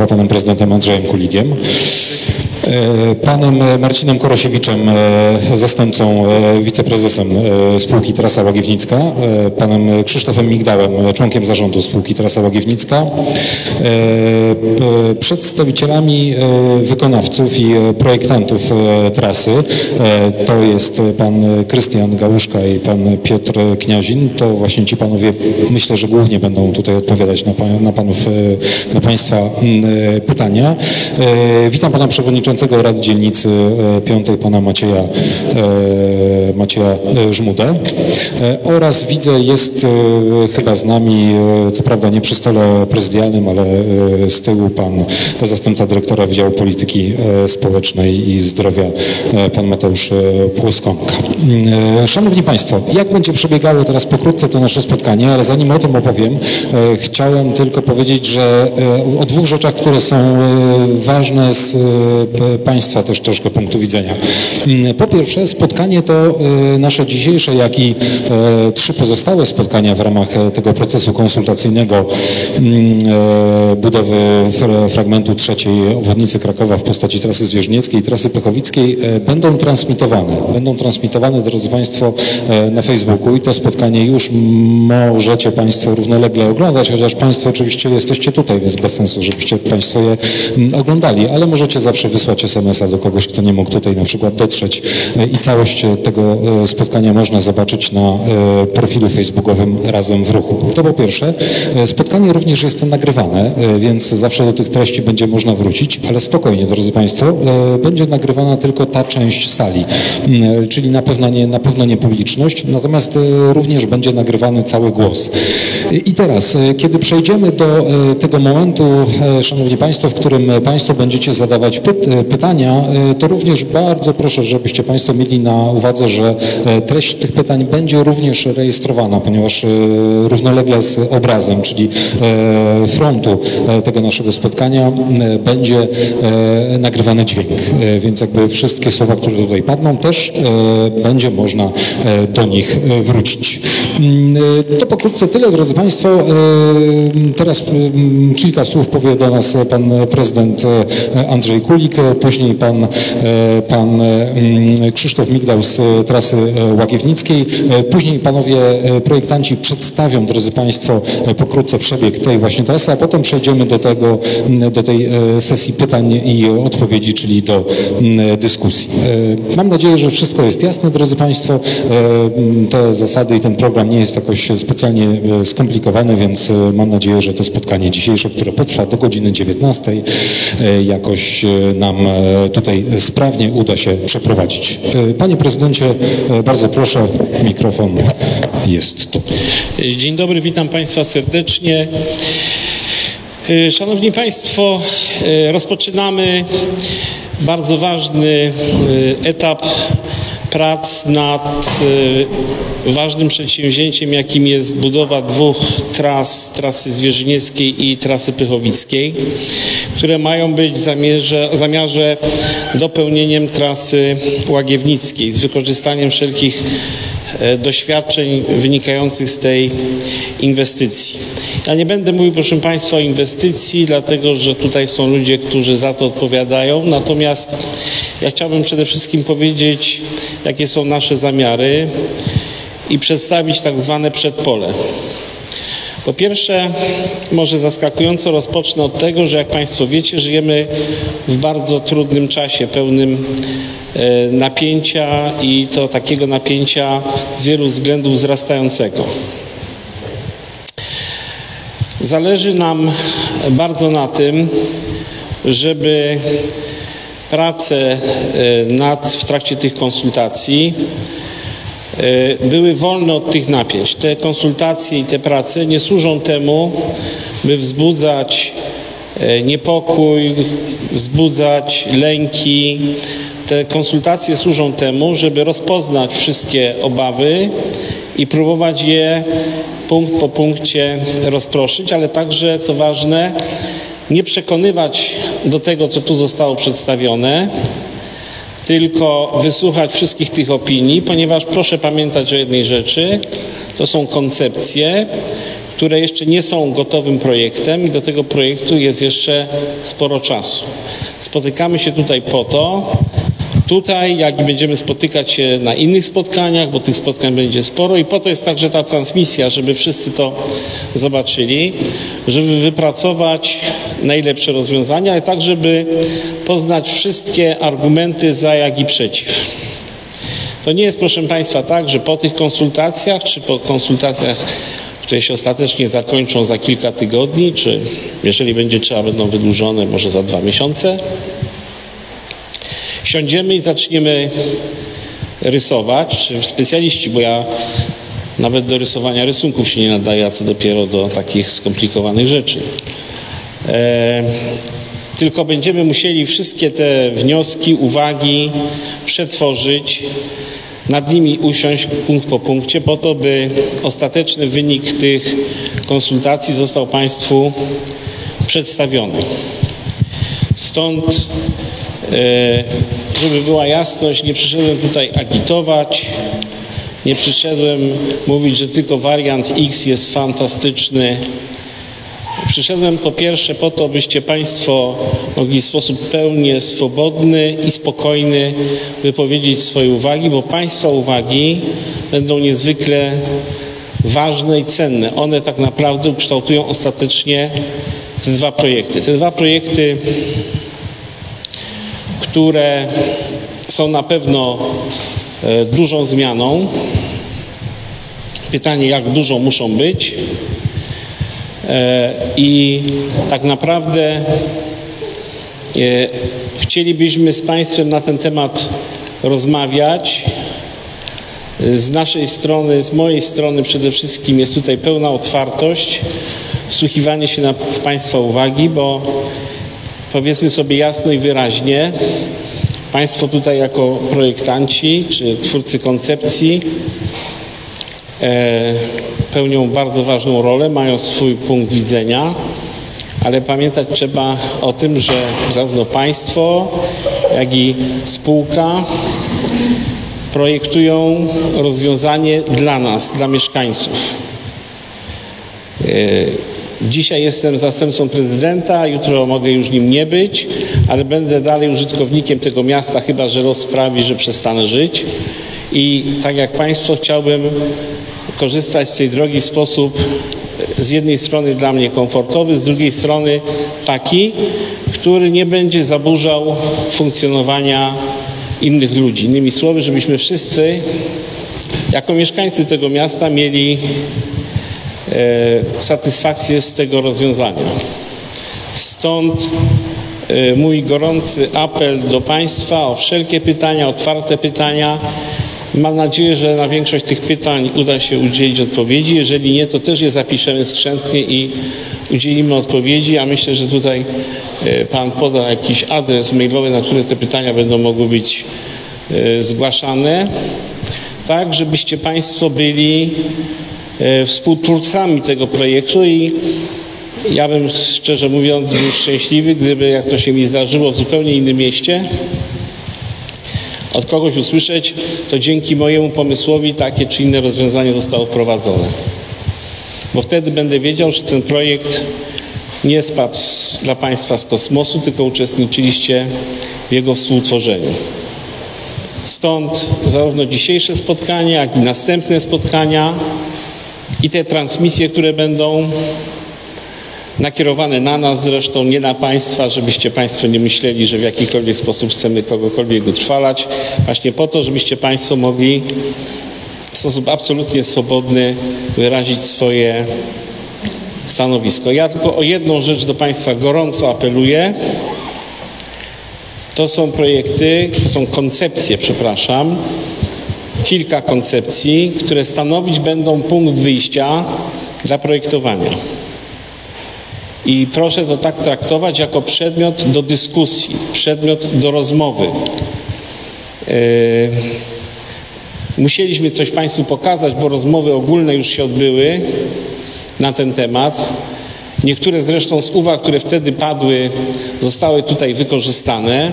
panem prezydentem Andrzejem Kuligiem, panem Marcinem Korosiewiczem, zastępcą, wiceprezesem spółki Trasa Łagiewnicka, panem Krzysztofem Migdałem, członkiem zarządu spółki Trasa Łagiewnicka, przedstawicielami wykonawców i projektantów trasy. To jest pan Krystian Gałuszka i pan Piotr Kniazin. To właśnie ci panowie, myślę, że głównie będą tutaj odpowiadać na państwa pytania. Witam pana przewodniczącego Rady Dzielnicy 5, pana Macieja Żmudę, oraz widzę, jest chyba z nami, co prawda nie przy stole prezydialnym, ale z tyłu pan zastępca dyrektora Wydziału Polityki Społecznej i Zdrowia, pan Mateusz Płoskonka. Szanowni Państwo, jak będzie przebiegało teraz pokrótce to nasze spotkanie, ale zanim o tym opowiem, chciałem tylko powiedzieć, że o dwóch rzeczach, które są ważne z Państwa też troszkę punktu widzenia. Po pierwsze, spotkanie to nasze dzisiejsze, jak i 3 pozostałe spotkania w ramach tego procesu konsultacyjnego budowy fragmentu 3. obwodnicy Krakowa w postaci trasy zwierzchnieckiej i trasy pychowickiej będą transmitowane. Będą transmitowane, drodzy Państwo, na Facebooku i to spotkanie już możecie Państwo równolegle oglądać, chociaż Państwo oczywiście jesteście tutaj, więc bez sensu, żebyście Państwo je oglądali, ale możecie zawsze wysłać SMS-a do kogoś, kto nie mógł tutaj na przykład dotrzeć i całość tego spotkania można zobaczyć na profilu facebookowym Razem w Ruchu. To po pierwsze. Spotkanie również jest nagrywane, więc zawsze do tych treści będzie można wrócić, ale spokojnie, drodzy Państwo, będzie nagrywana tylko ta część sali, czyli na pewno nie publiczność, natomiast również będzie nagrywany cały głos. I teraz, kiedy przejdziemy do tego momentu, Szanowni Państwo, w którym Państwo będziecie zadawać pytania, to również bardzo proszę, żebyście Państwo mieli na uwadze, że treść tych pytań będzie również rejestrowana, ponieważ równolegle z obrazem, czyli frontu tego naszego spotkania będzie nagrywany dźwięk, więc jakby wszystkie słowa, które tutaj padną, też będzie można do nich wrócić. To pokrótce tyle, drodzy Państwo. Teraz kilka słów powie do nas pan prezydent Andrzej Kulig, później pan Krzysztof Migdał z Trasy Łagiewnickiej, później panowie projektanci przedstawią, drodzy Państwo, pokrótce przebieg tej właśnie trasy, a potem przejdziemy do tej sesji pytań i odpowiedzi, czyli do dyskusji. Mam nadzieję, że wszystko jest jasne, drodzy Państwo. Te zasady i ten program nie jest jakoś specjalnie skomplikowany, więc mam nadzieję, że to spotkanie dzisiejsze, które potrwa do godziny 19, jakoś nam tutaj sprawnie uda się przeprowadzić. Panie prezydencie, bardzo proszę, mikrofon jest tu. Dzień dobry, witam Państwa serdecznie. Szanowni Państwo, rozpoczynamy bardzo ważny etap prac nad ważnym przedsięwzięciem, jakim jest budowa 2 tras, trasy zwierzynieckiej i trasy pychowickiej, które mają być w zamiarze dopełnieniem trasy łagiewnickiej z wykorzystaniem wszelkich doświadczeń wynikających z tej inwestycji. Ja nie będę mówił, proszę Państwa, o inwestycji, dlatego że tutaj są ludzie, którzy za to odpowiadają. Natomiast ja chciałbym przede wszystkim powiedzieć, jakie są nasze zamiary i przedstawić tak zwane przedpole. Po pierwsze, może zaskakująco rozpocznę od tego, że jak Państwo wiecie, żyjemy w bardzo trudnym czasie, pełnym napięcia i to takiego napięcia z wielu względów wzrastającego. Zależy nam bardzo na tym, żeby prace w trakcie tych konsultacji były wolne od tych napięć. Te konsultacje i te prace nie służą temu, by wzbudzać niepokój, wzbudzać lęki. Te konsultacje służą temu, żeby rozpoznać wszystkie obawy i próbować je punkt po punkcie rozproszyć, ale także, co ważne, nie przekonywać do tego, co tu zostało przedstawione, tylko wysłuchać wszystkich tych opinii, ponieważ proszę pamiętać o jednej rzeczy, to są koncepcje, które jeszcze nie są gotowym projektem i do tego projektu jest jeszcze sporo czasu. Spotykamy się tutaj po to, jak i będziemy spotykać się na innych spotkaniach, bo tych spotkań będzie sporo i po to jest także ta transmisja, żeby wszyscy to zobaczyli, żeby wypracować najlepsze rozwiązania, ale tak, żeby poznać wszystkie argumenty za, jak i przeciw. To nie jest, proszę Państwa, tak, że po tych konsultacjach, czy po konsultacjach, które się ostatecznie zakończą za kilka tygodni, czy jeżeli będzie trzeba, będą wydłużone może za 2 miesiące, siądziemy i zaczniemy rysować, czy specjaliści, bo ja nawet do rysowania rysunków się nie nadaję, a co dopiero do takich skomplikowanych rzeczy. Tylko będziemy musieli wszystkie te wnioski, uwagi przetworzyć, nad nimi usiąść punkt po punkcie, po to, by ostateczny wynik tych konsultacji został Państwu przedstawiony. Stąd, żeby była jasność, nie przyszedłem tutaj agitować, nie przyszedłem mówić, że tylko wariant X jest fantastyczny. Przyszedłem po pierwsze po to, byście Państwo mogli w sposób pełnie swobodny i spokojny wypowiedzieć swoje uwagi, bo Państwa uwagi będą niezwykle ważne i cenne. One tak naprawdę ukształtują ostatecznie te dwa projekty. Te dwa projekty, które są na pewno dużą zmianą. Pytanie, jak dużą muszą być. I tak naprawdę chcielibyśmy z Państwem na ten temat rozmawiać. Z naszej strony, z mojej strony przede wszystkim jest tutaj pełna otwartość, wsłuchiwanie się w Państwa uwagi, bo powiedzmy sobie jasno i wyraźnie, Państwo tutaj jako projektanci czy twórcy koncepcji pełnią bardzo ważną rolę, mają swój punkt widzenia, ale pamiętać trzeba o tym, że zarówno Państwo, jak i spółka projektują rozwiązanie dla nas, dla mieszkańców. Dzisiaj jestem zastępcą prezydenta, jutro mogę już nim nie być, ale będę dalej użytkownikiem tego miasta, chyba że los sprawi, że przestanę żyć. I tak jak Państwo chciałbym korzystać z tej drogi w sposób z jednej strony dla mnie komfortowy, z drugiej strony taki, który nie będzie zaburzał funkcjonowania innych ludzi. Innymi słowy, żebyśmy wszyscy jako mieszkańcy tego miasta mieli satysfakcję z tego rozwiązania. Stąd mój gorący apel do Państwa o wszelkie pytania, otwarte pytania. Mam nadzieję, że na większość tych pytań uda się udzielić odpowiedzi. Jeżeli nie, to też je zapiszemy skrzętnie i udzielimy odpowiedzi. A myślę, że tutaj Pan poda jakiś adres mailowy, na który te pytania będą mogły być zgłaszane. Tak, żebyście Państwo byli współtwórcami tego projektu i ja bym, szczerze mówiąc, był szczęśliwy, gdyby, jak to się mi zdarzyło w zupełnie innym mieście, od kogoś usłyszeć, to dzięki mojemu pomysłowi takie czy inne rozwiązanie zostało wprowadzone. Bo wtedy będę wiedział, że ten projekt nie spadł dla Państwa z kosmosu, tylko uczestniczyliście w jego współtworzeniu. Stąd zarówno dzisiejsze spotkanie, jak i następne spotkania i te transmisje, które będą nakierowane na nas, zresztą nie na Państwa, żebyście Państwo nie myśleli, że w jakikolwiek sposób chcemy kogokolwiek utrwalać. Właśnie po to, żebyście Państwo mogli w sposób absolutnie swobodny wyrazić swoje stanowisko. Ja tylko o jedną rzecz do Państwa gorąco apeluję. To są projekty, to są koncepcje, przepraszam, kilka koncepcji, które stanowić będą punkt wyjścia dla projektowania. I proszę to tak traktować jako przedmiot do dyskusji, przedmiot do rozmowy. Musieliśmy coś Państwu pokazać, bo rozmowy ogólne już się odbyły na ten temat. Niektóre zresztą z uwag, które wtedy padły, zostały tutaj wykorzystane.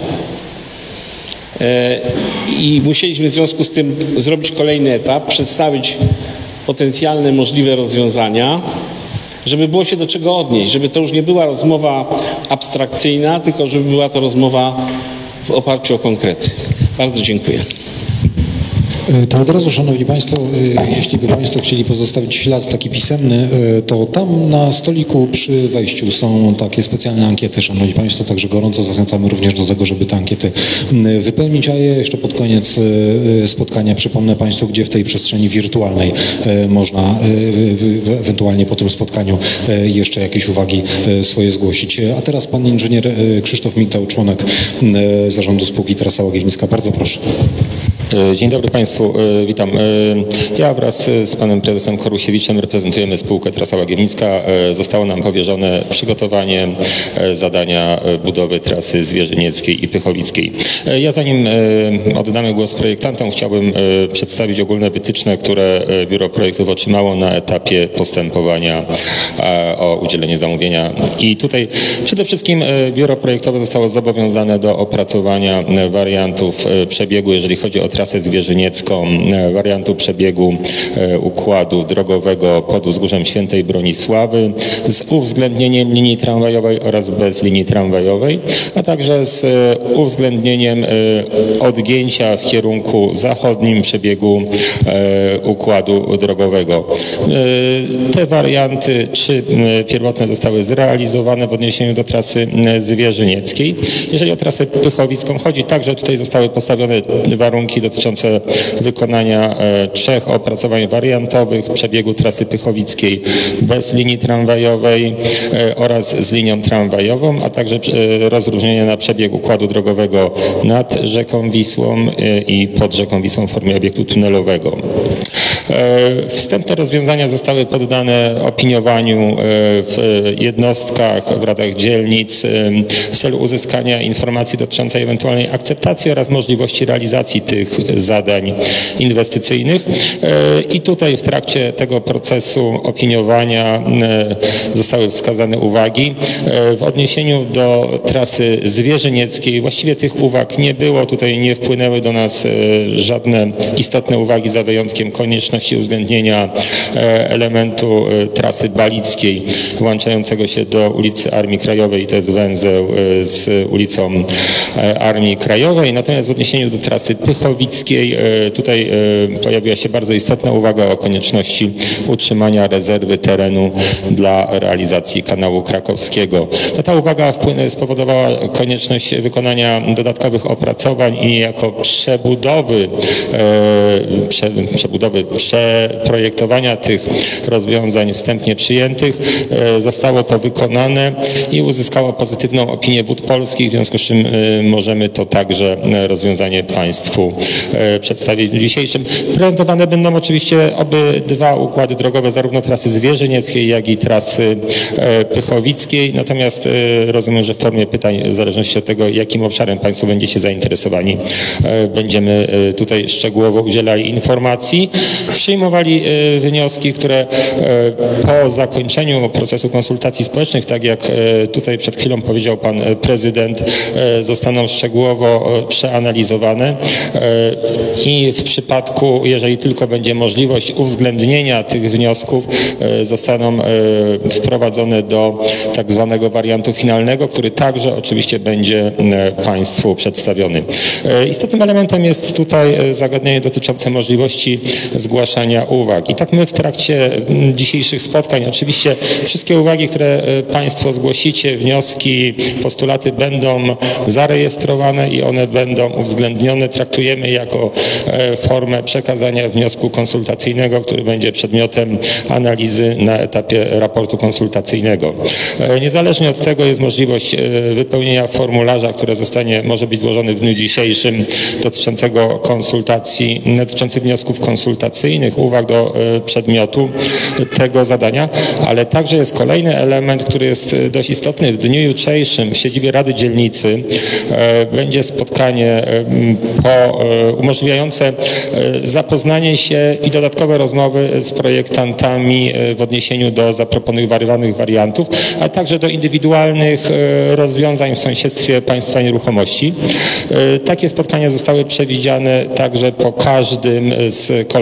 I musieliśmy w związku z tym zrobić kolejny etap, przedstawić potencjalne możliwe rozwiązania. żeby było się do czego odnieść, żeby to już nie była rozmowa abstrakcyjna, tylko żeby była to rozmowa w oparciu o konkrety. Bardzo dziękuję. To od razu, Szanowni Państwo, jeśli by Państwo chcieli pozostawić ślad taki pisemny, to tam na stoliku przy wejściu są takie specjalne ankiety, Szanowni Państwo, także gorąco zachęcamy również do tego, żeby te ankiety wypełnić, a ja jeszcze pod koniec spotkania przypomnę Państwu, gdzie w tej przestrzeni wirtualnej można ewentualnie po tym spotkaniu jeszcze jakieś uwagi swoje zgłosić. A teraz Pan Inżynier Krzysztof Migdał, członek Zarządu Spółki Trasa Łagiewnicka. Bardzo proszę. Dzień dobry Państwu, witam. Ja wraz z Panem Prezesem Korusiewiczem reprezentujemy spółkę Trasa Łagiewnicka. Zostało nam powierzone przygotowanie zadania budowy trasy zwierzynieckiej i pychowickiej. Ja zanim oddamy głos projektantom, chciałbym przedstawić ogólne wytyczne, które Biuro Projektów otrzymało na etapie postępowania o udzielenie zamówienia. I tutaj przede wszystkim Biuro Projektowe zostało zobowiązane do opracowania wariantów przebiegu, jeżeli chodzi o trasę zwierzyniecką, wariantu przebiegu układu drogowego pod wzgórzem Świętej Bronisławy z uwzględnieniem linii tramwajowej oraz bez linii tramwajowej, a także z uwzględnieniem odgięcia w kierunku zachodnim przebiegu układu drogowego. Te warianty, trzy pierwotne, zostały zrealizowane w odniesieniu do trasy zwierzynieckiej. Jeżeli o trasę pychowicką chodzi, także tutaj zostały postawione warunki dotyczące wykonania trzech opracowań wariantowych przebiegu trasy pychowickiej bez linii tramwajowej oraz z linią tramwajową, a także rozróżnienia na przebieg układu drogowego nad rzeką Wisłą i pod rzeką Wisłą w formie obiektu tunelowego. Wstępne rozwiązania zostały poddane opiniowaniu w jednostkach, w radach dzielnic w celu uzyskania informacji dotyczącej ewentualnej akceptacji oraz możliwości realizacji tych zadań inwestycyjnych. I tutaj w trakcie tego procesu opiniowania zostały wskazane uwagi. W odniesieniu do trasy zwierzynieckiej właściwie tych uwag nie było. Tutaj nie wpłynęły do nas żadne istotne uwagi, za wyjątkiem konieczności uwzględnienia elementu trasy balickiej włączającego się do ulicy Armii Krajowej. To jest węzeł z ulicą Armii Krajowej. Natomiast w odniesieniu do trasy pychowickiej tutaj pojawiła się bardzo istotna uwaga o konieczności utrzymania rezerwy terenu dla realizacji kanału krakowskiego. Ta uwaga spowodowała konieczność wykonania dodatkowych opracowań i jako przeprojektowania tych rozwiązań wstępnie przyjętych zostało to wykonane i uzyskało pozytywną opinię Wód Polskich, w związku z czym możemy to także rozwiązanie Państwu przedstawić w dniu dzisiejszym. Prezentowane będą oczywiście obydwa układy drogowe, zarówno trasy zwierzynieckiej, jak i trasy pychowickiej, natomiast rozumiem, że w formie pytań, w zależności od tego, jakim obszarem Państwo będziecie zainteresowani, będziemy tutaj szczegółowo udzielali informacji. Przyjmowali wnioski, które po zakończeniu procesu konsultacji społecznych, tak jak tutaj przed chwilą powiedział Pan Prezydent, zostaną szczegółowo przeanalizowane i w przypadku, jeżeli tylko będzie możliwość uwzględnienia tych wniosków, zostaną wprowadzone do tak zwanego wariantu finalnego, który także oczywiście będzie Państwu przedstawiony. Istotnym elementem jest tutaj zagadnienie dotyczące możliwości zgłaszania uwag. I tak my w trakcie dzisiejszych spotkań, oczywiście wszystkie uwagi, które Państwo zgłosicie, wnioski, postulaty będą zarejestrowane i one będą uwzględnione. Traktujemy jako formę przekazania wniosku konsultacyjnego, który będzie przedmiotem analizy na etapie raportu konsultacyjnego. Niezależnie od tego jest możliwość wypełnienia formularza, który może być złożony w dniu dzisiejszym, dotyczącego konsultacji, dotyczących wniosków konsultacyjnych, uwag do przedmiotu tego zadania, ale także jest kolejny element, który jest dość istotny. W dniu jutrzejszym w siedzibie Rady Dzielnicy będzie spotkanie umożliwiające zapoznanie się i dodatkowe rozmowy z projektantami w odniesieniu do zaproponowanych wariantów, a także do indywidualnych rozwiązań w sąsiedztwie państwa nieruchomości. Takie spotkania zostały przewidziane także po każdym z kolejnych spotkań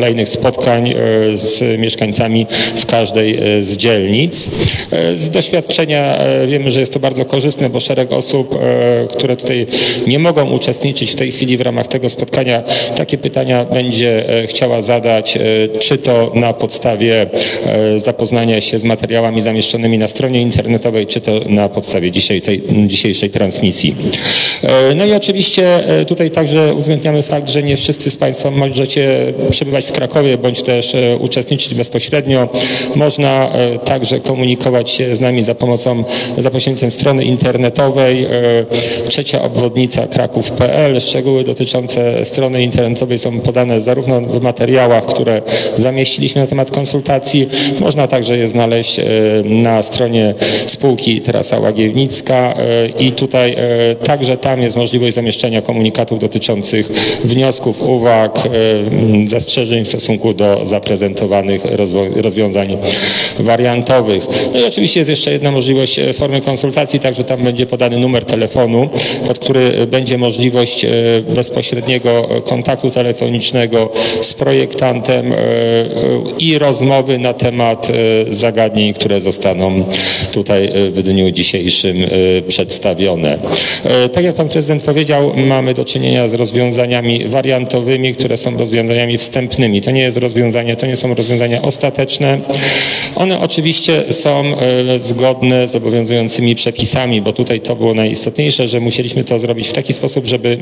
spotkań z mieszkańcami w każdej z dzielnic. Z doświadczenia wiemy, że jest to bardzo korzystne, bo szereg osób, które tutaj nie mogą uczestniczyć w tej chwili w ramach tego spotkania, takie pytania będzie chciała zadać, czy to na podstawie zapoznania się z materiałami zamieszczonymi na stronie internetowej, czy to na podstawie dzisiejszej transmisji. No i oczywiście tutaj także uwzględniamy fakt, że nie wszyscy z Państwa możecie przebywać w Krakowie, bądź też uczestniczyć bezpośrednio. Można także komunikować się z nami za pośrednictwem strony internetowej trzecia obwodnica kraków.pl. Szczegóły dotyczące strony internetowej są podane zarówno w materiałach, które zamieściliśmy na temat konsultacji. Można także je znaleźć na stronie spółki Trasa Łagiewnicka i tutaj także tam jest możliwość zamieszczenia komunikatów dotyczących wniosków, uwag, zastrzeżeń w stosunku do zaprezentowanych rozwiązań wariantowych. No i oczywiście jest jeszcze jedna możliwość formy konsultacji, także tam będzie podany numer telefonu, pod który będzie możliwość bezpośredniego kontaktu telefonicznego z projektantem i rozmowy na temat zagadnień, które zostaną tutaj w dniu dzisiejszym przedstawione. Tak jak pan prezydent powiedział, mamy do czynienia z rozwiązaniami wariantowymi, które są rozwiązaniami wstępnymi. To nie są rozwiązania ostateczne. One oczywiście są zgodne z obowiązującymi przepisami, bo tutaj to było najistotniejsze, że musieliśmy to zrobić w taki sposób, żeby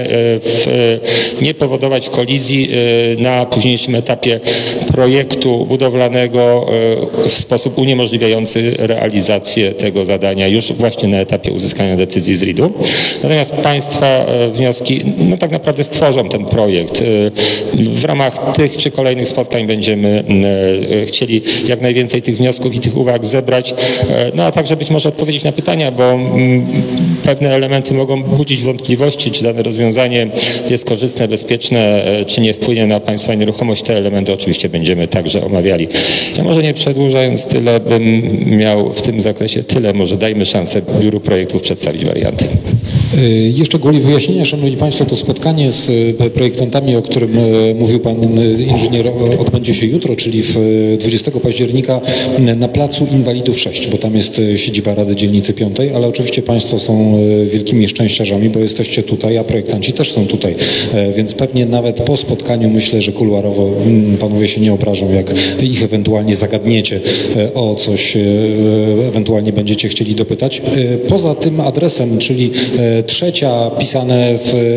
nie powodować kolizji na późniejszym etapie projektu budowlanego w sposób uniemożliwiający realizację tego zadania już właśnie na etapie uzyskania decyzji z RID-u. Natomiast Państwa wnioski tak naprawdę stworzą ten projekt. W ramach tych czy kolejnych spotkań będziemy chcieli jak najwięcej tych wniosków i tych uwag zebrać, a także być może odpowiedzieć na pytania, bo pewne elementy mogą budzić wątpliwości, czy dane rozwiązanie jest korzystne, bezpieczne, czy nie wpłynie na Państwa nieruchomość. Te elementy oczywiście będziemy także omawiali. Ja może nie przedłużając, tyle bym miał w tym zakresie, może dajmy szansę Biuru Projektów przedstawić warianty. Jeszcze gwoli wyjaśnienia, Szanowni Państwo, to spotkanie z projektantami, o którym mówił Pan inżynier, odbędzie się jutro, czyli 20 października na Placu Inwalidów 6, bo tam jest siedziba Rady Dzielnicy 5, ale oczywiście Państwo są wielkimi szczęściarzami, bo jesteście tutaj, a projektanci też są tutaj, więc pewnie nawet po spotkaniu myślę, że kuluarowo Panowie się nie obrażą, jak ich ewentualnie zagadniecie o coś, ewentualnie będziecie chcieli dopytać. Poza tym adresem, czyli trzecia pisane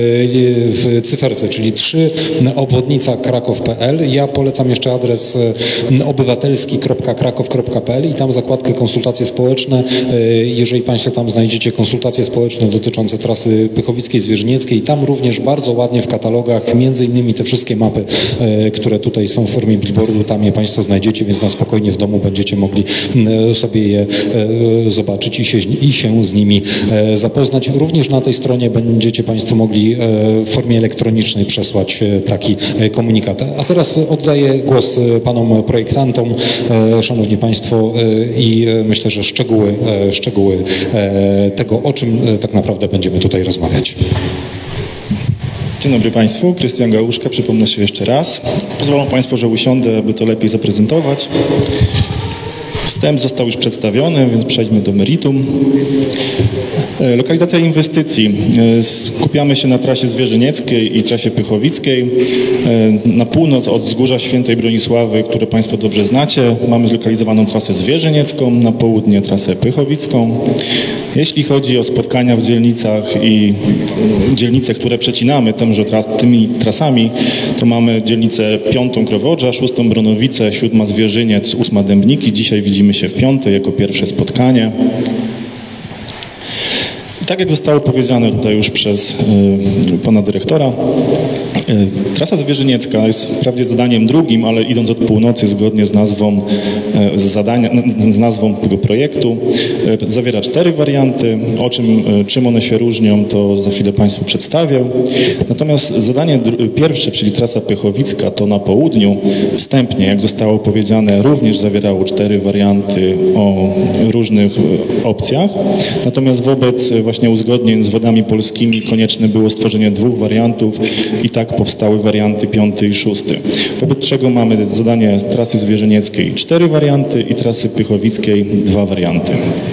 w cyferce, czyli 3 obwodnica kraków.pl. Ja polecam jeszcze adres obywatelski.krakow.pl i tam zakładkę konsultacje społeczne. Jeżeli Państwo tam znajdziecie konsultacje społeczne dotyczące trasy Pychowickiej, Zwierzynieckiej, tam również bardzo ładnie w katalogach, między innymi te wszystkie mapy, które tutaj są w formie billboardu, tam je Państwo znajdziecie, więc na spokojnie w domu będziecie mogli sobie je zobaczyć i się z nimi zapoznać. Również na tej stronie będziecie Państwo mogli w formie elektronicznej przesłać taki komunikat. A teraz oddaję głos Panom projektantom, Szanowni Państwo, i myślę, że szczegóły tego, o czym tak naprawdę będziemy tutaj rozmawiać. Dzień dobry Państwu, Krystian Gałuszka, przypomnę się jeszcze raz. Pozwolą Państwo, że usiądę, aby to lepiej zaprezentować. Wstęp został już przedstawiony, więc przejdźmy do meritum. Lokalizacja inwestycji. Skupiamy się na trasie Zwierzynieckiej i trasie Pychowickiej. Na północ od wzgórza Świętej Bronisławy, które Państwo dobrze znacie, mamy zlokalizowaną trasę Zwierzyniecką, na południe trasę Pychowicką. Jeśli chodzi o spotkania w dzielnicach i dzielnice, które przecinamy tymi trasami, to mamy dzielnicę 5 Krowodrza, 6 Bronowice, 7 Zwierzyniec, 8 Dębniki. Dzisiaj widzimy się w 5 jako pierwsze spotkanie. Tak jak zostało powiedziane tutaj już przez pana dyrektora, trasa Zwierzyniecka jest wprawdzie zadaniem drugim, ale idąc od północy zgodnie z nazwą tego projektu, zawiera 4 warianty. Czym one się różnią, to za chwilę Państwu przedstawię. Natomiast zadanie pierwsze, czyli trasa Pychowicka, to na południu, wstępnie, jak zostało powiedziane, również zawierało 4 warianty o różnych opcjach. Natomiast wobec właśnie uzgodnień z Wodami Polskimi konieczne było stworzenie 2 wariantów i tak powstały warianty 5 i 6. Wobec czego mamy zadanie trasy zwierzynieckiej 4 warianty i trasy pychowickiej 2 warianty.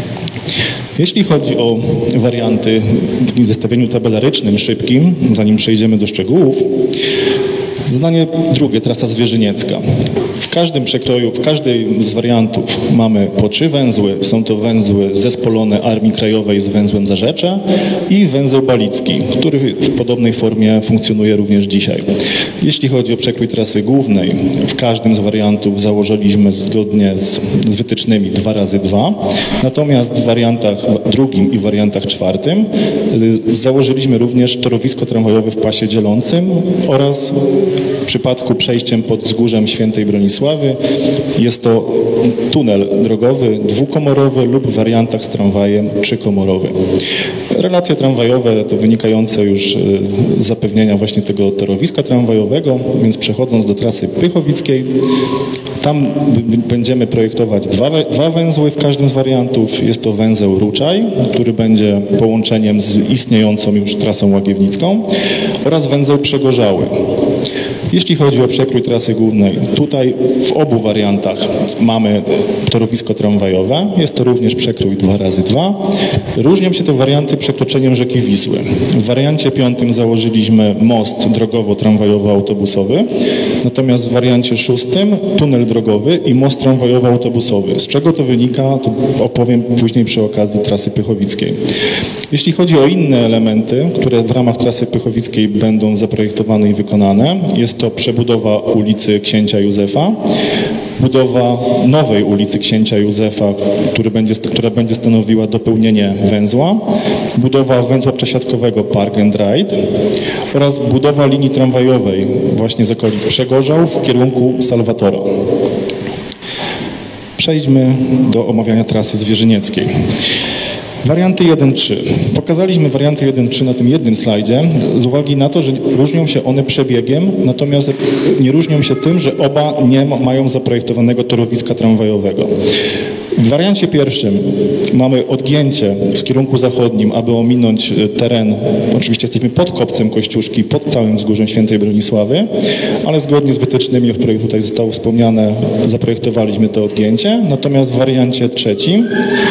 Jeśli chodzi o warianty w zestawieniu tabelarycznym szybkim, zanim przejdziemy do szczegółów, zadanie drugie, trasa zwierzyniecka. W każdym przekroju, w każdej z wariantów mamy po 3 węzły. Są to węzły zespolone Armii Krajowej z węzłem Zarzecze i węzeł balicki, który w podobnej formie funkcjonuje również dzisiaj. Jeśli chodzi o przekrój trasy głównej, w każdym z wariantów założyliśmy zgodnie z wytycznymi 2x2, natomiast w wariantach drugim i wariantach czwartym założyliśmy również torowisko tramwajowe w pasie dzielącym oraz w przypadku przejściem pod wzgórzem Świętej Bronisławy jest to tunel drogowy dwukomorowy lub w wariantach z tramwajem 3-komorowy. Relacje tramwajowe to wynikające już z zapewnienia właśnie tego torowiska tramwajowego, więc przechodząc do trasy pychowickiej, tam będziemy projektować 2 węzły w każdym z wariantów. Jest to węzeł Ruczaj, który będzie połączeniem z istniejącą już trasą łagiewnicką oraz węzeł Przegorzały. Jeśli chodzi o przekrój trasy głównej, tutaj w obu wariantach mamy torowisko tramwajowe. Jest to również przekrój 2x2. Różnią się te warianty przekroczeniem rzeki Wisły. W wariancie 5 założyliśmy most drogowo-tramwajowo-autobusowy, natomiast w wariancie 6 tunel drogowy i most tramwajowo-autobusowy. Z czego to wynika, to opowiem później przy okazji trasy pychowickiej. Jeśli chodzi o inne elementy, które w ramach trasy pychowickiej będą zaprojektowane i wykonane, jest to przebudowa ulicy Księcia Józefa, budowa nowej ulicy Księcia Józefa, która będzie stanowiła dopełnienie węzła, budowa węzła przesiadkowego Park and Ride oraz budowa linii tramwajowej właśnie z okolic Przegorzał w kierunku Salwatora. Przejdźmy do omawiania trasy zwierzynieckiej. Warianty 1-3. Pokazaliśmy warianty 1-3 na tym jednym slajdzie z uwagi na to, że różnią się one przebiegiem, natomiast nie różnią się tym, że oba nie mają zaprojektowanego torowiska tramwajowego. W wariancie pierwszym mamy odgięcie w kierunku zachodnim, aby ominąć teren. Oczywiście jesteśmy pod kopcem Kościuszki, pod całym wzgórzem Świętej Bronisławy, ale zgodnie z wytycznymi, o których tutaj zostało wspomniane, zaprojektowaliśmy to odgięcie. Natomiast w wariancie trzecim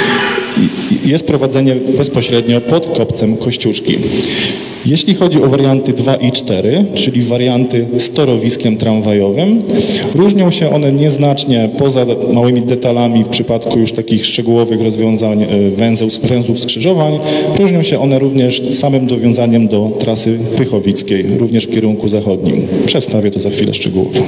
jest prowadzenie bezpośrednio pod kopcem Kościuszki. Jeśli chodzi o warianty 2 i 4, czyli warianty z torowiskiem tramwajowym, różnią się one nieznacznie poza małymi detalami w przypadku już takich szczegółowych rozwiązań węzłów skrzyżowań. Różnią się one również samym dowiązaniem do trasy pychowickiej, również w kierunku zachodnim. Przedstawię to za chwilę szczegółowo.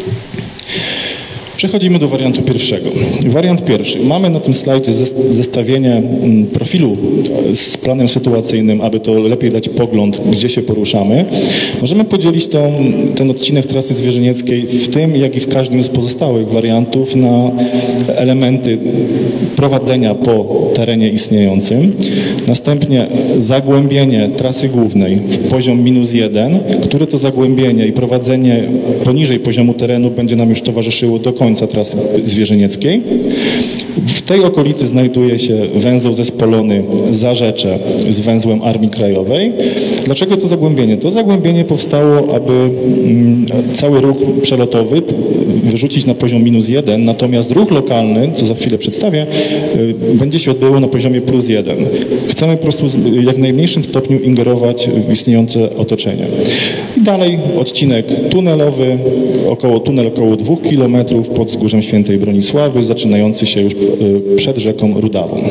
Przechodzimy do wariantu pierwszego. Wariant pierwszy. Mamy na tym slajdzie zestawienie profilu z planem sytuacyjnym, aby to lepiej dać pogląd, gdzie się poruszamy. Możemy podzielić ten odcinek trasy zwierzynieckiej w tym, jak i w każdym z pozostałych wariantów na elementy prowadzenia po terenie istniejącym. Następnie zagłębienie trasy głównej w poziom -1, które to zagłębienie i prowadzenie poniżej poziomu terenu będzie nam już towarzyszyło do końca trasy zwierzynieckiej. W tej okolicy znajduje się węzeł zespolony Zarzecze z węzłem Armii Krajowej. Dlaczego to zagłębienie? To zagłębienie powstało, aby cały ruch przelotowy wyrzucić na poziom -1, natomiast ruch lokalny, co za chwilę przedstawię, będzie się odbyło na poziomie +1. Chcemy po prostu w jak najmniejszym stopniu ingerować w istniejące otoczenie. I dalej odcinek tunelowy, tunel około 2 km pod wzgórzem Świętej Bronisławy, zaczynający się już przed rzeką Rudawą.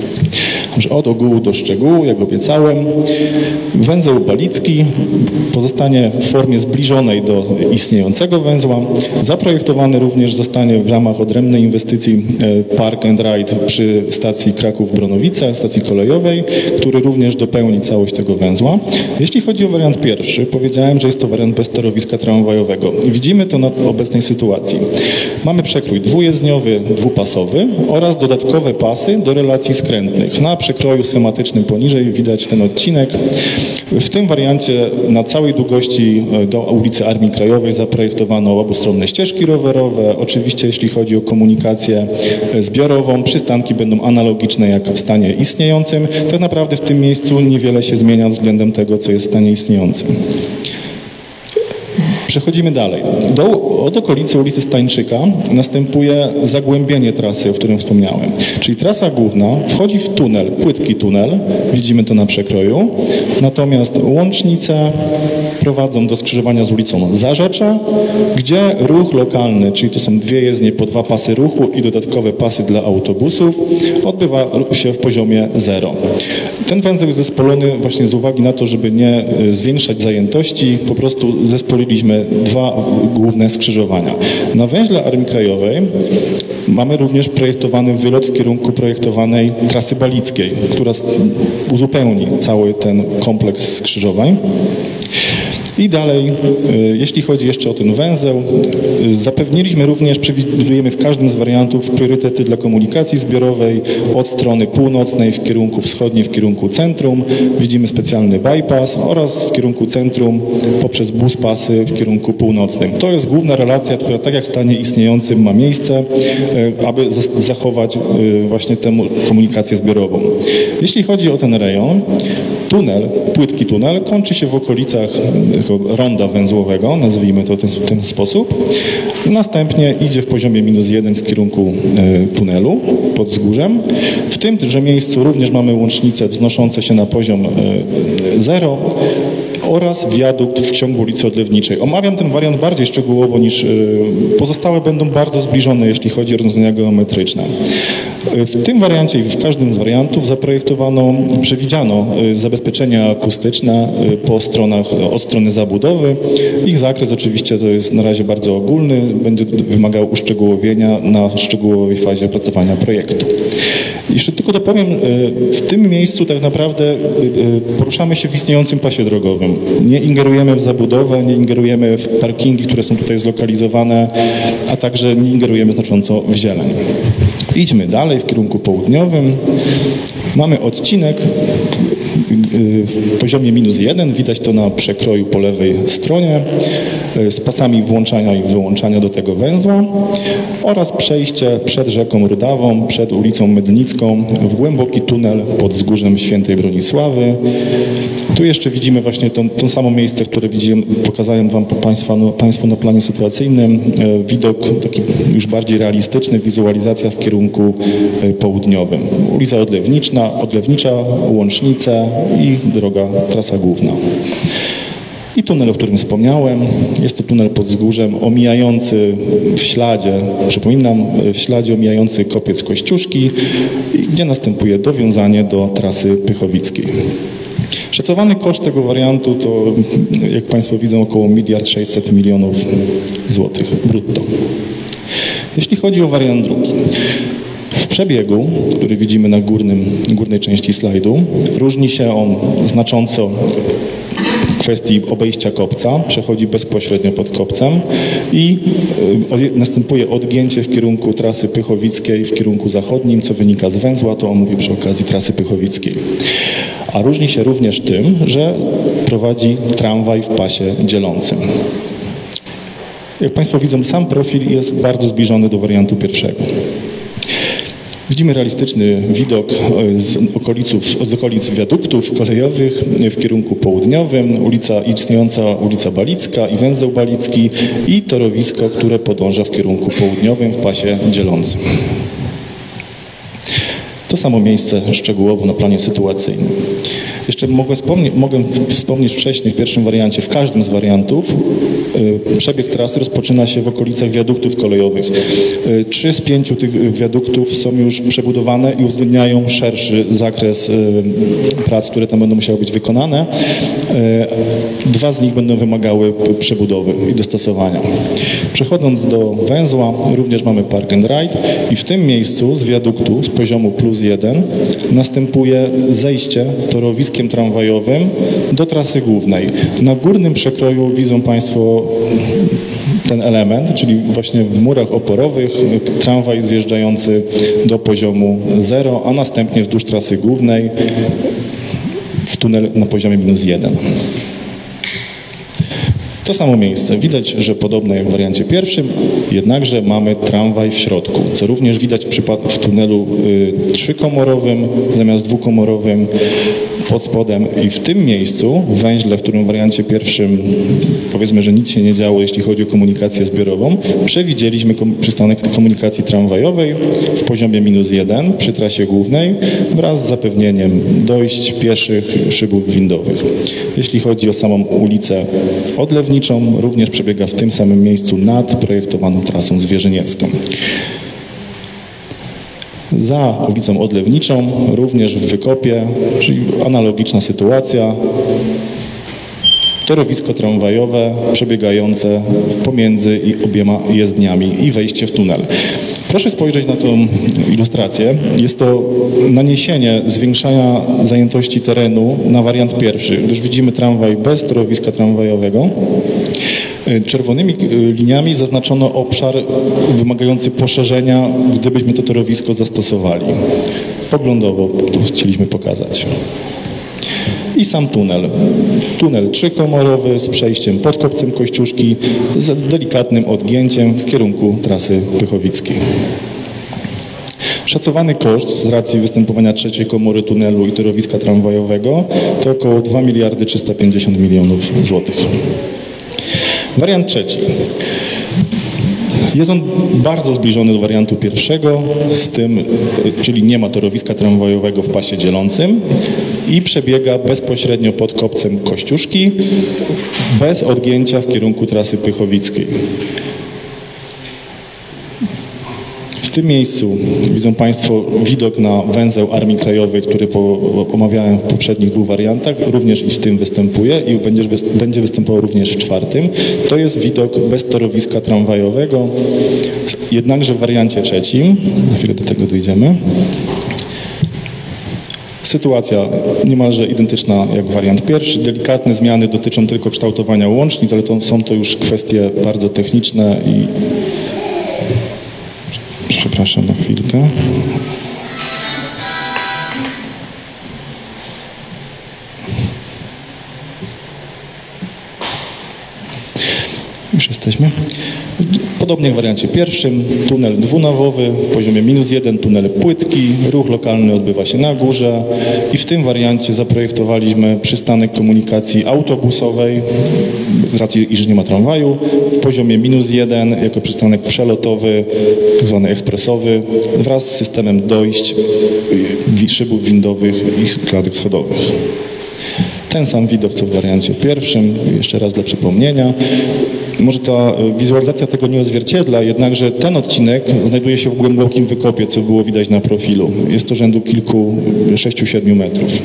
Od ogółu do szczegółu, jak obiecałem. Węzeł balicki pozostanie w formie zbliżonej do istniejącego węzła. Zaprojektowany również zostanie w ramach odrębnej inwestycji Park and Ride przy stacji Kraków-Bronowice, stacji kolejowej, który również dopełni całość tego węzła. Jeśli chodzi o wariant pierwszy, powiedziałem, że jest to wariant bez torowiska tramwajowego. Widzimy to na obecnej sytuacji. Mamy przekrój dwujezdniowy, dwupasowy oraz dodatkowe pasy do relacji skrętnych. Na przekroju schematycznym poniżej widać ten odcinek. W tym wariancie na całej długości do ulicy Armii Krajowej zaprojektowano obustronne ścieżki rowerowe. Oczywiście jeśli chodzi o komunikację zbiorową, przystanki będą analogiczne jak w stanie istniejącym. Tak naprawdę w tym miejscu niewiele się zmienia względem tego, co jest w stanie istniejącym. Przechodzimy dalej. Od okolicy ulicy Stańczyka następuje zagłębienie trasy, o którym wspomniałem. Czyli trasa główna wchodzi w tunel, płytki tunel, widzimy to na przekroju, natomiast łącznice prowadzą do skrzyżowania z ulicą Zarzecza, gdzie ruch lokalny, czyli to są 2 jezdnie po 2 pasy ruchu i dodatkowe pasy dla autobusów, odbywa się w poziomie 0. Ten węzeł jest zespolony właśnie z uwagi na to, żeby nie zwiększać zajętości, po prostu zespoliliśmy 2 główne skrzyżowania. Na węźle Armii Krajowej mamy również projektowany wylot w kierunku projektowanej trasy balickiej, która uzupełni cały ten kompleks skrzyżowań. I dalej, jeśli chodzi jeszcze o ten węzeł, zapewniliśmy również, przewidujemy w każdym z wariantów priorytety dla komunikacji zbiorowej od strony północnej w kierunku wschodniej, w kierunku centrum. Widzimy specjalny bypass oraz z kierunku centrum poprzez buspasy w kierunku północnym. To jest główna relacja, która tak jak w stanie istniejącym ma miejsce, aby zachować właśnie tę komunikację zbiorową. Jeśli chodzi o ten rejon, tunel, płytki tunel kończy się w okolicach ronda węzłowego, nazwijmy to w ten sposób. Następnie idzie w poziomie -1 w kierunku tunelu pod wzgórzem. W tymże miejscu również mamy łącznice wznoszące się na poziom 0 oraz wiadukt w ciągu ulicy Odlewniczej. Omawiam ten wariant bardziej szczegółowo niż pozostałe, będą bardzo zbliżone, jeśli chodzi o rozwiązania geometryczne. W tym wariancie i w każdym z wariantów przewidziano zabezpieczenia akustyczne po stronach, od strony zabudowy. Ich zakres oczywiście to jest na razie bardzo ogólny, będzie wymagał uszczegółowienia na szczegółowej fazie opracowania projektu. Jeszcze tylko dopowiem, w tym miejscu tak naprawdę poruszamy się w istniejącym pasie drogowym. Nie ingerujemy w zabudowę, nie ingerujemy w parkingi, które są tutaj zlokalizowane, a także nie ingerujemy znacząco w zieleń. Idźmy dalej w kierunku południowym. Mamy odcinek w poziomie -1, widać to na przekroju po lewej stronie, z pasami włączania i wyłączania do tego węzła oraz przejście przed rzeką Rudawą, przed ulicą Mydlnicką w głęboki tunel pod wzgórzem Świętej Bronisławy. Tu jeszcze widzimy właśnie to samo miejsce, które pokazałem Wam Państwu na planie sytuacyjnym. Widok taki już bardziej realistyczny, wizualizacja w kierunku południowym. Ulica Odlewnicza, Łącznice i trasa główna. I tunel, o którym wspomniałem, jest to tunel pod wzgórzem omijający w śladzie, przypominam, w śladzie omijający kopiec Kościuszki, gdzie następuje dowiązanie do trasy pychowickiej. Szacowany koszt tego wariantu to, jak Państwo widzą, około 1 600 000 000 złotych brutto. Jeśli chodzi o wariant drugi, w przebiegu, który widzimy na górnej części slajdu, różni się on znacząco w kwestii obejścia kopca, przechodzi bezpośrednio pod kopcem i następuje odgięcie w kierunku trasy pychowickiej w kierunku zachodnim, co wynika z węzła, to omówię przy okazji trasy pychowickiej. A różni się również tym, że prowadzi tramwaj w pasie dzielącym. Jak Państwo widzą, sam profil jest bardzo zbliżony do wariantu pierwszego. Widzimy realistyczny widok z okolic wiaduktów kolejowych w kierunku południowym, istniejąca ulica Balicka i węzeł balicki i torowisko, które podąża w kierunku południowym w pasie dzielącym. To samo miejsce szczegółowo na planie sytuacyjnym. Jeszcze mogę wspomnieć wcześniej w pierwszym wariancie, w każdym z wariantów przebieg trasy rozpoczyna się w okolicach wiaduktów kolejowych. 3 z 5 tych wiaduktów są już przebudowane i uwzględniają szerszy zakres prac, które tam będą musiały być wykonane. 2 z nich będą wymagały przebudowy i dostosowania. Przechodząc do węzła, również mamy park and ride i w tym miejscu z wiaduktu z poziomu +1 następuje zejście torowiskiem tramwajowym do trasy głównej. Na górnym przekroju widzą Państwo ten element, czyli właśnie w murach oporowych tramwaj zjeżdżający do poziomu 0, a następnie wzdłuż trasy głównej w tunel na poziomie -1. To samo miejsce. Widać, że podobne jak w wariancie pierwszym, jednakże mamy tramwaj w środku, co również widać w tunelu trzykomorowym zamiast dwukomorowym pod spodem i w tym miejscu, w węźle, w którym w wariancie pierwszym powiedzmy, że nic się nie działo, jeśli chodzi o komunikację zbiorową, przewidzieliśmy przystanek komunikacji tramwajowej w poziomie -1 przy trasie głównej wraz z zapewnieniem dojść pieszych, szybów windowych. Jeśli chodzi o samą ulicę Odlewniczą, również przebiega w tym samym miejscu nad projektowaną trasą zwierzyniecką. Za ulicą Odlewniczą, również w wykopie, czyli analogiczna sytuacja, torowisko tramwajowe przebiegające pomiędzy obiema jezdniami i wejście w tunel. Proszę spojrzeć na tą ilustrację. Jest to naniesienie zwiększania zajętości terenu na wariant pierwszy, gdyż widzimy tramwaj bez torowiska tramwajowego. Czerwonymi liniami zaznaczono obszar wymagający poszerzenia, gdybyśmy to torowisko zastosowali. Poglądowo to chcieliśmy pokazać. I sam tunel. Tunel trzykomorowy z przejściem pod kopcem Kościuszki z delikatnym odgięciem w kierunku trasy pychowickiej. Szacowany koszt z racji występowania trzeciej komory tunelu i torowiska tramwajowego to około 2 350 milionów złotych. Wariant trzeci. Jest on bardzo zbliżony do wariantu pierwszego, z tym, czyli nie ma torowiska tramwajowego w pasie dzielącym i przebiega bezpośrednio pod kopcem Kościuszki, bez odgięcia w kierunku trasy pychowickiej. W tym miejscu widzą Państwo widok na węzeł Armii Krajowej, który omawiałem w poprzednich dwóch wariantach, również i w tym występuje i będzie występował również w czwartym. To jest widok bez torowiska tramwajowego, jednakże w wariancie trzecim, na chwilę do tego dojdziemy, sytuacja niemalże identyczna jak wariant pierwszy. Delikatne zmiany dotyczą tylko kształtowania łącznic, ale są to już kwestie bardzo techniczne i przepraszam na chwilkę. Już jesteśmy. Podobnie jak w wariancie pierwszym, tunel dwunawowy w poziomie -1, tunel płytki, ruch lokalny odbywa się na górze i w tym wariancie zaprojektowaliśmy przystanek komunikacji autobusowej z racji, iż nie ma tramwaju, w poziomie -1 jako przystanek przelotowy, tak zwany ekspresowy, wraz z systemem dojść, szybów windowych i klatek schodowych. Ten sam widok co w wariancie pierwszym, jeszcze raz dla przypomnienia. Może ta wizualizacja tego nie odzwierciedla, jednakże ten odcinek znajduje się w głębokim wykopie, co było widać na profilu. Jest to rzędu 6-7 metrów.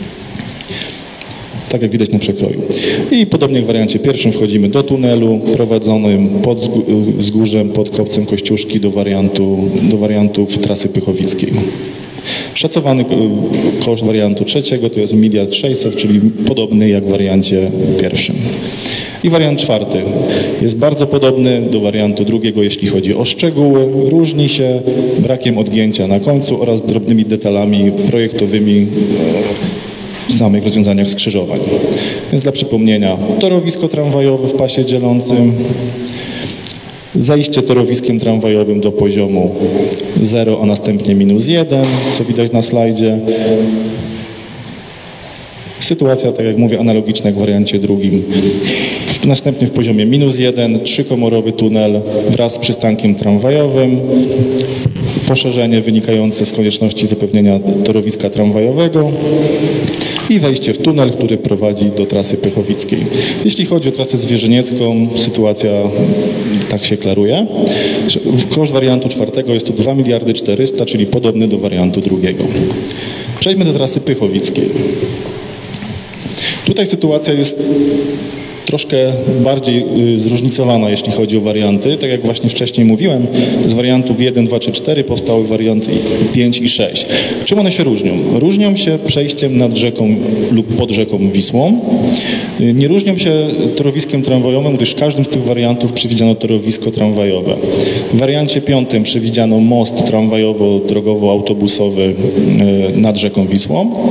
Tak jak widać na przekroju. I podobnie jak w wariancie pierwszym wchodzimy do tunelu prowadzonym pod wzgórzem, pod kopcem Kościuszki do wariantów trasy pychowickiej. Szacowany koszt wariantu trzeciego to jest 1 600 000 000, czyli podobny jak w wariancie pierwszym. I wariant czwarty jest bardzo podobny do wariantu drugiego, jeśli chodzi o szczegóły. Różni się brakiem odgięcia na końcu oraz drobnymi detalami projektowymi w samych rozwiązaniach skrzyżowań. Więc dla przypomnienia, torowisko tramwajowe w pasie dzielącym, zejście torowiskiem tramwajowym do poziomu 0, a następnie -1, co widać na slajdzie. Sytuacja, tak jak mówię, analogiczna jak w wariancie drugim. Następnie w poziomie -1, trzykomorowy tunel wraz z przystankiem tramwajowym, poszerzenie wynikające z konieczności zapewnienia torowiska tramwajowego i wejście w tunel, który prowadzi do trasy pychowickiej. Jeśli chodzi o trasę zwierzyniecką, sytuacja tak się klaruje. Koszt wariantu czwartego jest to 2 400 000 000, czyli podobny do wariantu drugiego. Przejdźmy do trasy pychowickiej. Tutaj sytuacja jest troszkę bardziej zróżnicowana, jeśli chodzi o warianty. Tak jak właśnie wcześniej mówiłem, z wariantów 1, 2 czy 4 powstały warianty 5 i 6. Czym one się różnią? Różnią się przejściem nad rzeką lub pod rzeką Wisłą. Nie różnią się torowiskiem tramwajowym, gdyż w każdym z tych wariantów przewidziano torowisko tramwajowe. W wariancie 5 przewidziano most tramwajowo-drogowo-autobusowy nad rzeką Wisłą.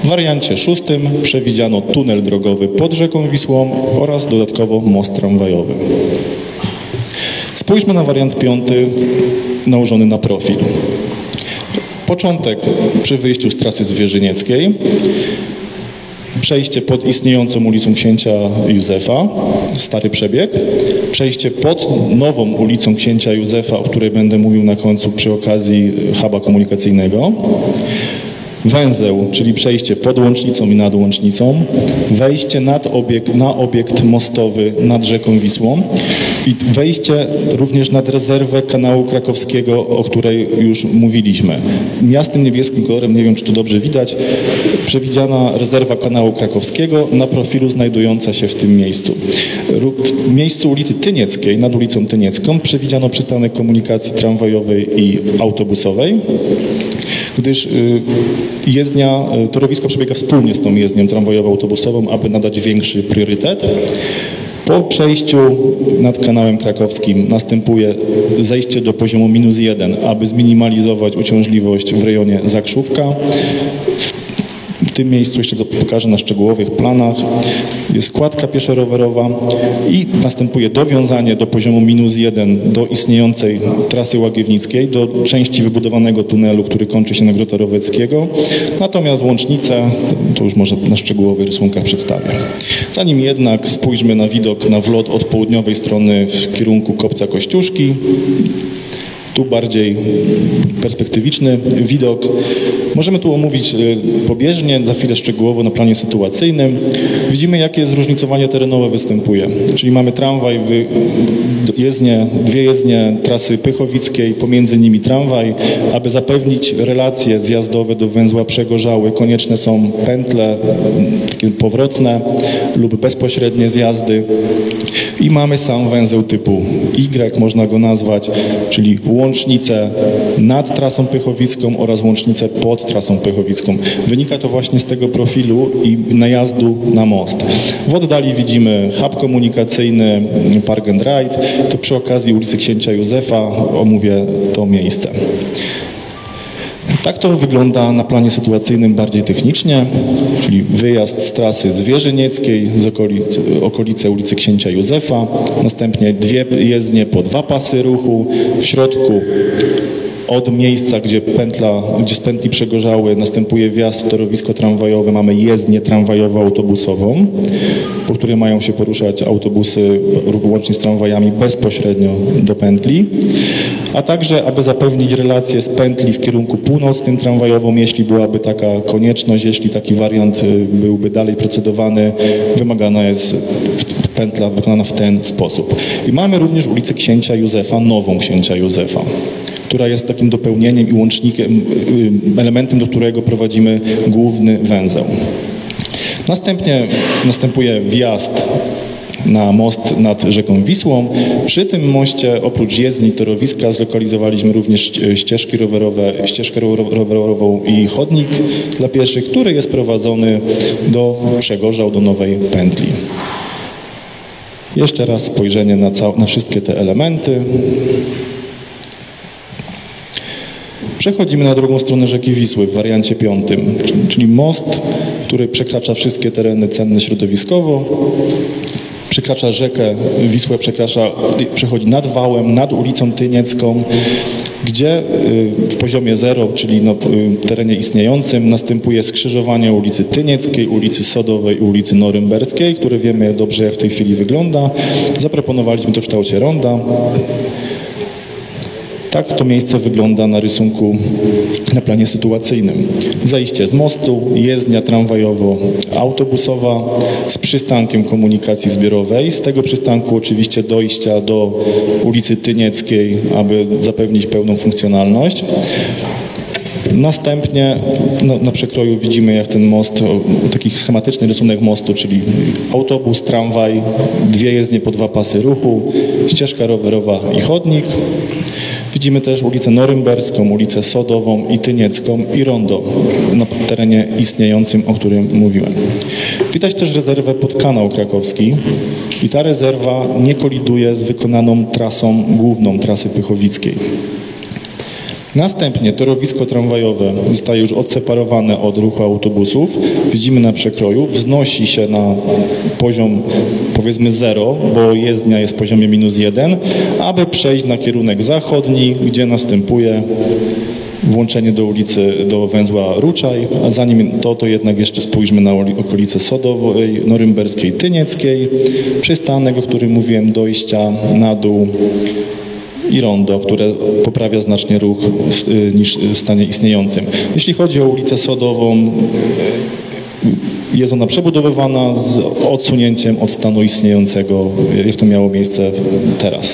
W wariancie 6 przewidziano tunel drogowy pod rzeką Wisłą oraz dodatkowo most tramwajowy. Spójrzmy na wariant 5 nałożony na profil. Początek przy wyjściu z trasy zwierzynieckiej, przejście pod istniejącą ulicą Księcia Józefa, stary przebieg, przejście pod nową ulicą Księcia Józefa, o której będę mówił na końcu przy okazji huba komunikacyjnego, węzeł, czyli przejście pod łącznicą i nad łącznicą, wejście na obiekt mostowy nad rzeką Wisłą i wejście również nad rezerwę kanału krakowskiego, o której już mówiliśmy. Jasnym niebieskim kolorem, nie wiem czy to dobrze widać, przewidziana rezerwa kanału krakowskiego na profilu znajdująca się w tym miejscu. W miejscu ulicy Tynieckiej, nad ulicą Tyniecką, przewidziano przystanek komunikacji tramwajowej i autobusowej, gdyż torowisko przebiega wspólnie z tą jezdnią tramwajowo-autobusową, aby nadać większy priorytet. Po przejściu nad kanałem krakowskim następuje zejście do poziomu -1, aby zminimalizować uciążliwość w rejonie Zakrzówka. W tym miejscu jeszcze to pokażę na szczegółowych planach. Jest kładka pieszo-rowerowa i następuje dowiązanie do poziomu -1 do istniejącej trasy łagiewnickiej, do części wybudowanego tunelu, który kończy się na Grota Roweckiego. Natomiast łącznicę to już może na szczegółowych rysunkach przedstawię. Zanim jednak spójrzmy na widok na wlot od południowej strony w kierunku Kopca Kościuszki. Tu bardziej perspektywiczny widok. Możemy tu omówić pobieżnie, za chwilę szczegółowo na planie sytuacyjnym. Widzimy, jakie zróżnicowanie terenowe występuje. Czyli mamy tramwaj, dwie jezdnie trasy pychowickiej, pomiędzy nimi tramwaj. Aby zapewnić relacje zjazdowe do węzła Przegorzały, konieczne są pętle takie powrotne lub bezpośrednie zjazdy. I mamy sam węzeł typu Y, można go nazwać, czyli łącznicę nad trasą pychowicką oraz łącznicę pod trasą pychowicką. Wynika to właśnie z tego profilu i najazdu na most. W oddali widzimy hub komunikacyjny Park and Ride. To przy okazji ulicy Księcia Józefa omówię to miejsce. Tak to wygląda na planie sytuacyjnym bardziej technicznie, czyli wyjazd z trasy zwierzynieckiej, z okolice ulicy Księcia Józefa, następnie dwie jezdnie po 2 pasy ruchu, w środku od miejsca, gdzie z pętli Przegorzały następuje wjazd w torowisko tramwajowe, mamy jezdnię tramwajowo-autobusową, po której mają się poruszać autobusy łącznie z tramwajami bezpośrednio do pętli, a także, aby zapewnić relację z pętli w kierunku północnym tramwajową, jeśli byłaby taka konieczność, jeśli taki wariant byłby dalej procedowany, wymagana jest pętla wykonana w ten sposób. I mamy również ulicę Księcia Józefa, nową Księcia Józefa, która jest takim dopełnieniem i łącznikiem, elementem, do którego prowadzimy główny węzeł. Następnie następuje wjazd na most nad rzeką Wisłą. Przy tym moście oprócz jezdni torowiska zlokalizowaliśmy również ścieżkę rowerową i chodnik dla pieszych, który jest prowadzony do Przegorzał, do nowej pętli. Jeszcze raz spojrzenie na wszystkie te elementy. Przechodzimy na drugą stronę rzeki Wisły w wariancie 5, czyli most, który przekracza wszystkie tereny cenne środowiskowo, przekracza rzekę Wisłę, przechodzi nad wałem, nad ulicą Tyniecką, gdzie w poziomie 0, czyli na terenie istniejącym, następuje skrzyżowanie ulicy Tynieckiej, ulicy Sodowej i ulicy Norymberskiej, które wiemy dobrze, jak w tej chwili wygląda. Zaproponowaliśmy to w kształcie ronda. Tak to miejsce wygląda na rysunku na planie sytuacyjnym. Zejście z mostu, jezdnia tramwajowo-autobusowa z przystankiem komunikacji zbiorowej. Z tego przystanku oczywiście dojścia do ulicy Tynieckiej, aby zapewnić pełną funkcjonalność. Następnie na przekroju widzimy, jak ten most, taki schematyczny rysunek mostu, czyli autobus, tramwaj, 2 jezdnie po 2 pasy ruchu, ścieżka rowerowa i chodnik. Widzimy też ulicę Norymberską, ulicę Sodową i Tyniecką i rondo na terenie istniejącym, o którym mówiłem. Widać też rezerwę pod kanał krakowski i ta rezerwa nie koliduje z wykonaną trasą główną trasy pychowickiej. Następnie torowisko tramwajowe zostaje już odseparowane od ruchu autobusów. Widzimy na przekroju, wznosi się na poziom powiedzmy 0, bo jezdnia jest w poziomie -1, aby przejść na kierunek zachodni, gdzie następuje włączenie do węzła Ruczaj, a zanim to jednak jeszcze spójrzmy na okolice Sodowej, Norymberskiej, Tynieckiej, przystanek, o którym mówiłem, dojścia na dół i rondo, które poprawia znacznie ruch niż w stanie istniejącym. Jeśli chodzi o ulicę Sodową, jest ona przebudowywana z odsunięciem od stanu istniejącego, jak to miało miejsce teraz.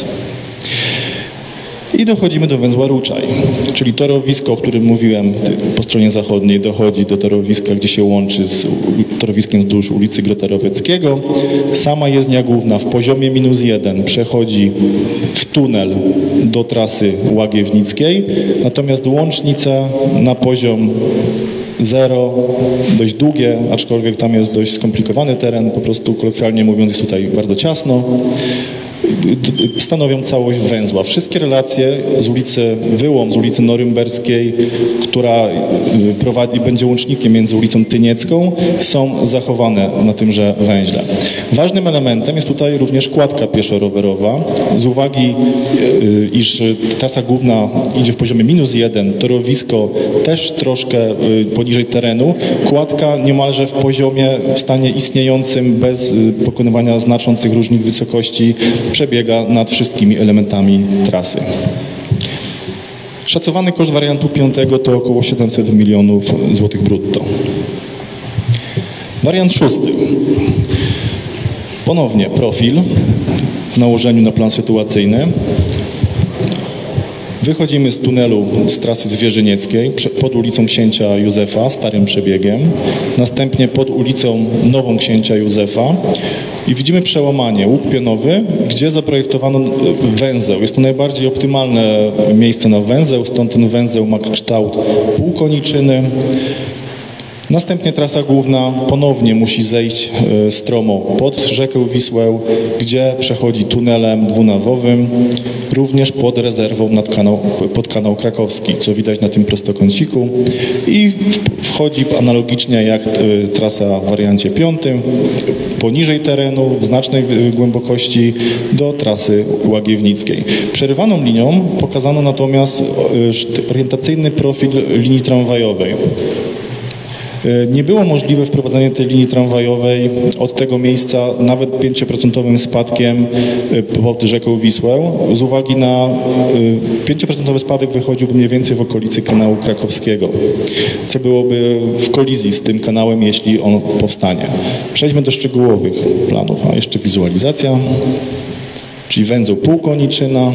I dochodzimy do węzła Ruczaj, czyli torowisko, o którym mówiłem po stronie zachodniej, dochodzi do torowiska, gdzie się łączy z torowiskiem wzdłuż ulicy Grota-Rowieckiego. Sama jezdnia główna w poziomie -1 przechodzi w tunel do trasy Łagiewnickiej, natomiast łącznice na poziom 0, dość długie, aczkolwiek tam jest dość skomplikowany teren, po prostu kolokwialnie mówiąc jest tutaj bardzo ciasno, stanowią całość węzła. Wszystkie relacje z ulicy Wyłom, z ulicy Norymberskiej, która będzie łącznikiem między ulicą Tyniecką, są zachowane na tymże węźle. Ważnym elementem jest tutaj również kładka pieszo-rowerowa. Z uwagi, iż trasa główna idzie w poziomie -1, torowisko też troszkę poniżej terenu, kładka niemalże w poziomie, w stanie istniejącym, bez pokonywania znaczących różnic wysokości, przebiega nad wszystkimi elementami trasy. Szacowany koszt wariantu 5 to około 700 milionów złotych brutto. Wariant 6. Ponownie profil w nałożeniu na plan sytuacyjny. Wychodzimy z tunelu z trasy Zwierzynieckiej pod ulicą Księcia Józefa, starym przebiegiem, następnie pod ulicą Nową Księcia Józefa i widzimy przełamanie, łuk pionowy, gdzie zaprojektowano węzeł. Jest to najbardziej optymalne miejsce na węzeł, stąd ten węzeł ma kształt półkoniczyny. Następnie trasa główna ponownie musi zejść stromo pod rzekę Wisłę, gdzie przechodzi tunelem dwunawowym, również pod rezerwą pod kanał krakowski, co widać na tym prostokąciku i wchodzi analogicznie jak trasa w wariancie 5, poniżej terenu, w znacznej głębokości do trasy Łagiewnickiej. Przerywaną linią pokazano natomiast orientacyjny profil linii tramwajowej. Nie było możliwe wprowadzenie tej linii tramwajowej od tego miejsca nawet 5% spadkiem pod rzeką Wisłę. Z uwagi na 5% spadek wychodziłby mniej więcej w okolicy kanału krakowskiego, co byłoby w kolizji z tym kanałem, jeśli on powstanie. Przejdźmy do szczegółowych planów, a jeszcze wizualizacja, czyli węzeł półkoniczyna.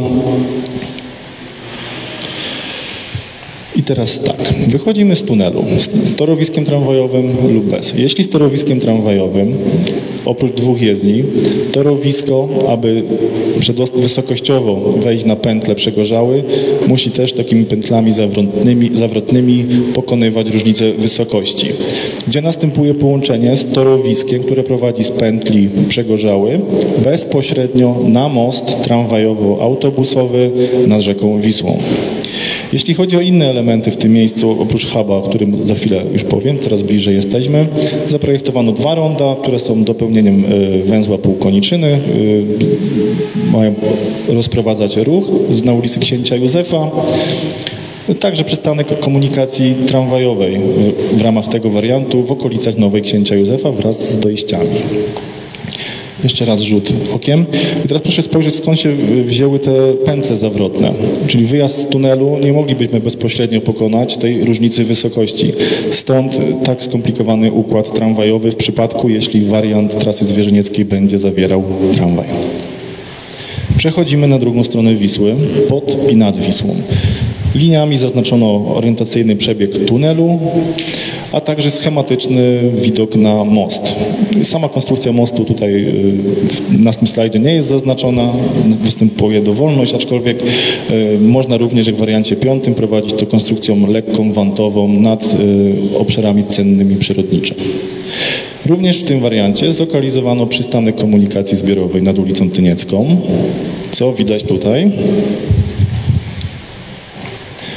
I teraz tak, wychodzimy z tunelu z torowiskiem tramwajowym lub bez. Jeśli z torowiskiem tramwajowym, oprócz 2 jezdni, torowisko, aby wysokościowo wejść na pętlę Przegorzały, musi też takimi pętlami zawrotnymi pokonywać różnice wysokości, gdzie następuje połączenie z torowiskiem, które prowadzi z pętli Przegorzały bezpośrednio na most tramwajowo-autobusowy nad rzeką Wisłą. Jeśli chodzi o inne elementy w tym miejscu, oprócz huba, o którym za chwilę już powiem, teraz bliżej jesteśmy, zaprojektowano 2 ronda, które są dopełnieniem węzła półkoniczyny, mają rozprowadzać ruch na ulicy Księcia Józefa, także przystanek komunikacji tramwajowej w ramach tego wariantu w okolicach Nowej Księcia Józefa wraz z dojściami. Jeszcze raz rzut okiem. I teraz proszę spojrzeć, skąd się wzięły te pętle zawrotne. Czyli wyjazd z tunelu nie moglibyśmy bezpośrednio pokonać tej różnicy wysokości. Stąd tak skomplikowany układ tramwajowy w przypadku, jeśli wariant trasy Zwierzynieckiej będzie zawierał tramwaj. Przechodzimy na drugą stronę Wisły, pod i nad Wisłą. Liniami zaznaczono orientacyjny przebieg tunelu, a także schematyczny widok na most. Sama konstrukcja mostu tutaj na tym slajdzie nie jest zaznaczona, występuje dowolność, aczkolwiek można również jak w wariancie 5 prowadzić to konstrukcją lekką, wantową nad obszarami cennymi przyrodniczo. Również w tym wariancie zlokalizowano przystanek komunikacji zbiorowej nad ulicą Tyniecką, co widać tutaj.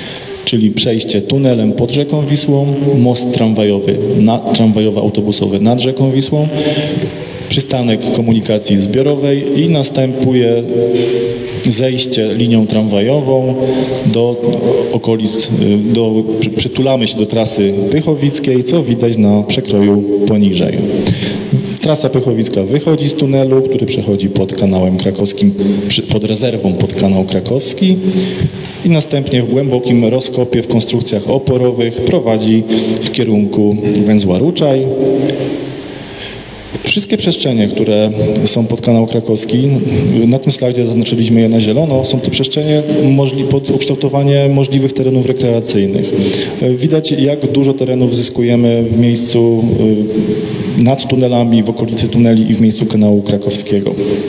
czyli przejście tunelem pod rzeką Wisłą, most tramwajowo-autobusowy nad rzeką Wisłą, przystanek komunikacji zbiorowej i następuje zejście linią tramwajową do okolic, przytulamy się do trasy pychowickiej, co widać na przekroju poniżej. Trasa pychowicka wychodzi z tunelu, który przechodzi pod kanałem krakowskim, pod rezerwą pod kanał krakowski i następnie w głębokim rozkopie w konstrukcjach oporowych prowadzi w kierunku węzła Ruczaj. Wszystkie przestrzenie, które są pod kanał krakowski, na tym slajdzie zaznaczyliśmy je na zielono, są to przestrzenie pod ukształtowanie możliwych terenów rekreacyjnych. Widać, jak dużo terenów zyskujemy w miejscu nad tunelami, w okolicy tuneli i w miejscu kanału krakowskiego.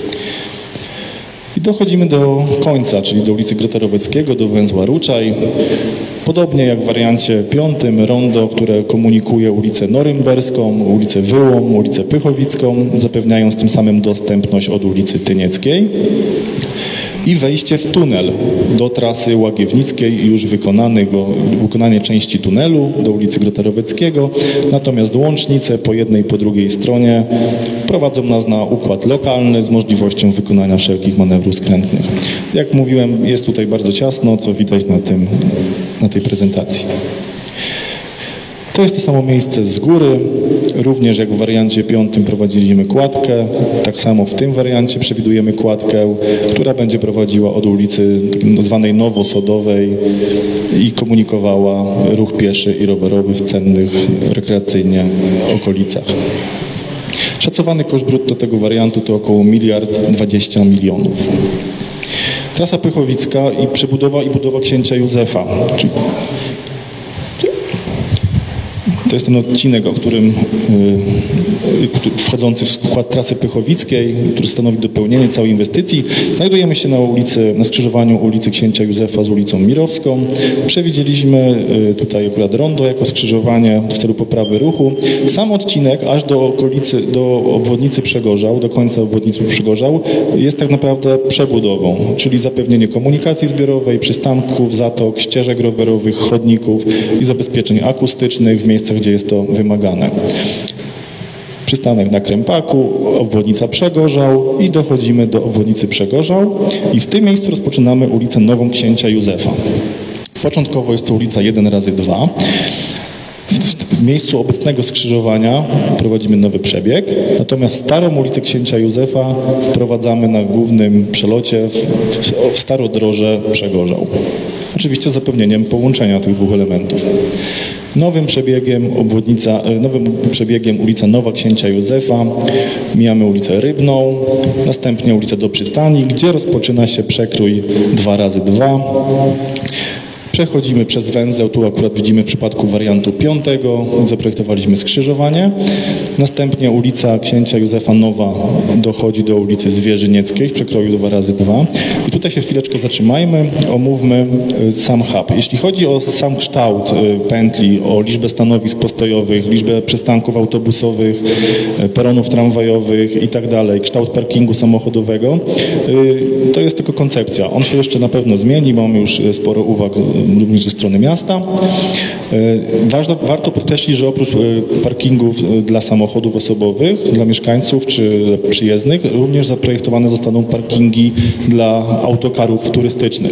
I dochodzimy do końca, czyli do ulicy Grota-Roweckiego, do węzła Ruczaj. Podobnie jak w wariancie 5, rondo, które komunikuje ulicę Norymberską, ulicę Wyłom, ulicę Pychowicką, zapewniając tym samym dostępność od ulicy Tynieckiej. I wejście w tunel do trasy Łagiewnickiej, już wykonanie części tunelu do ulicy Grota-Roweckiego. Natomiast łącznice po jednej i po drugiej stronie prowadzą nas na układ lokalny z możliwością wykonania wszelkich manewrów skrętnych. Jak mówiłem, jest tutaj bardzo ciasno, co widać na tej prezentacji. To jest to samo miejsce z góry, również jak w wariancie 5 prowadziliśmy kładkę, tak samo w tym wariancie przewidujemy kładkę, która będzie prowadziła od ulicy zwanej Nowosodowej i komunikowała ruch pieszy i rowerowy w cennych rekreacyjnie okolicach. Szacowany koszt brutto tego wariantu to około 1,020 mld. Trasa pychowicka i przebudowa i budowa Księcia Józefa. To jest ten odcinek, wchodzący w skład trasy pychowickiej, który stanowi dopełnienie całej inwestycji. Znajdujemy się na skrzyżowaniu ulicy Księcia Józefa z ulicą Mirowską. Przewidzieliśmy tutaj akurat rondo jako skrzyżowanie w celu poprawy ruchu. Sam odcinek aż do obwodnicy Przegorzał, do końca obwodnicy Przegorzał jest tak naprawdę przebudową, czyli zapewnienie komunikacji zbiorowej, przystanków, zatok, ścieżek rowerowych, chodników i zabezpieczeń akustycznych w miejscach, gdzie jest to wymagane. Przystanek na Krępaku, obwodnica Przegorzał i dochodzimy do obwodnicy Przegorzał i w tym miejscu rozpoczynamy ulicę Nową Księcia Józefa. Początkowo jest to ulica 1x2. W miejscu obecnego skrzyżowania prowadzimy nowy przebieg, natomiast starą ulicę Księcia Józefa wprowadzamy na głównym przelocie w Starodroże Przegorzał. Oczywiście z zapewnieniem połączenia tych dwóch elementów. Nowym przebiegiem ulica Nowa Księcia Józefa, mijamy ulicę Rybną, następnie ulicę do Przystani, gdzie rozpoczyna się przekrój 2x2. Przechodzimy przez węzeł, tu akurat widzimy w przypadku wariantu 5, zaprojektowaliśmy skrzyżowanie. Następnie ulica Księcia Józefa Nowa dochodzi do ulicy Zwierzynieckiej w przekroju 2x2. I tutaj się chwileczkę zatrzymajmy, omówmy sam hub. Jeśli chodzi o sam kształt pętli, o liczbę stanowisk postojowych, liczbę przystanków autobusowych, peronów tramwajowych i tak dalej, kształt parkingu samochodowego, to jest tylko koncepcja. On się jeszcze na pewno zmieni, mamy już sporo uwag również ze strony miasta. Warto podkreślić, że oprócz parkingów dla samochodów osobowych, dla mieszkańców czy przyjezdnych, również zaprojektowane zostaną parkingi dla autokarów turystycznych.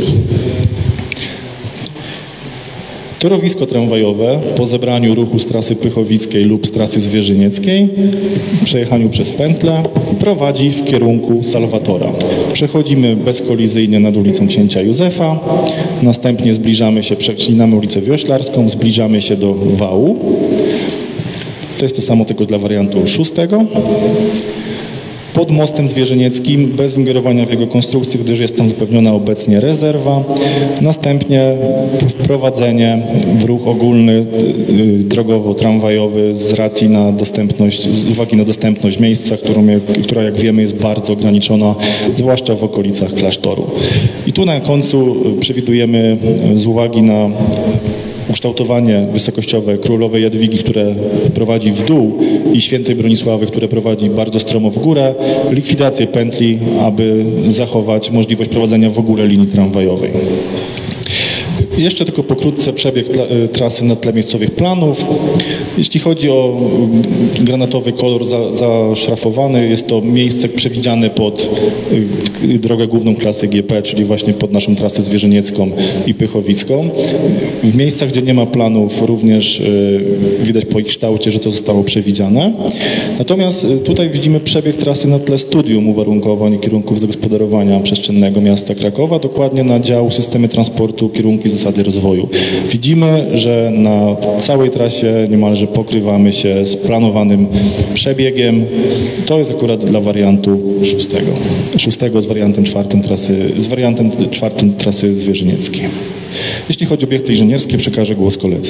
Torowisko tramwajowe po zebraniu ruchu z trasy pychowickiej lub z trasy zwierzynieckiej, przejechaniu przez pętlę, prowadzi w kierunku Salwatora. Przechodzimy bezkolizyjnie nad ulicą Księcia Józefa, następnie przeklinamy ulicę Wioślarską, zbliżamy się do wału. To jest to samo tylko dla wariantu 6. Pod mostem zwierzynieckim, bez ingerowania w jego konstrukcję, gdyż jest tam zapewniona obecnie rezerwa. Następnie wprowadzenie w ruch ogólny drogowo-tramwajowy z racji na dostępność, z uwagi na dostępność miejsca, która jak wiemy jest bardzo ograniczona, zwłaszcza w okolicach klasztoru. I tu na końcu przewidujemy z uwagi na ukształtowanie wysokościowe Królowej Jadwigi, które prowadzi w dół, i Świętej Bronisławy, które prowadzi bardzo stromo w górę, likwidację pętli, aby zachować możliwość prowadzenia w ogóle linii tramwajowej. Jeszcze tylko pokrótce przebieg trasy na tle miejscowych planów. Jeśli chodzi o granatowy kolor zaszrafowany, jest to miejsce przewidziane pod drogę główną klasy GP, czyli właśnie pod naszą trasę zwierzyniecką i pychowicką. W miejscach, gdzie nie ma planów, również widać po ich kształcie, że to zostało przewidziane. Natomiast tutaj widzimy przebieg trasy na tle studium uwarunkowań i kierunków zagospodarowania przestrzennego miasta Krakowa, dokładnie na dział systemy transportu, kierunki, zasady rozwoju. Widzimy, że na całej trasie niemalże pokrywamy się z planowanym przebiegiem. To jest akurat dla wariantu szóstego z wariantem czwartym trasy zwierzynieckiej. Jeśli chodzi o obiekty inżynierskie, przekażę głos koledze.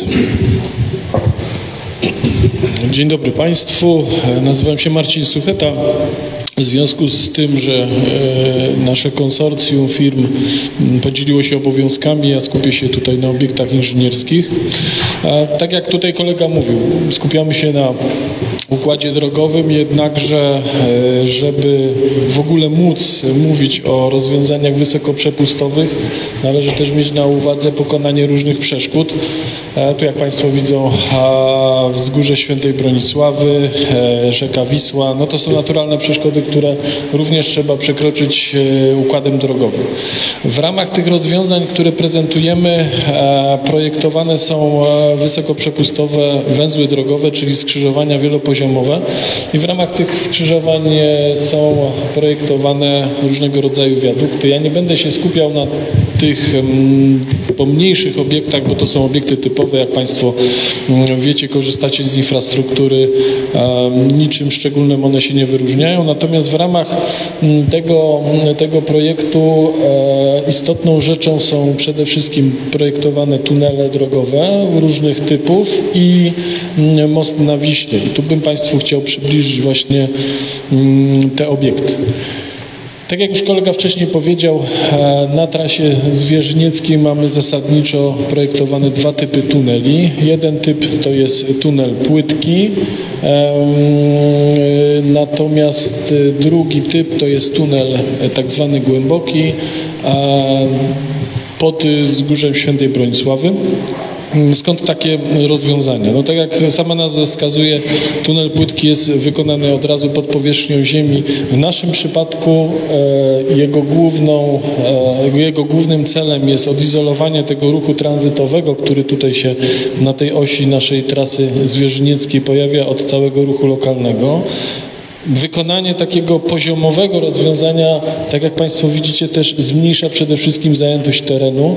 Dzień dobry Państwu. Nazywam się Marcin Sucheta. W związku z tym, że nasze konsorcjum firm podzieliło się obowiązkami, ja skupię się tutaj na obiektach inżynierskich. Tak jak tutaj kolega mówił, skupiamy się na układzie drogowym, jednakże żeby w ogóle móc mówić o rozwiązaniach wysokoprzepustowych, należy też mieć na uwadze pokonanie różnych przeszkód. Tu jak Państwo widzą wzgórze Świętej Bronisławy, rzeka Wisła, no to są naturalne przeszkody, które również trzeba przekroczyć układem drogowym. W ramach tych rozwiązań, które prezentujemy, projektowane są wysokoprzepustowe węzły drogowe, czyli skrzyżowania wielopoziomowe i w ramach tych skrzyżowań są projektowane różnego rodzaju wiadukty. Ja nie będę się skupiał na tych pomniejszych obiektach, bo to są obiekty typowe, jak Państwo wiecie, korzystacie z infrastruktury, niczym szczególnym one się nie wyróżniają, natomiast w ramach tego projektu istotną rzeczą są przede wszystkim projektowane tunele drogowe różnych typów i most na Wiśle. I tu bym Państwu chciał przybliżyć właśnie te obiekty. Tak jak już kolega wcześniej powiedział, na trasie zwierzynieckiej mamy zasadniczo projektowane dwa typy tuneli. Jeden typ to jest tunel płytki, natomiast drugi typ to jest tunel tak zwany głęboki pod wzgórzem Świętej Bronisławy. Skąd takie rozwiązania? No tak jak sama nazwa wskazuje, tunel płytki jest wykonany od razu pod powierzchnią ziemi. W naszym przypadku jego głównym celem jest odizolowanie tego ruchu tranzytowego, który tutaj się na tej osi naszej trasy zwierzynieckiej pojawia od całego ruchu lokalnego. Wykonanie takiego poziomowego rozwiązania, tak jak Państwo widzicie, też zmniejsza przede wszystkim zajętość terenu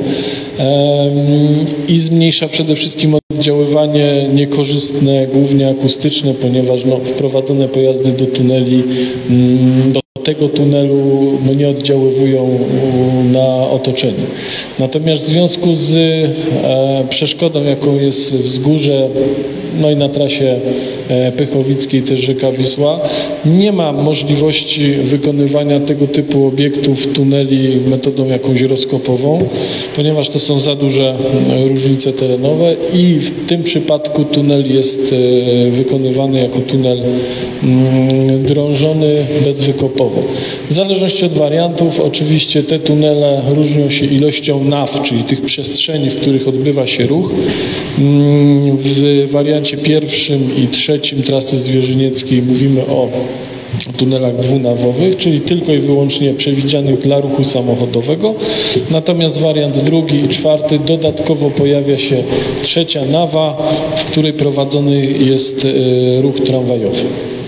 i zmniejsza przede wszystkim oddziaływanie niekorzystne, głównie akustyczne, ponieważ wprowadzone pojazdy do tuneli, do tego tunelu nie oddziaływują na otoczenie. Natomiast w związku z przeszkodą, jaką jest wzgórze, no i na trasie pychowickiej też rzeka Wisła, nie ma możliwości wykonywania tego typu obiektów, tuneli metodą jakąś rozkopową, ponieważ to są za duże różnice terenowe i w tym przypadku tunel jest wykonywany jako tunel drążony bezwykopowy. W zależności od wariantów oczywiście te tunele różnią się ilością naw, czyli tych przestrzeni, w których odbywa się ruch. W wariancie pierwszym i trzecim trasy zwierzynieckiej mówimy o tunelach dwunawowych, czyli tylko i wyłącznie przewidzianych dla ruchu samochodowego. Natomiast wariant drugi i czwarty dodatkowo pojawia się trzecia nawa, w której prowadzony jest ruch tramwajowy.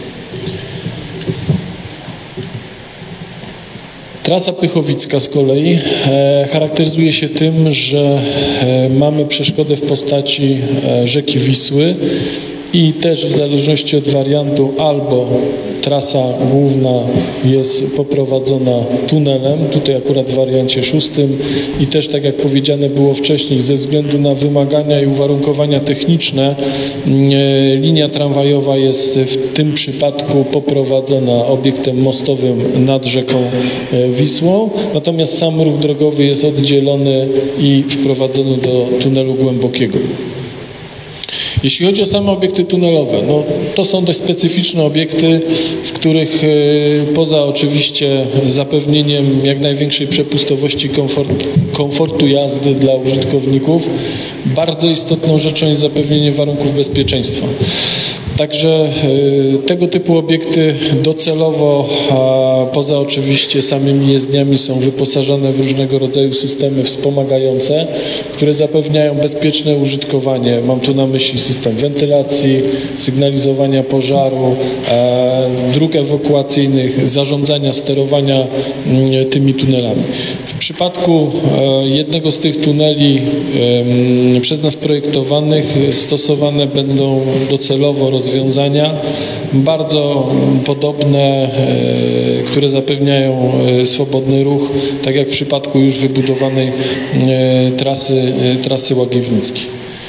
Trasa pychowicka z kolei charakteryzuje się tym, że mamy przeszkodę w postaci rzeki Wisły i też w zależności od wariantu albo trasa główna jest poprowadzona tunelem, tutaj akurat w wariancie szóstym i też tak jak powiedziane było wcześniej, ze względu na wymagania i uwarunkowania techniczne linia tramwajowa jest w tym przypadku poprowadzona obiektem mostowym nad rzeką Wisłą, natomiast sam ruch drogowy jest oddzielony i wprowadzony do tunelu głębokiego. Jeśli chodzi o same obiekty tunelowe, no, to są dość specyficzne obiekty, w których poza oczywiście zapewnieniem jak największej przepustowości, komfortu jazdy dla użytkowników, bardzo istotną rzeczą jest zapewnienie warunków bezpieczeństwa. Także tego typu obiekty docelowo, poza oczywiście samymi jezdniami, są wyposażone w różnego rodzaju systemy wspomagające, które zapewniają bezpieczne użytkowanie. Mam tu na myśli system wentylacji, sygnalizowania pożaru, dróg ewakuacyjnych, zarządzania, sterowania tymi tunelami. W przypadku jednego z tych tuneli przez nas projektowanych stosowane będą docelowo rozwiązania bardzo podobne, które zapewniają swobodny ruch, tak jak w przypadku już wybudowanej trasy Łagiewnickiej.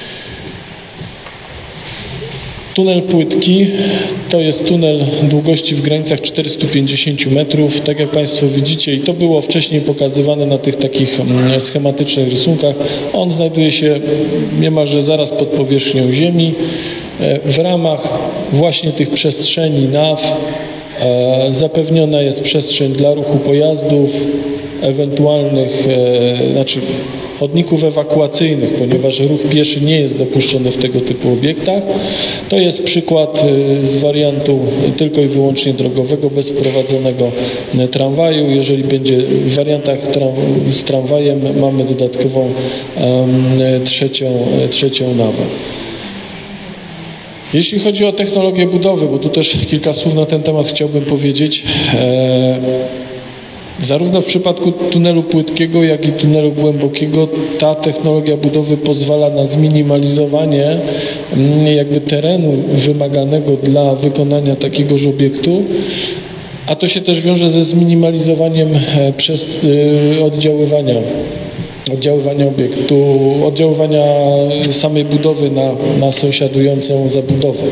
Tunel płytki to jest tunel długości w granicach 450 metrów, tak jak Państwo widzicie, i to było wcześniej pokazywane na tych takich schematycznych rysunkach. On znajduje się niemalże zaraz pod powierzchnią ziemi. W ramach właśnie tych przestrzeni naw zapewniona jest przestrzeń dla ruchu pojazdów, ewentualnych, chodników ewakuacyjnych, ponieważ ruch pieszy nie jest dopuszczony w tego typu obiektach. To jest przykład z wariantu tylko i wyłącznie drogowego, bez wprowadzonego tramwaju. Jeżeli będzie w wariantach z tramwajem, mamy dodatkową trzecią nawę. Jeśli chodzi o technologię budowy, bo tu też kilka słów na ten temat chciałbym powiedzieć, zarówno w przypadku tunelu płytkiego, jak i tunelu głębokiego ta technologia budowy pozwala na zminimalizowanie jakby terenu wymaganego dla wykonania takiegoż obiektu, a to się też wiąże ze zminimalizowaniem oddziaływania obiektu, oddziaływania samej budowy na sąsiadującą zabudowę.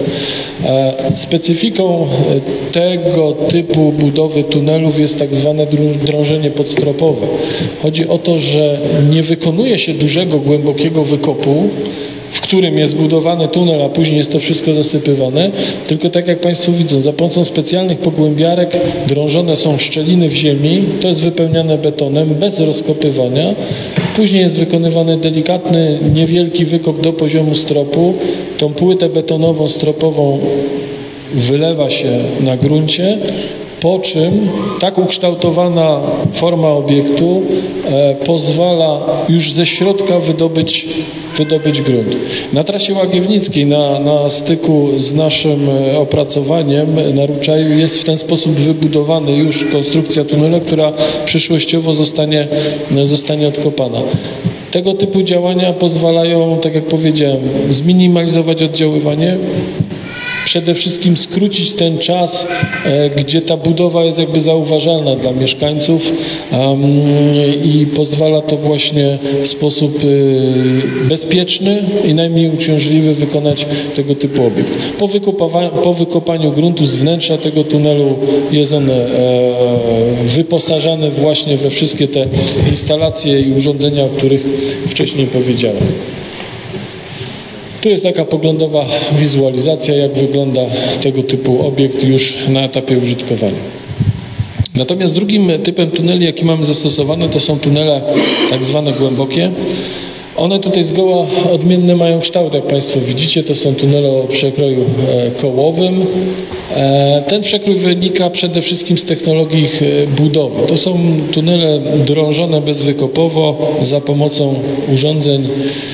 Specyfiką tego typu budowy tunelów jest tak zwane drążenie podstropowe. Chodzi o to, że nie wykonuje się dużego, głębokiego wykopu, w którym jest zbudowany tunel, a później jest to wszystko zasypywane, tylko tak jak Państwo widzą, za pomocą specjalnych pogłębiarek drążone są szczeliny w ziemi, to jest wypełniane betonem bez rozkopywania, później jest wykonywany delikatny, niewielki wykop do poziomu stropu, tą płytę betonową, stropową wylewa się na gruncie, po czym tak ukształtowana forma obiektu pozwala już ze środka wydobyć grunt. Na trasie Łagiewnickiej, na styku z naszym opracowaniem na Ruczaju jest w ten sposób wybudowany już konstrukcja tunelu, która przyszłościowo zostanie odkopana. Tego typu działania pozwalają, tak jak powiedziałem, zminimalizować oddziaływanie, przede wszystkim skrócić ten czas, gdzie ta budowa jest jakby zauważalna dla mieszkańców i pozwala to właśnie w sposób bezpieczny i najmniej uciążliwy wykonać tego typu obiekt. Po wykopaniu gruntu z wnętrza tego tunelu jest on wyposażany właśnie we wszystkie te instalacje i urządzenia, o których wcześniej powiedziałem. Tu jest taka poglądowa wizualizacja, jak wygląda tego typu obiekt już na etapie użytkowania. Natomiast drugim typem tuneli, jaki mamy zastosowane, to są tunele tak zwane głębokie. One tutaj zgoła odmienny mają kształt, jak Państwo widzicie, to są tunele o przekroju kołowym. Ten przekrój wynika przede wszystkim z technologii ich budowy. To są tunele drążone bezwykopowo za pomocą urządzeń,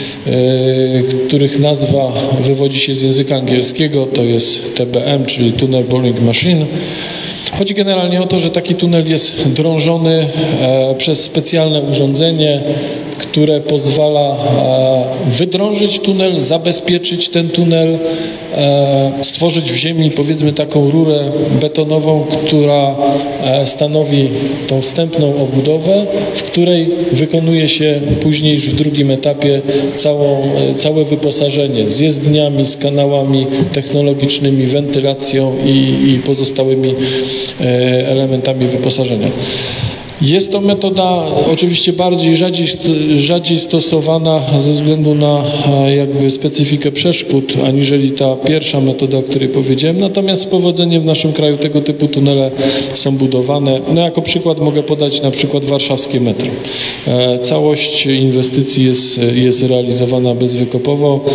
których nazwa wywodzi się z języka angielskiego, to jest TBM, czyli Tunnel Boring Machine. Chodzi generalnie o to, że taki tunel jest drążony przez specjalne urządzenie, które pozwala wydrążyć tunel, zabezpieczyć ten tunel, stworzyć w ziemi, powiedzmy, taką rurę betonową, która stanowi tą wstępną obudowę, w której wykonuje się później już w drugim etapie całe wyposażenie z jezdniami, z kanałami technologicznymi, wentylacją i pozostałymi elementami wyposażenia. Jest to metoda oczywiście rzadziej stosowana ze względu na jakby specyfikę przeszkód, aniżeli ta pierwsza metoda, o której powiedziałem. Natomiast z powodzeniem w naszym kraju tego typu tunele są budowane. No jako przykład mogę podać na przykład warszawskie metro. Całość inwestycji jest realizowana bezwykopowo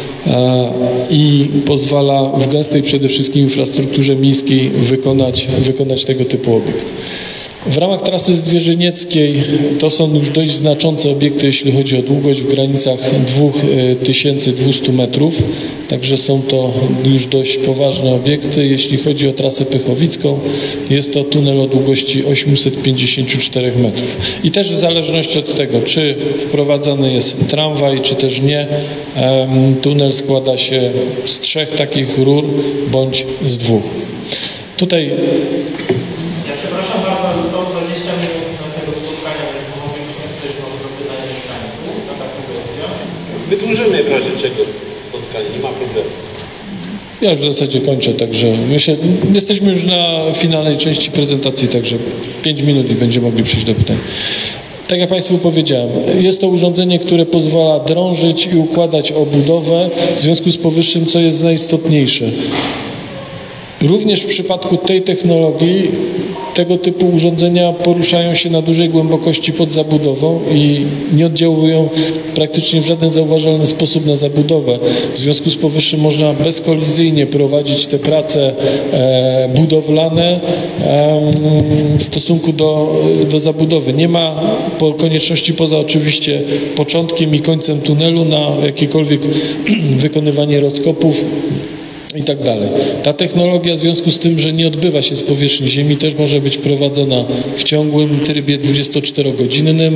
i pozwala w gęstej przede wszystkim infrastrukturze miejskiej wykonać tego typu obiekt. W ramach trasy zwierzynieckiej to są już dość znaczące obiekty, jeśli chodzi o długość w granicach 2200 metrów, także są to już dość poważne obiekty. Jeśli chodzi o trasę pychowicką, jest to tunel o długości 854 metrów. I też w zależności od tego, czy wprowadzany jest tramwaj, czy też nie, tunel składa się z 3 takich rur, bądź z 2. Tutaj przepraszam bardzo, zostało 20 minut do tego spotkania, więc moglibyśmy przejść do pytań mieszkańców. Taka sugestia. Wydłużymy w razie czego spotkanie, nie ma problemu. ja już w zasadzie kończę, także jesteśmy już na finalnej części prezentacji, także 5 minut i będziemy mogli przejść do pytań. Tak jak Państwu powiedziałem, jest to urządzenie, które pozwala drążyć i układać obudowę, w związku z powyższym, co jest najistotniejsze. Również w przypadku tej technologii tego typu urządzenia poruszają się na dużej głębokości pod zabudową i nie oddziałują praktycznie w żaden zauważalny sposób na zabudowę. W związku z powyższym można bezkolizyjnie prowadzić te prace budowlane w stosunku do zabudowy. Nie ma konieczności, poza oczywiście początkiem i końcem tunelu, na jakiekolwiek wykonywanie rozkopów i tak dalej. Ta technologia w związku z tym, że nie odbywa się z powierzchni Ziemi, też może być prowadzona w ciągłym trybie 24-godzinnym.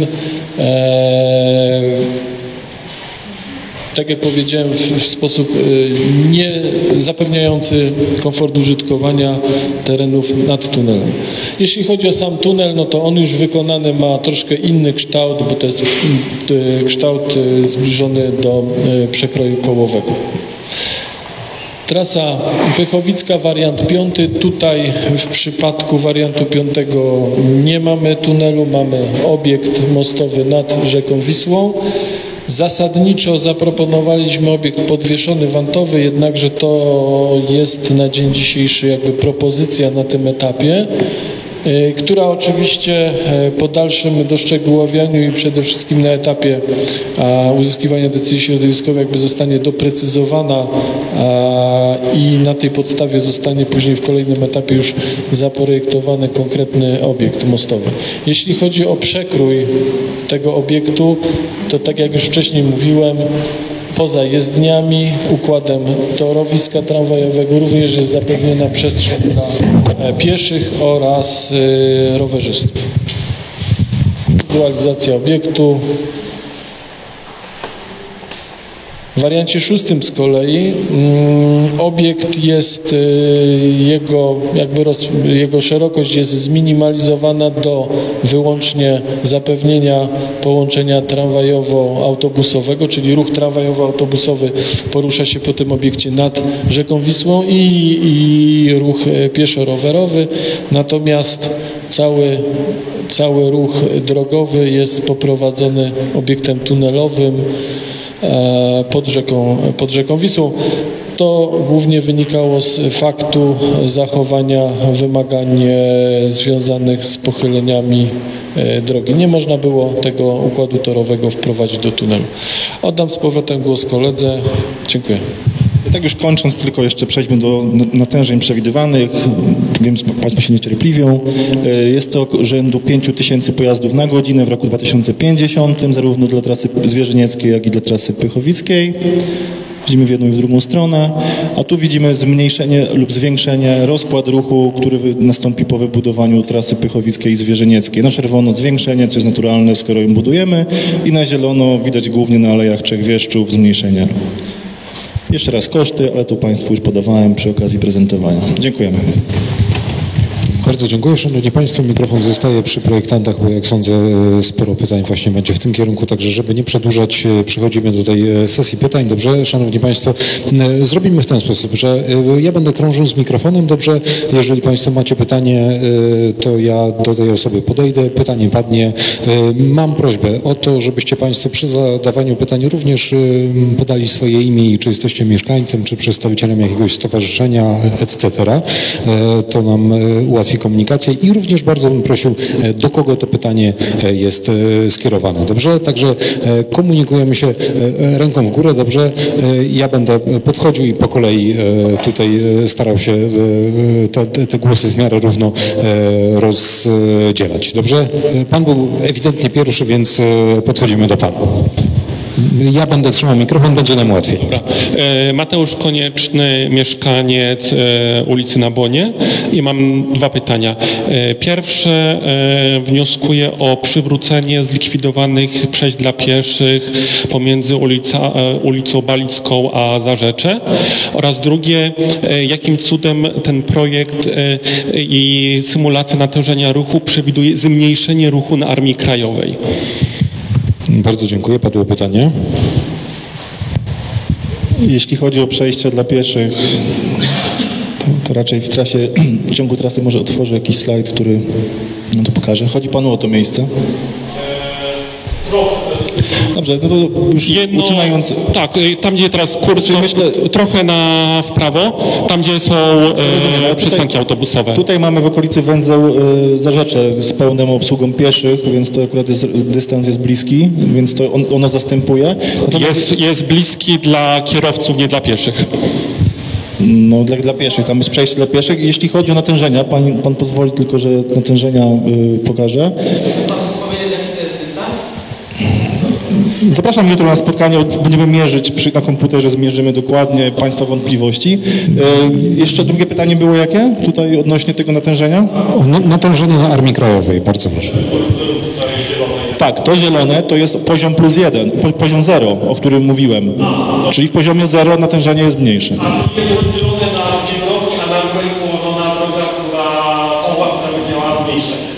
Tak jak powiedziałem, w sposób nie zapewniający komfortu użytkowania terenów nad tunelem. Jeśli chodzi o sam tunel, no to on już wykonany ma troszkę inny kształt, bo to jest kształt zbliżony do przekroju kołowego. Trasa pychowicka, wariant 5. Tutaj w przypadku wariantu 5 nie mamy tunelu, mamy obiekt mostowy nad rzeką Wisłą. Zasadniczo zaproponowaliśmy obiekt podwieszony wantowy, jednakże to jest na dzień dzisiejszy jakby propozycja na tym etapie, która oczywiście po dalszym doszczegółowianiu i przede wszystkim na etapie uzyskiwania decyzji środowiskowej jakby zostanie doprecyzowana i na tej podstawie zostanie później w kolejnym etapie już zaprojektowany konkretny obiekt mostowy. Jeśli chodzi o przekrój tego obiektu, to tak jak już wcześniej mówiłem, poza jezdniami, układem torowiska tramwajowego również jest zapewniona przestrzeń dla pieszych oraz rowerzystów. Wizualizacja obiektu. W wariancie 6 z kolei obiekt jest, jego szerokość jest zminimalizowana do wyłącznie zapewnienia połączenia tramwajowo-autobusowego, czyli ruch tramwajowo-autobusowy porusza się po tym obiekcie nad rzeką Wisłą i ruch pieszo-rowerowy, natomiast cały ruch drogowy jest poprowadzony obiektem tunelowym pod rzeką Wisłą. To głównie wynikało z faktu zachowania wymagań związanych z pochyleniami drogi. Nie można było tego układu torowego wprowadzić do tunelu. Oddam z powrotem głos koledze. Dziękuję. I tak już kończąc, tylko jeszcze przejdźmy do natężeń przewidywanych. Wiem, że Państwo się niecierpliwią. Jest to rzędu 5000 pojazdów na godzinę w roku 2050, zarówno dla trasy zwierzynieckiej, jak i dla trasy pychowickiej. Widzimy w jedną i w drugą stronę, a tu widzimy zmniejszenie lub zwiększenie rozkład ruchu, który nastąpi po wybudowaniu trasy pychowickiej i zwierzynieckiej. Na czerwono zwiększenie, co jest naturalne, skoro ją budujemy, i na zielono widać głównie na Alejach Trzech Wieszczów zmniejszenie. Jeszcze raz koszty, ale tu Państwu już podawałem przy okazji prezentowania. Dziękujemy. Bardzo dziękuję. Szanowni Państwo, mikrofon zostaje przy projektantach, bo jak sądzę sporo pytań właśnie będzie w tym kierunku, także żeby nie przedłużać, przechodzimy do tej sesji pytań. Dobrze, Szanowni Państwo, zrobimy w ten sposób, że ja będę krążył z mikrofonem, dobrze? Jeżeli Państwo macie pytanie, to ja do tej osoby podejdę, pytanie padnie. Mam prośbę o to, żebyście Państwo przy zadawaniu pytań również podali swoje imię i czy jesteście mieszkańcem, czy przedstawicielem jakiegoś stowarzyszenia, etc. To nam ułatwi komunikację i również bardzo bym prosił, do kogo to pytanie jest skierowane. Dobrze? Także komunikujemy się ręką w górę, dobrze? Ja będę podchodził i po kolei tutaj starał się te głosy w miarę równo rozdzielać. Dobrze? Pan był ewidentnie pierwszy, więc podchodzimy do Pana. Ja będę trzymał mikrofon, będzie nam łatwiej. Dobra. Mateusz Konieczny, mieszkaniec ulicy na Bonie i mam dwa pytania. Pierwsze, wnioskuję o przywrócenie zlikwidowanych przejść dla pieszych pomiędzy ulicą Balicką a Zarzecze oraz drugie, jakim cudem ten projekt i symulacja natężenia ruchu przewiduje zmniejszenie ruchu na Armii Krajowej. Bardzo dziękuję. Padło pytanie. Jeśli chodzi o przejścia dla pieszych, to raczej w ciągu trasy może otworzę jakiś slajd, który to pokaże. Chodzi Panu o to miejsce? Dobrze, no to już uczynając... Tak, tam gdzie teraz kurs, trochę w prawo, tam gdzie są przystanki autobusowe. Tutaj mamy w okolicy węzeł Zarzecze z pełną obsługą pieszych, więc to akurat dystans jest bliski, więc to ono zastępuje. Jest bliski dla kierowców, nie dla pieszych. No dla pieszych, tam jest przejście dla pieszych. Jeśli chodzi o natężenia, pan pozwoli tylko, że natężenia pokażę. Zapraszam jutro na spotkanie, będziemy mierzyć, na komputerze zmierzymy dokładnie Państwa wątpliwości. Jeszcze drugie pytanie było jakie? Tutaj odnośnie tego natężenia? Natężenie na Armii Krajowej, bardzo proszę. Tak, to zielone to jest poziom +1, poziom 0, o którym mówiłem. Czyli w poziomie 0 natężenie jest mniejsze. A to jest rozdzielone na drogi, a na drogę położona droga, która będzie miała zmniejszenie.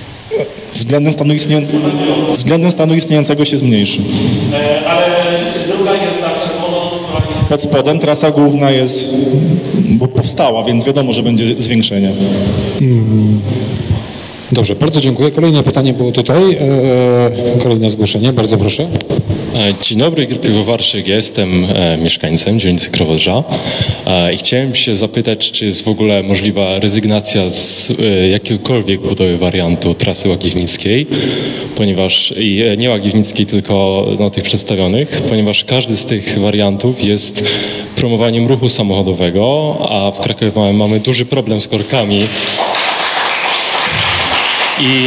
Względem stanu istniejącego się zmniejszy. Ale druga jest na czerwono, która jest... Pod spodem trasa główna jest, bo powstała, więc wiadomo, że będzie zwiększenie. Dobrze, bardzo dziękuję. Kolejne pytanie było tutaj. Kolejne zgłoszenie, bardzo proszę. Dzień dobry, Igor Piwowarczyk. Ja jestem mieszkańcem dzielnicy Krowodrza i chciałem się zapytać, czy jest w ogóle możliwa rezygnacja z jakiegokolwiek budowy wariantu trasy łagiewnickiej, ponieważ nie łagiewnickiej, tylko tych przedstawionych, ponieważ każdy z tych wariantów jest promowaniem ruchu samochodowego, a w Krakowie mamy duży problem z korkami. I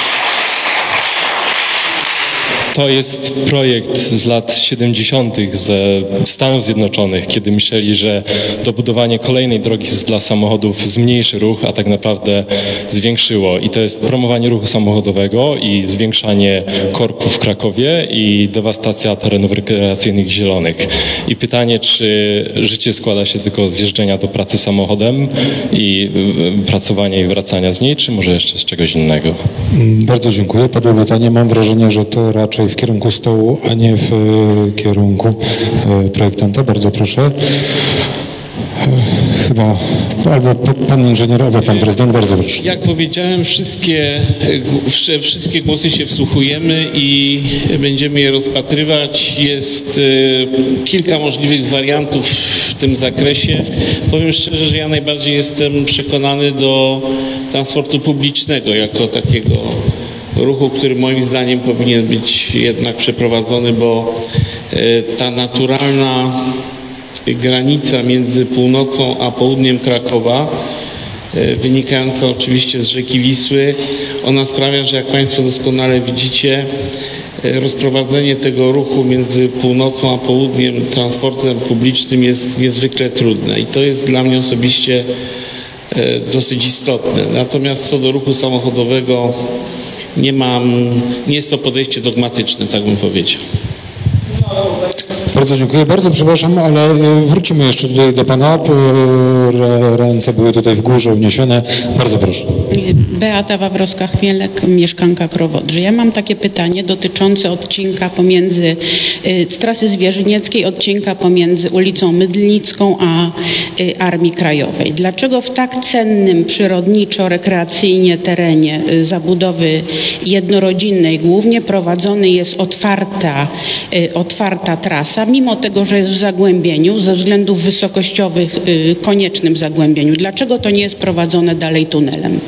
to jest projekt z lat 70. ze Stanów Zjednoczonych, kiedy myśleli, że dobudowanie kolejnej drogi dla samochodów zmniejszy ruch, a tak naprawdę zwiększyło. I to jest promowanie ruchu samochodowego i zwiększanie korków w Krakowie i dewastacja terenów rekreacyjnych i zielonych. I pytanie, czy życie składa się tylko z jeżdżenia do pracy samochodem i pracowania i wracania z niej, czy może jeszcze z czegoś innego? Bardzo dziękuję. Padło pytanie. Mam wrażenie, że to raczej w kierunku stołu, a nie w kierunku projektanta. Bardzo proszę. Chyba albo pan inżynier, albo pan prezydent. Bardzo proszę. Jak powiedziałem, wszystkie głosy się wsłuchujemy i będziemy je rozpatrywać. Jest kilka możliwych wariantów w tym zakresie. Powiem szczerze, że ja najbardziej jestem przekonany do transportu publicznego jako takiego ruchu, który moim zdaniem powinien być jednak przeprowadzony, bo ta naturalna granica między północą a południem Krakowa, wynikająca oczywiście z rzeki Wisły, ona sprawia, że jak Państwo doskonale widzicie, rozprowadzenie tego ruchu między północą a południem transportem publicznym jest niezwykle trudne i to jest dla mnie osobiście dosyć istotne. Natomiast co do ruchu samochodowego nie jest to podejście dogmatyczne, tak bym powiedział. Bardzo dziękuję. Bardzo przepraszam, ale wrócimy jeszcze tutaj do pana. Ręce były tutaj w górze uniesione. Bardzo proszę. Beata Wawrowska-Chmielek, mieszkanka Krowodrzy. Ja mam takie pytanie dotyczące odcinka pomiędzy z trasy zwierzynieckiej, odcinka pomiędzy ulicą Mydlnicką a Armii Krajowej. Dlaczego w tak cennym przyrodniczo-rekreacyjnie terenie zabudowy jednorodzinnej głównie prowadzony jest otwarta trasa, mimo tego, że jest w zagłębieniu, ze względów wysokościowych koniecznym zagłębieniu? Dlaczego to nie jest prowadzone dalej tunelem?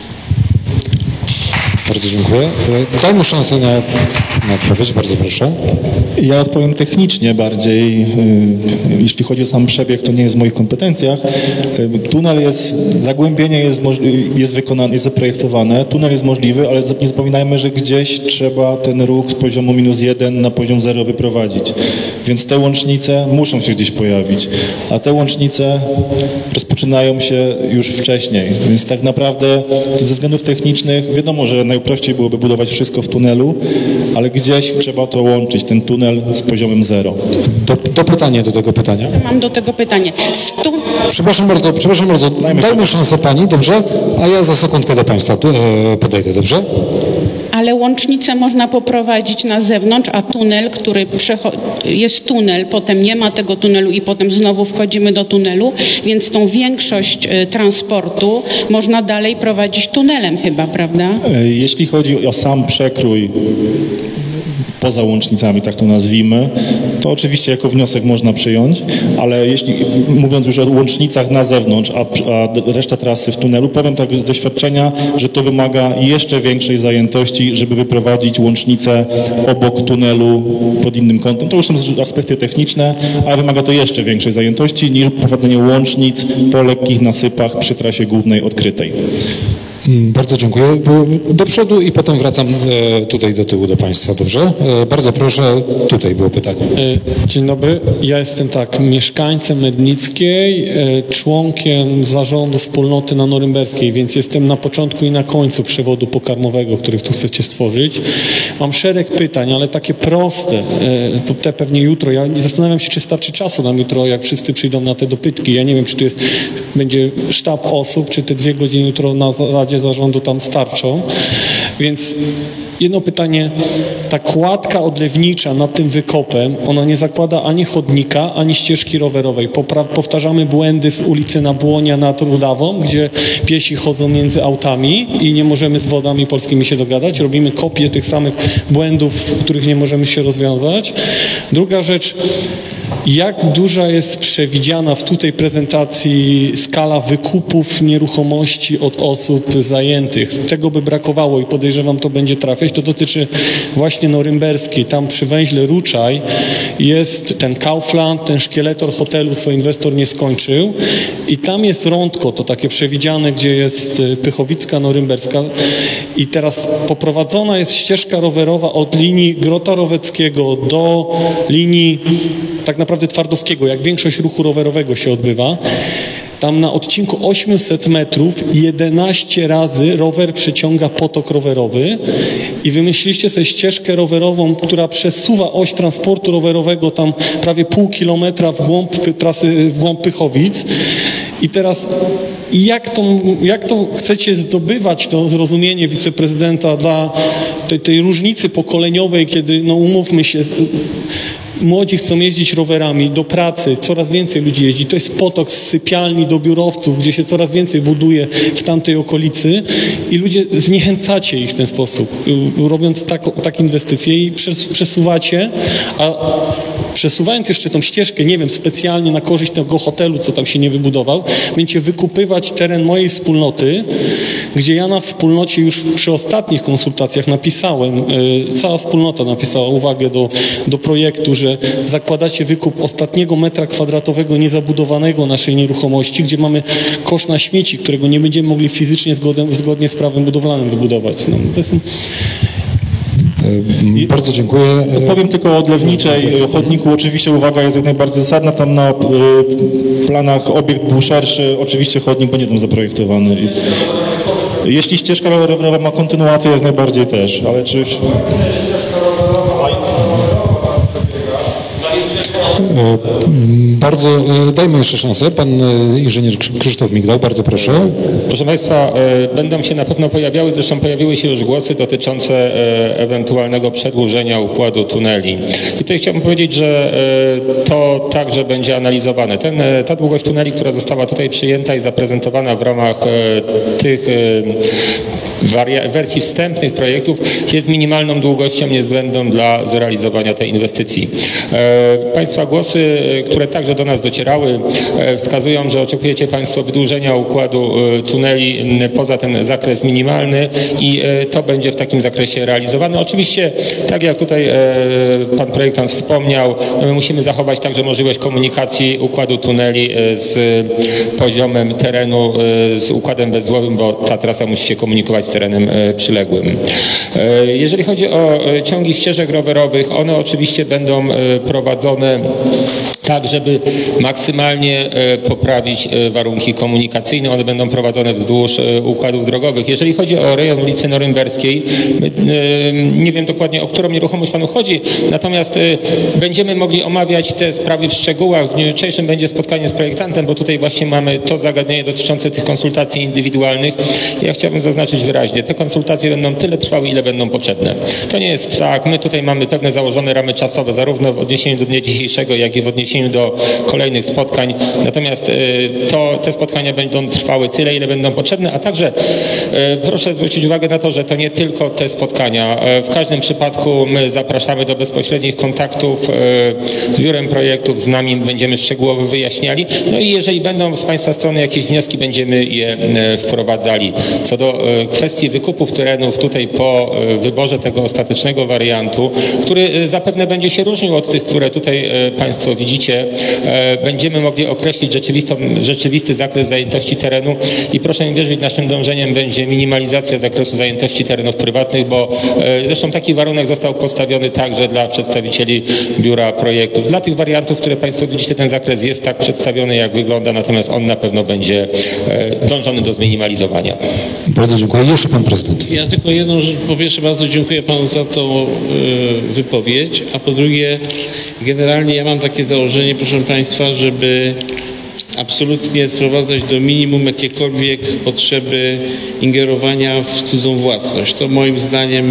Bardzo dziękuję. Dajmy szansę na odpowiedź. Bardzo proszę. Ja odpowiem technicznie bardziej. Jeśli chodzi o sam przebieg, to nie jest w moich kompetencjach. Tunel jest, zagłębienie jest wykonane, jest zaprojektowane. Tunel jest możliwy, ale nie zapominajmy, że gdzieś trzeba ten ruch z poziomu -1 na poziom 0 wyprowadzić. Więc te łącznice muszą się gdzieś pojawić. A te łącznice rozpoczynają się już wcześniej. Więc tak naprawdę ze względów technicznych wiadomo, że najprościej byłoby budować wszystko w tunelu, ale gdzieś trzeba to łączyć, ten tunel z poziomem 0. Pytanie do tego pytania. Mam do tego pytanie. Przepraszam bardzo. Dajmy szansę pani, dobrze? A ja za sekundkę do państwa podejdę, dobrze? Ale łącznicę można poprowadzić na zewnątrz, a tunel, który jest tunel, potem nie ma tego tunelu i potem znowu wchodzimy do tunelu, więc tą większość transportu można dalej prowadzić tunelem chyba, prawda? Jeśli chodzi o sam przekrój poza łącznicami, tak to nazwijmy, to oczywiście jako wniosek można przyjąć, ale jeśli mówiąc już o łącznicach na zewnątrz, a reszta trasy w tunelu, powiem tak z doświadczenia, że to wymaga jeszcze większej zajętości, żeby wyprowadzić łącznicę obok tunelu pod innym kątem. To już są aspekty techniczne, ale wymaga to jeszcze większej zajętości niż prowadzenie łącznic po lekkich nasypach przy trasie głównej odkrytej. Bardzo dziękuję. Do przodu i potem wracam tutaj do tyłu do państwa, dobrze? Bardzo proszę, tutaj było pytanie. Dzień dobry. Ja jestem mieszkańcem Mydnickiej, członkiem zarządu wspólnoty na Norymberskiej, więc jestem na początku i na końcu przewodu pokarmowego, który tu chcecie stworzyć. Mam szereg pytań, ale takie proste. Te pewnie jutro. Ja zastanawiam się, czy starczy czasu nam jutro, jak wszyscy przyjdą na te dopytki. Ja nie wiem, czy tu będzie sztab osób, czy te 2 godziny jutro na Radzie Zarządu tam starczą. Więc jedno pytanie. Ta kładka odlewnicza nad tym wykopem, ona nie zakłada ani chodnika, ani ścieżki rowerowej. Powtarzamy błędy z ulicy Nabłonia nad Rudawą, gdzie piesi chodzą między autami i nie możemy z wodami polskimi się dogadać. Robimy kopię tych samych błędów, których nie możemy się rozwiązać. Druga rzecz. Jak duża jest przewidziana w tej prezentacji skala wykupów nieruchomości od osób zajętych? Tego by brakowało i podejrzewam, to będzie trafiać. To dotyczy właśnie Norymberskiej. Tam przy węźle Ruczaj jest ten Kaufland, ten szkieletor hotelu, co inwestor nie skończył. I tam jest rądko, to takie przewidziane, gdzie jest Pychowicka, Norymberska. I teraz poprowadzona jest ścieżka rowerowa od linii Grota Roweckiego do linii tak naprawdę Twardowskiego, jak większość ruchu rowerowego się odbywa. Tam na odcinku 800 metrów 11 razy rower przeciąga potok rowerowy i wymyśliliście sobie ścieżkę rowerową, która przesuwa oś transportu rowerowego tam prawie pół kilometra w głąb trasy, w głąb Pychowic. I teraz jak to chcecie zdobywać to zrozumienie wiceprezydenta dla tej różnicy pokoleniowej, kiedy, no umówmy się, młodzi chcą jeździć rowerami do pracy, coraz więcej ludzi jeździ. To jest potok z sypialni do biurowców, gdzie się coraz więcej buduje w tamtej okolicy i ludzie, zniechęcacie ich w ten sposób, robiąc takie inwestycje i przesuwacie, a przesuwając jeszcze tą ścieżkę, nie wiem, specjalnie na korzyść tego hotelu, co tam się nie wybudował, będziecie wykupywać teren mojej wspólnoty, gdzie ja na wspólnocie już przy ostatnich konsultacjach napisałem, cała wspólnota napisała uwagę do projektu, że zakładacie wykup ostatniego metra kwadratowego niezabudowanego naszej nieruchomości, gdzie mamy kosz na śmieci, którego nie będziemy mogli fizycznie zgodnie z prawem budowlanym wybudować. No, bardzo dziękuję. Powiem tylko o odlewniczej, o chodniku. Oczywiście uwaga jest jak najbardziej zasadna. Tam na planach obiekt był szerszy. Oczywiście chodnik będzie tam zaprojektowany. Jeśli ścieżka rowerowa ma kontynuację, jak najbardziej też. Ale czy... Bardzo, dajmy jeszcze szansę. Pan inżynier Krzysztof Migdał, bardzo proszę. Proszę Państwa, będą się na pewno pojawiały, zresztą pojawiły się już głosy dotyczące ewentualnego przedłużenia układu tuneli. I tutaj chciałbym powiedzieć, że to także będzie analizowane. Ta długość tuneli, która została tutaj przyjęta i zaprezentowana w ramach tych wersji wstępnych projektów jest minimalną długością niezbędną dla zrealizowania tej inwestycji. Państwa głosy, które także do nas docierały, wskazują, że oczekujecie Państwo wydłużenia układu tuneli poza ten zakres minimalny i to będzie w takim zakresie realizowane. Oczywiście, tak jak tutaj Pan projektant wspomniał, my musimy zachować także możliwość komunikacji układu tuneli z poziomem terenu, z układem węzłowym, bo ta trasa musi się komunikować z terenem przyległym. Jeżeli chodzi o ciągi ścieżek rowerowych, one oczywiście będą prowadzone tak, żeby maksymalnie poprawić warunki komunikacyjne. One będą prowadzone wzdłuż układów drogowych. Jeżeli chodzi o rejon ulicy Norymberskiej, nie wiem dokładnie, o którą nieruchomość Panu chodzi, natomiast będziemy mogli omawiać te sprawy w szczegółach. W dniu jutrzejszym będzie spotkanie z projektantem, bo tutaj właśnie mamy to zagadnienie dotyczące tych konsultacji indywidualnych. Ja chciałbym zaznaczyć wyraźnie, te konsultacje będą tyle trwały, ile będą potrzebne. To nie jest tak, my tutaj mamy pewne założone ramy czasowe, zarówno w odniesieniu do dnia dzisiejszego, jak i w odniesieniu do kolejnych spotkań. Natomiast te spotkania będą trwały tyle, ile będą potrzebne, a także proszę zwrócić uwagę na to, że to nie tylko te spotkania. W każdym przypadku my zapraszamy do bezpośrednich kontaktów z biurem projektów, z nami będziemy szczegółowo wyjaśniali. No i jeżeli będą z Państwa strony jakieś wnioski, będziemy je wprowadzali. Co do kwestii wykupów terenów, tutaj po wyborze tego ostatecznego wariantu, który zapewne będzie się różnił od tych, które tutaj Państwo widzicie, będziemy mogli określić rzeczywisty zakres zajętości terenu i proszę mi wierzyć, naszym dążeniem będzie minimalizacja zakresu zajętości terenów prywatnych, bo zresztą taki warunek został postawiony także dla przedstawicieli biura projektów. Dla tych wariantów, które Państwo widzicie, ten zakres jest tak przedstawiony, jak wygląda, natomiast on na pewno będzie dążony do zminimalizowania. Bardzo dziękuję. Jeszcze Pan Prezydent. Ja tylko jedną rzecz, po pierwsze bardzo dziękuję Panu za tą wypowiedź, a po drugie generalnie ja mam takie założenie, proszę Państwa, żeby absolutnie sprowadzać do minimum jakiekolwiek potrzeby ingerowania w cudzą własność. To moim zdaniem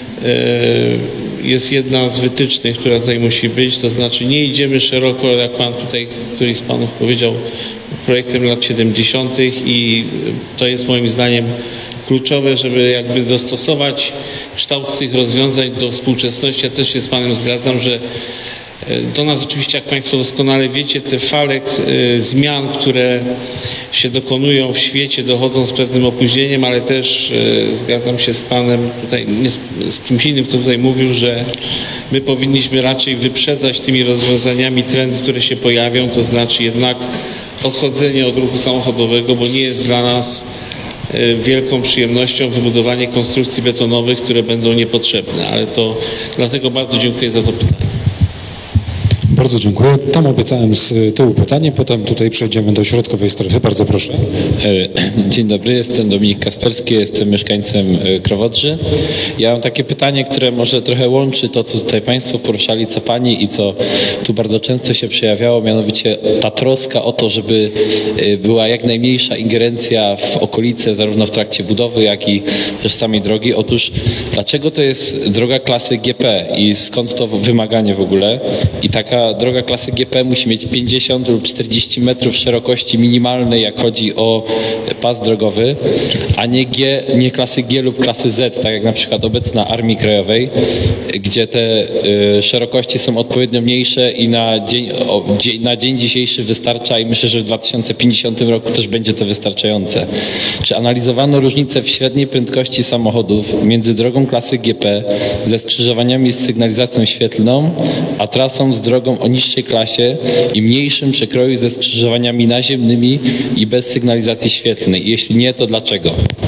jest jedna z wytycznych, która tutaj musi być, to znaczy nie idziemy szeroko, jak Pan tutaj, któryś z Panów powiedział, projektem lat 70. i to jest moim zdaniem kluczowe, żeby jakby dostosować kształt tych rozwiązań do współczesności. Ja też się z Panem zgadzam, że do nas oczywiście, jak Państwo doskonale wiecie, te fale zmian, które się dokonują w świecie, dochodzą z pewnym opóźnieniem, ale też zgadzam się z Panem, tutaj, nie z kimś innym, kto tutaj mówił, że my powinniśmy raczej wyprzedzać tymi rozwiązaniami trendy, które się pojawią, to znaczy jednak odchodzenie od ruchu samochodowego, bo nie jest dla nas wielką przyjemnością wybudowanie konstrukcji betonowych, które będą niepotrzebne, ale to dlatego bardzo dziękuję za to pytanie. Bardzo dziękuję. Tam obiecałem z tyłu pytanie, potem tutaj przejdziemy do środkowej strefy. Bardzo proszę. Dzień dobry, jestem Dominik Kasperski, jestem mieszkańcem Krowodrzy. Ja mam takie pytanie, które może trochę łączy to, co tutaj Państwo poruszali, co Pani i co tu bardzo często się przejawiało, mianowicie ta troska o to, żeby była jak najmniejsza ingerencja w okolice, zarówno w trakcie budowy, jak i też samej drogi. Otóż dlaczego to jest droga klasy GP i skąd to wymaganie w ogóle? I taka droga klasy GP musi mieć 50 lub 40 metrów szerokości minimalnej, jak chodzi o pas drogowy, a nie klasy G lub klasy Z, tak jak na przykład obecna Armii Krajowej, gdzie te szerokości są odpowiednio mniejsze i na dzień dzisiejszy wystarcza i myślę, że w 2050 roku też będzie to wystarczające. Czy analizowano różnicę w średniej prędkości samochodów między drogą klasy GP ze skrzyżowaniami z sygnalizacją świetlną, a trasą z drogą o niższej klasie i mniejszym przekroju ze skrzyżowaniami naziemnymi i bez sygnalizacji świetlnej? Jeśli nie, to dlaczego?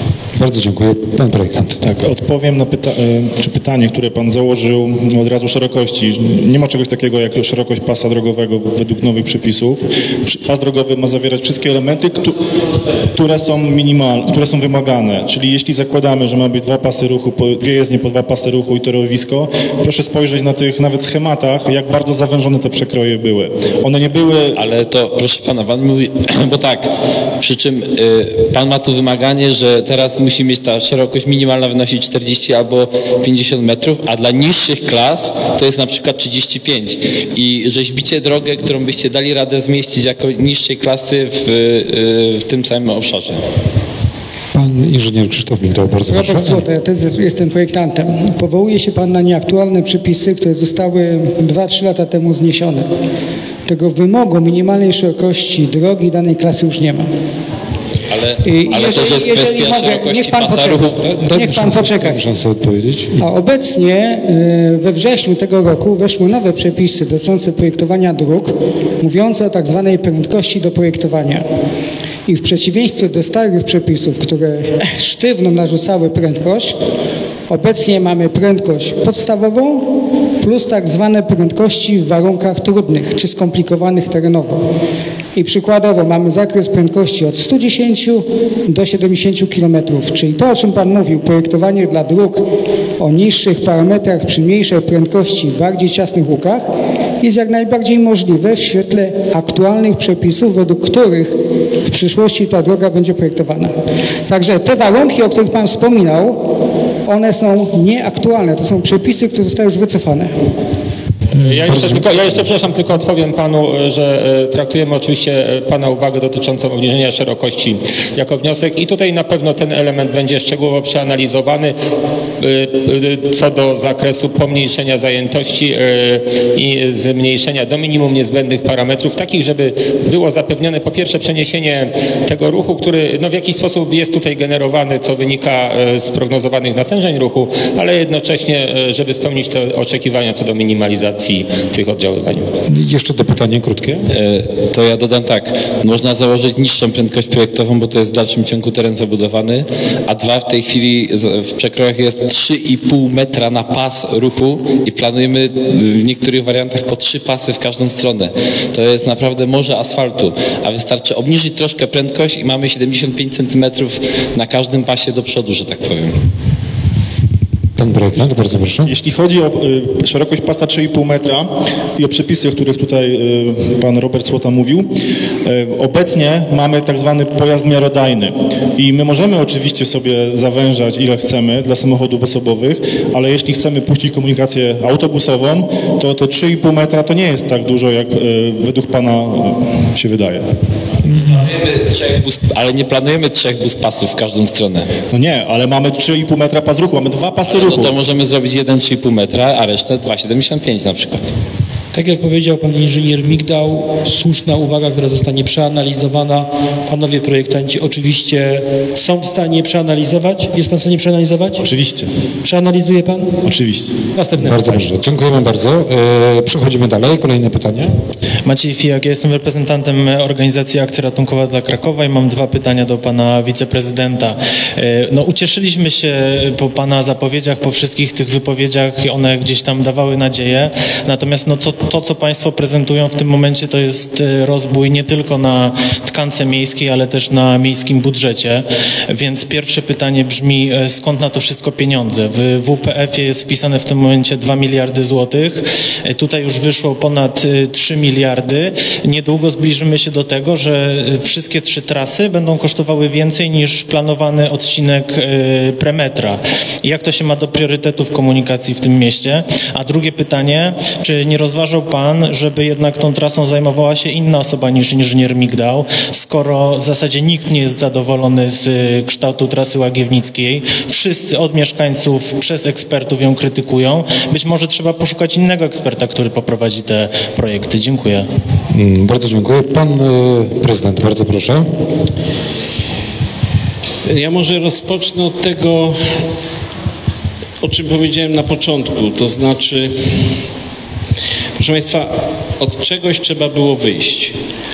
Bardzo dziękuję. Pan projektant. Tak, odpowiem na pytanie, które pan założył od razu szerokości. Nie ma czegoś takiego jak szerokość pasa drogowego według nowych przepisów. Pas drogowy ma zawierać wszystkie elementy, które są minimalne, które są wymagane. Czyli jeśli zakładamy, że ma być dwie jezdnie po 2 pasy ruchu i torowisko, proszę spojrzeć na tych nawet schematach, jak bardzo zawężone te przekroje były. One nie były... Ale to, proszę pana, pan mówi, bo tak, przy czym pan ma tu wymaganie, że teraz musi mieć ta szerokość minimalna wynosić 40 albo 50 metrów, a dla niższych klas to jest na przykład 35. I rzeźbicie drogę, którą byście dali radę zmieścić jako niższej klasy w tym samym obszarze. Pan inżynier Krzysztof Migdał, bardzo proszę. Robert Złota, ja też jestem projektantem. Powołuje się pan na nieaktualne przepisy, które zostały 2-3 lata temu zniesione. Tego wymogu minimalnej szerokości drogi danej klasy już nie ma. Ale to, że jest kwestia szerokości pasa ruchu... Niech pan poczeka. Szansę odpowiedzieć. A obecnie we wrześniu tego roku weszły nowe przepisy dotyczące projektowania dróg, mówiące o tak zwanej prędkości do projektowania. I w przeciwieństwie do starych przepisów, które sztywno narzucały prędkość, obecnie mamy prędkość podstawową plus tak zwane prędkości w warunkach trudnych czy skomplikowanych terenowo. I przykładowo mamy zakres prędkości od 110 do 70 km, czyli to, o czym pan mówił, projektowanie dla dróg o niższych parametrach przy mniejszej prędkości, bardziej ciasnych łukach, jest jak najbardziej możliwe w świetle aktualnych przepisów, według których w przyszłości ta droga będzie projektowana. Także te warunki, o których pan wspominał, one są nieaktualne. To są przepisy, które zostały już wycofane. Ja jeszcze, przepraszam, tylko odpowiem panu, że traktujemy oczywiście pana uwagę dotyczącą obniżenia szerokości jako wniosek i tutaj na pewno ten element będzie szczegółowo przeanalizowany co do zakresu pomniejszenia zajętości i zmniejszenia do minimum niezbędnych parametrów, takich, żeby było zapewnione po pierwsze przeniesienie tego ruchu, który w jakiś sposób jest tutaj generowany, co wynika z prognozowanych natężeń ruchu, ale jednocześnie, żeby spełnić te oczekiwania co do minimalizacji tych oddziaływań. Jeszcze do pytania krótkie. To ja dodam tak, można założyć niższą prędkość projektową, bo to jest w dalszym ciągu teren zabudowany, a w tej chwili w przekrojach jest 3,5 metra na pas ruchu i planujemy w niektórych wariantach po 3 pasy w każdą stronę. To jest naprawdę morze asfaltu, a wystarczy obniżyć troszkę prędkość i mamy 75 cm na każdym pasie do przodu, że tak powiem. Pan projektant, bardzo proszę. Jeśli chodzi o szerokość pasa 3,5 metra i o przepisy, o których tutaj pan Robert Złota mówił, obecnie mamy tak zwany pojazd miarodajny i my możemy oczywiście sobie zawężać ile chcemy dla samochodów osobowych, ale jeśli chcemy puścić komunikację autobusową, to te 3,5 metra to nie jest tak dużo, jak według pana się wydaje. Ale nie planujemy 3 buspasów w każdą stronę. No nie, ale mamy 3,5 metra pas ruchu, mamy 2 pasy ruchu. No to możemy zrobić 3,5 metra, a resztę 2,75 na przykład. Tak jak powiedział pan inżynier Migdał, słuszna uwaga, która zostanie przeanalizowana. Panowie projektanci oczywiście są w stanie przeanalizować. Jest pan w stanie przeanalizować? Oczywiście. Przeanalizuje pan? Oczywiście. Następne Bardzo pytanie. dobrze. Dziękujemy bardzo. Przechodzimy dalej. Kolejne pytanie. Maciej Fijak, ja jestem reprezentantem organizacji Akcja Ratunkowa dla Krakowa i mam 2 pytania do pana wiceprezydenta. Ucieszyliśmy się po pana zapowiedziach, po wszystkich tych wypowiedziach, one gdzieś tam dawały nadzieję. Natomiast to, co państwo prezentują w tym momencie, to jest rozbój nie tylko na tkance miejskiej, ale też na miejskim budżecie. Więc pierwsze pytanie brzmi, skąd na to wszystko pieniądze? W WPF-ie jest wpisane w tym momencie 2 miliardy złotych. Tutaj już wyszło ponad 3 miliardy. Niedługo zbliżymy się do tego, że wszystkie 3 trasy będą kosztowały więcej niż planowany odcinek premetra. Jak to się ma do priorytetów komunikacji w tym mieście? A drugie pytanie, czy nie rozważał pan, żeby jednak tą trasą zajmowała się inna osoba niż inżynier Migdał, skoro w zasadzie nikt nie jest zadowolony z kształtu trasy łagiewnickiej, wszyscy od mieszkańców przez ekspertów ją krytykują, być może trzeba poszukać innego eksperta, który poprowadzi te projekty. Dziękuję. Bardzo dziękuję. Pan prezydent, bardzo proszę. Ja może rozpocznę od tego, o czym powiedziałem na początku, to znaczy, proszę Państwa, od czegoś trzeba było wyjść.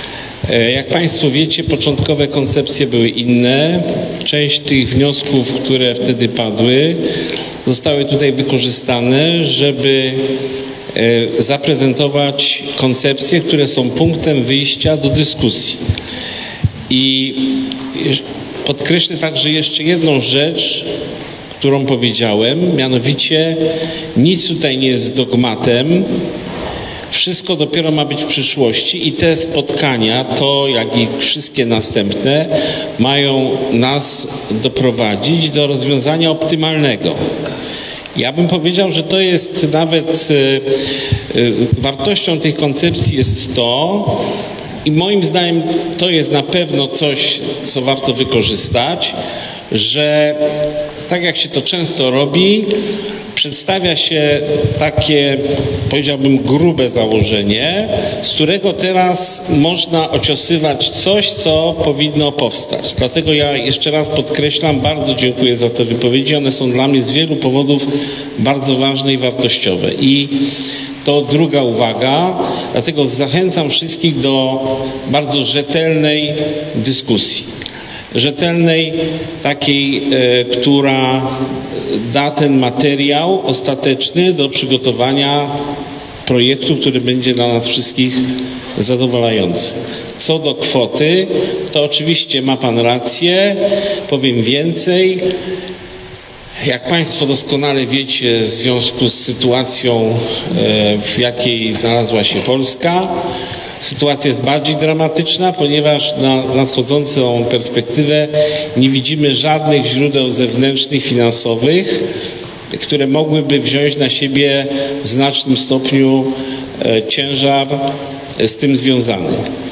Jak Państwo wiecie, początkowe koncepcje były inne. Część tych wniosków, które wtedy padły, zostały tutaj wykorzystane, żeby zaprezentować koncepcje, które są punktem wyjścia do dyskusji. I podkreślę także jeszcze jedną rzecz, którą powiedziałem, mianowicie nic tutaj nie jest dogmatem, wszystko dopiero ma być w przyszłości i te spotkania, to jak i wszystkie następne, mają nas doprowadzić do rozwiązania optymalnego. Ja bym powiedział, że to jest nawet wartością tej koncepcji jest to, i moim zdaniem to jest na pewno coś, co warto wykorzystać, że tak jak się to często robi, przedstawia się takie, powiedziałbym, grube założenie, z którego teraz można ociosywać coś, co powinno powstać. Dlatego ja jeszcze raz podkreślam, bardzo dziękuję za te wypowiedzi. One są dla mnie z wielu powodów bardzo ważne i wartościowe. I to druga uwaga, dlatego zachęcam wszystkich do bardzo rzetelnej dyskusji. Rzetelnej, takiej, która da ten materiał ostateczny do przygotowania projektu, który będzie dla nas wszystkich zadowalający. Co do kwoty, to oczywiście ma Pan rację, powiem więcej. Jak Państwo doskonale wiecie, w związku z sytuacją, w jakiej znalazła się Polska, sytuacja jest bardziej dramatyczna, ponieważ na nadchodzącą perspektywę nie widzimy żadnych źródeł zewnętrznych, finansowych, które mogłyby wziąć na siebie w znacznym stopniu ciężar z tym związany.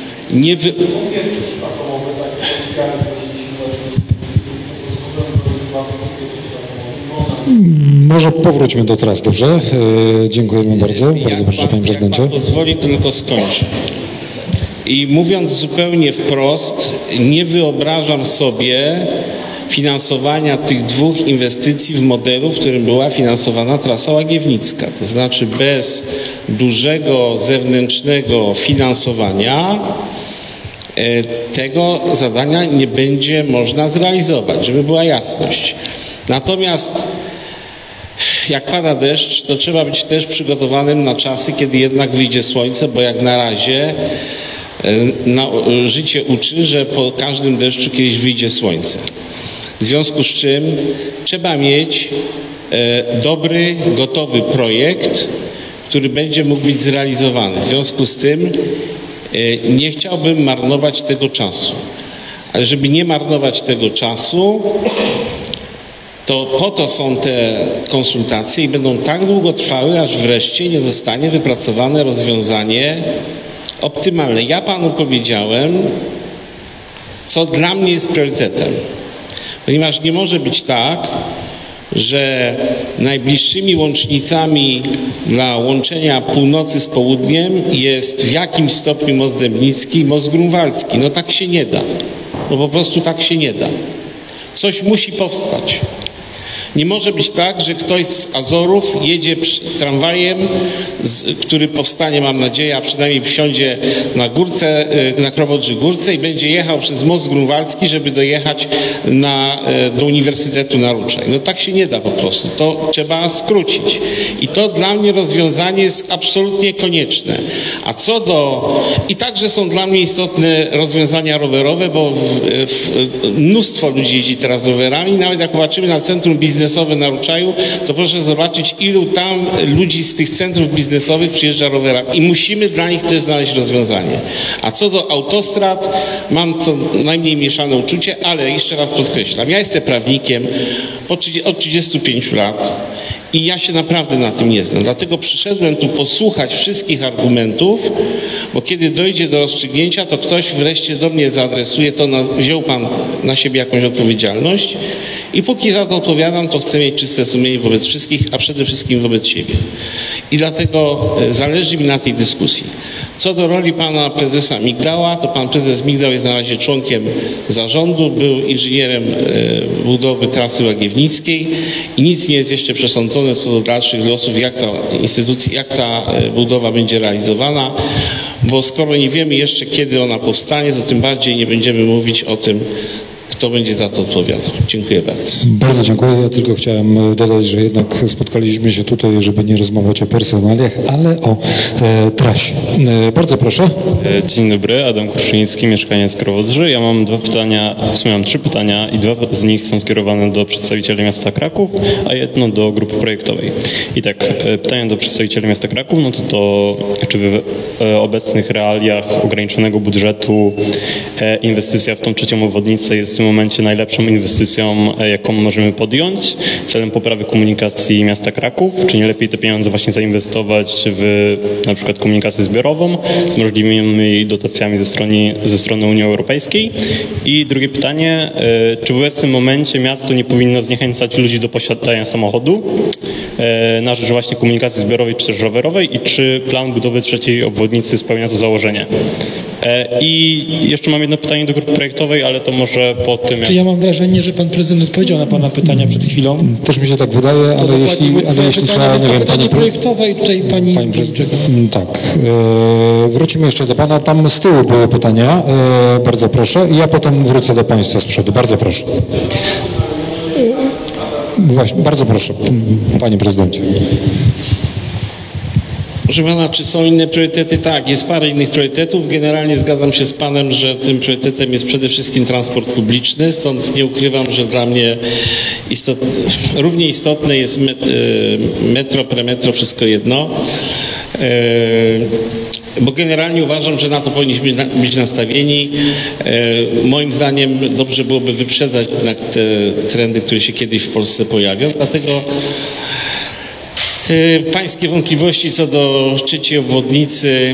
Może powróćmy do tras, dobrze? Dziękujemy bardzo. Bardzo proszę, Panie Prezydencie. Jak Pan pozwoli, to tylko skończę. I mówiąc zupełnie wprost, nie wyobrażam sobie finansowania tych dwóch inwestycji w modelu, w którym była finansowana trasa łagiewnicka. To znaczy bez dużego zewnętrznego finansowania tego zadania nie będzie można zrealizować, żeby była jasność. Natomiast jak pada deszcz, to trzeba być też przygotowanym na czasy, kiedy jednak wyjdzie słońce, bo jak na razie życie uczy, że po każdym deszczu kiedyś wyjdzie słońce. W związku z czym trzeba mieć dobry, gotowy projekt, który będzie mógł być zrealizowany. W związku z tym nie chciałbym marnować tego czasu. Ale żeby nie marnować tego czasu, to po to są te konsultacje i będą tak długo trwały, aż wreszcie nie zostanie wypracowane rozwiązanie optymalne. Ja Panu powiedziałem, co dla mnie jest priorytetem. Ponieważ nie może być tak, że najbliższymi łącznicami dla łączenia północy z południem jest w jakimś stopniu most Dębnicki i most Grunwaldzki. No tak się nie da. No po prostu tak się nie da. Coś musi powstać. Nie może być tak, że ktoś z Azorów jedzie tramwajem, który powstanie, mam nadzieję, a przynajmniej wsiądzie na górce, na Krowodrzy Górce i będzie jechał przez most Grunwaldzki, żeby dojechać do Uniwersytetu na Ruczaj. No tak się nie da po prostu. To trzeba skrócić. I to dla mnie rozwiązanie jest absolutnie konieczne. A co do... I także są dla mnie istotne rozwiązania rowerowe, bo mnóstwo ludzi jeździ teraz rowerami. Nawet jak popatrzymy na centrum biznesowe na Ruczaju, to proszę zobaczyć, ilu tam ludzi z tych centrów biznesowych przyjeżdża rowerami. I musimy dla nich też znaleźć rozwiązanie. A co do autostrad, mam co najmniej mieszane uczucie, ale jeszcze raz podkreślam, ja jestem prawnikiem od 35 lat i ja się naprawdę na tym nie znam. Dlatego przyszedłem tu posłuchać wszystkich argumentów, bo kiedy dojdzie do rozstrzygnięcia, to ktoś wreszcie do mnie zaadresuje to, wziął Pan na siebie jakąś odpowiedzialność I póki za to odpowiadam, to chcę mieć czyste sumienie wobec wszystkich, a przede wszystkim wobec siebie. I dlatego zależy mi na tej dyskusji. Co do roli pana prezesa Migdała, to pan prezes Migdał jest na razie członkiem zarządu, był inżynierem budowy trasy łagiewnickiej i nic nie jest jeszcze przesądzone co do dalszych losów, jak ta budowa będzie realizowana, bo skoro nie wiemy jeszcze, kiedy ona powstanie, to tym bardziej nie będziemy mówić o tym, kto będzie za to odpowiadał. Dziękuję bardzo. Bardzo dziękuję. Ja tylko chciałem dodać, że jednak spotkaliśmy się tutaj, żeby nie rozmawiać o personaliach, ale o trasie. Bardzo proszę. Dzień dobry, Adam Kruszyński, mieszkaniec Krowodrzy. Ja mam dwa pytania, w sumie mam 3 pytania i 2 z nich są skierowane do przedstawicieli miasta Kraków, a jedno do grupy projektowej. I tak, pytanie do przedstawicieli miasta Kraków, no to czy w obecnych realiach ograniczonego budżetu inwestycja w tą trzecią obwodnicę jest w tym momencie najlepszą inwestycją, jaką możemy podjąć celem poprawy komunikacji miasta Kraków? Czy nie lepiej te pieniądze właśnie zainwestować w na przykład komunikację zbiorową z możliwymi dotacjami ze strony Unii Europejskiej? I drugie pytanie, czy w obecnym momencie miasto nie powinno zniechęcać ludzi do posiadania samochodu na rzecz właśnie komunikacji zbiorowej czy też rowerowej i czy plan budowy trzeciej obwodnicy spełnia to założenie? I jeszcze mam jedno pytanie do grupy projektowej, ale to może po tym... Czy ja mam wrażenie, że pan prezydent odpowiedział na pana pytania przed chwilą? Też mi się tak wydaje, ale jeśli trzeba, nie wiem, pani projektowe i tutaj pani prezydent. Tak. Wrócimy jeszcze do pana. Tam z tyłu były pytania. Bardzo proszę. I ja potem wrócę do państwa z przodu. Bardzo proszę. Właśnie, bardzo proszę, panie prezydencie. Proszę pana, czy są inne priorytety? Tak, jest parę innych priorytetów. Generalnie zgadzam się z panem, że tym priorytetem jest przede wszystkim transport publiczny, stąd nie ukrywam, że dla mnie równie istotne jest metro, premetro, wszystko jedno. Bo generalnie uważam, że na to powinniśmy być nastawieni. Moim zdaniem dobrze byłoby wyprzedzać te trendy, które się kiedyś w Polsce pojawią. Dlatego pańskie wątpliwości co do trzeciej obwodnicy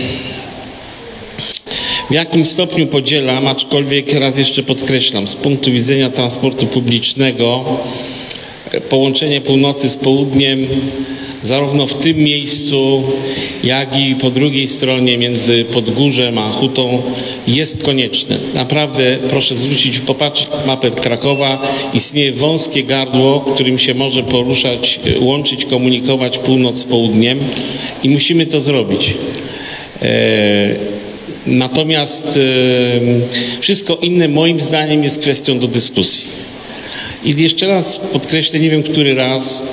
w jakim stopniu podzielam, aczkolwiek raz jeszcze podkreślam, z punktu widzenia transportu publicznego połączenie północy z południem zarówno w tym miejscu, jak i po drugiej stronie między Podgórzem a Hutą jest konieczne. Naprawdę proszę popatrzeć na mapę Krakowa. Istnieje wąskie gardło, którym się może poruszać, łączyć, komunikować północ z południem i musimy to zrobić. Natomiast wszystko inne moim zdaniem jest kwestią do dyskusji. I jeszcze raz podkreślę, nie wiem który raz,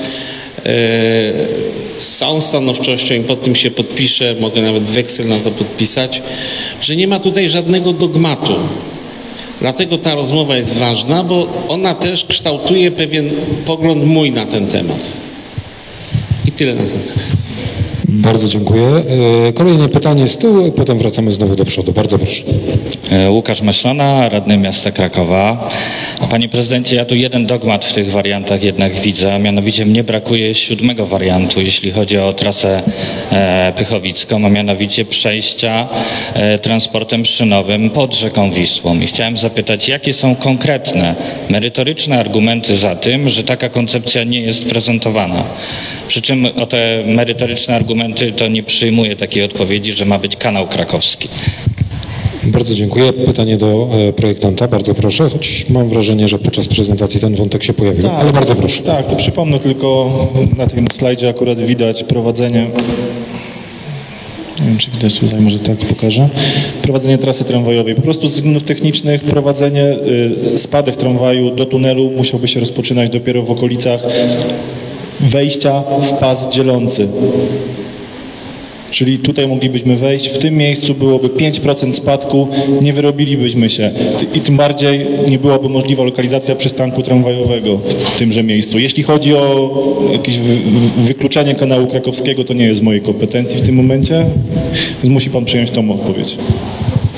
z całą stanowczością i pod tym się podpiszę, mogę nawet weksel na to podpisać, że nie ma tutaj żadnego dogmatu. Dlatego ta rozmowa jest ważna, bo ona też kształtuje pewien pogląd mój na ten temat. I tyle na ten temat. Bardzo dziękuję. Kolejne pytanie z tyłu, potem wracamy znowu do przodu. Bardzo proszę. Łukasz Maślana, radny miasta Krakowa. Panie prezydencie, ja tu jeden dogmat w tych wariantach jednak widzę, a mianowicie mnie brakuje 7. wariantu, jeśli chodzi o trasę pychowicką, a mianowicie przejścia transportem szynowym pod rzeką Wisłą. I chciałem zapytać, jakie są konkretne, merytoryczne argumenty za tym, że taka koncepcja nie jest prezentowana? Przy czym o te merytoryczne argumenty to nie przyjmuję takiej odpowiedzi, że ma być kanał krakowski. Bardzo dziękuję. Pytanie do projektanta. Bardzo proszę, choć mam wrażenie, że podczas prezentacji ten wątek się pojawił, tak, ale bardzo proszę. Tak, to przypomnę tylko, na tym slajdzie akurat widać prowadzenie, nie wiem czy widać tutaj, może tak pokażę, prowadzenie trasy tramwajowej. Po prostu z względów technicznych prowadzenie, spadek tramwaju do tunelu musiałby się rozpoczynać dopiero w okolicach wejścia w pas dzielący. Czyli tutaj moglibyśmy wejść, w tym miejscu byłoby 5% spadku, nie wyrobilibyśmy się i tym bardziej nie byłaby możliwa lokalizacja przystanku tramwajowego w tymże miejscu. Jeśli chodzi o jakieś wykluczenie kanału krakowskiego, to nie jest w mojej kompetencji w tym momencie, więc musi pan przyjąć tą odpowiedź.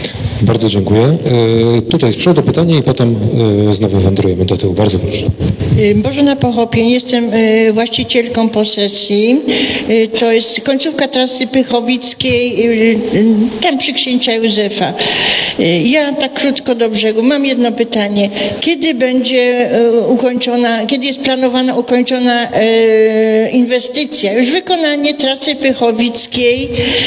Bardzo dziękuję. Tutaj z przodu pytanie i potem znowu wędrujemy do tyłu. Bardzo proszę. Bożena Pochopień, jestem właścicielką posesji. To jest końcówka trasy Pychowickiej, tam przy Księcia Józefa. Ja tak krótko do brzegu. Mam jedno pytanie. Kiedy będzie ukończona, kiedy jest planowana ukończona inwestycja? Już wykonanie trasy Pychowickiej.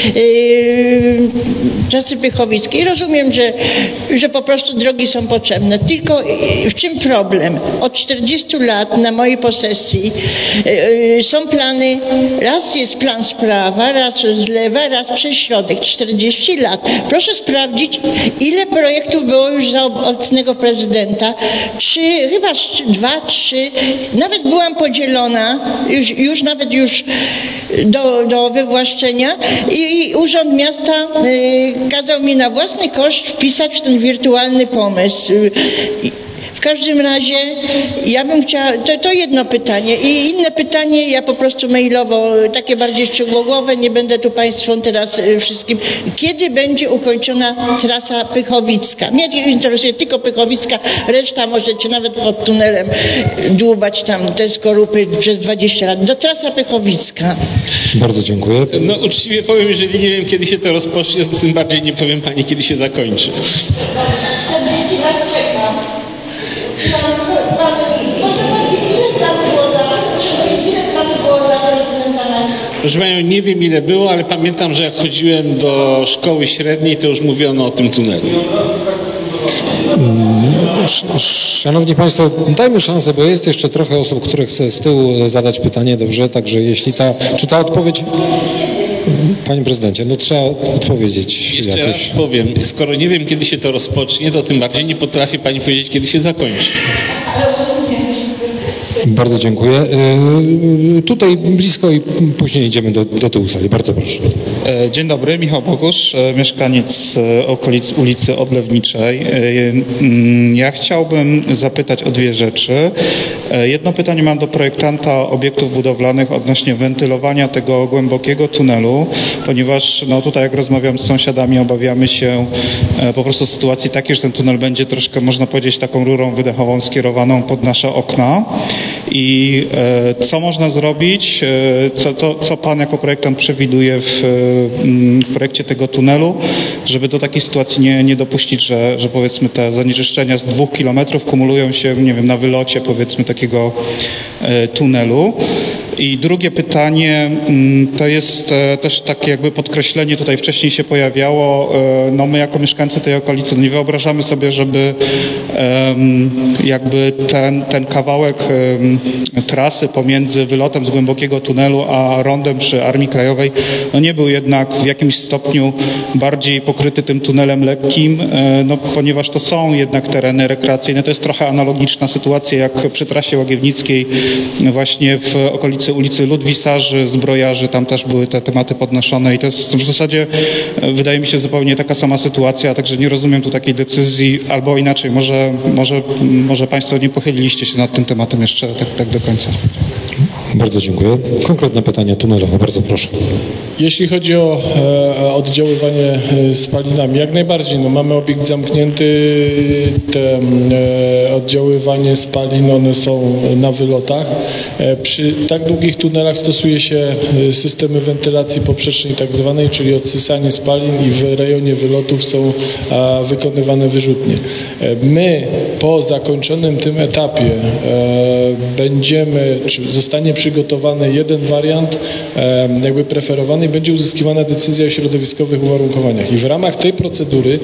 Rozumiem, że po prostu drogi są potrzebne. Tylko w czym problem? Od 40 lat na mojej posesji są plany, raz jest plan z prawa, raz z lewa, raz przez środek. 40 lat. Proszę sprawdzić, ile projektów było już za obecnego prezydenta. Chyba 2, 3. Nawet byłam podzielona, już do wywłaszczenia i Urząd Miasta kazał mi na własny koszt wpisać w ten wirtualny pomysł. W każdym razie ja bym chciała, to jedno pytanie i inne pytanie, ja po prostu mailowo, takie bardziej szczegółowe, nie będę tu Państwu teraz wszystkim. Kiedy będzie ukończona trasa Pychowicka? Mnie interesuje tylko Pychowicka, reszta możecie nawet pod tunelem dłubać tam te skorupy przez 20 lat. Do trasa Pychowicka. Bardzo dziękuję. No uczciwie powiem, jeżeli nie wiem, kiedy się to rozpocznie, to tym bardziej nie powiem Pani, kiedy się zakończy. 40 lat czekam. Proszę Panią, nie wiem ile było, ale pamiętam, że jak chodziłem do szkoły średniej, to już mówiono o tym tunelu. Szanowni Państwo, dajmy szansę, bo jest jeszcze trochę osób, które chce z tyłu zadać pytanie, dobrze? Także jeśli czy ta odpowiedź... Panie prezydencie, no trzeba odpowiedzieć Jeszcze jakoś. raz powiem, skoro nie wiem, kiedy się to rozpocznie, to tym bardziej nie potrafi Pani powiedzieć, kiedy się zakończy. Bardzo dziękuję. Tutaj blisko i później idziemy do tyłu sali. Bardzo proszę. Dzień dobry, Michał Bogusz, mieszkaniec okolic ulicy Odlewniczej. Ja chciałbym zapytać o dwie rzeczy. Jedno pytanie mam do projektanta obiektów budowlanych odnośnie wentylowania tego głębokiego tunelu, ponieważ no tutaj jak rozmawiam z sąsiadami, obawiamy się po prostu sytuacji takiej, że ten tunel będzie troszkę, można powiedzieć, taką rurą wydechową skierowaną pod nasze okna. I co można zrobić, co Pan jako projektant przewiduje w projekcie tego tunelu, żeby do takiej sytuacji nie dopuścić, że powiedzmy te zanieczyszczenia z 2 kilometrów kumulują się, nie wiem, na wylocie powiedzmy takiego tunelu. I drugie pytanie to jest też takie jakby podkreślenie, tutaj wcześniej się pojawiało, no my jako mieszkańcy tej okolicy nie wyobrażamy sobie, żeby jakby ten kawałek trasy pomiędzy wylotem z głębokiego tunelu a rondem przy Armii Krajowej no nie był jednak w jakimś stopniu bardziej pokryty tym tunelem lekkim, no ponieważ to są jednak tereny rekreacyjne. To jest trochę analogiczna sytuacja jak przy trasie łagiewnickiej właśnie w okolicy ulicy Ludwisarzy, Zbrojarzy, tam też były te tematy podnoszone i to jest w zasadzie wydaje mi się zupełnie taka sama sytuacja, także nie rozumiem tu takiej decyzji, albo inaczej, może Państwo nie pochyliliście się nad tym tematem jeszcze tak do końca. Bardzo dziękuję. Konkretne pytanie tunelowe, bardzo proszę. Jeśli chodzi o oddziaływanie spalinami, jak najbardziej, no mamy obiekt zamknięty, te oddziaływanie spalin, one są na wylotach. Przy tak długich tunelach stosuje się systemy wentylacji poprzecznej tak zwanej, czyli odsysanie spalin i w rejonie wylotów są wykonywane wyrzutnie. My po zakończonym tym etapie zostanie przygotowany jeden wariant jakby preferowany i będzie uzyskiwana decyzja o środowiskowych uwarunkowaniach. I w ramach tej procedury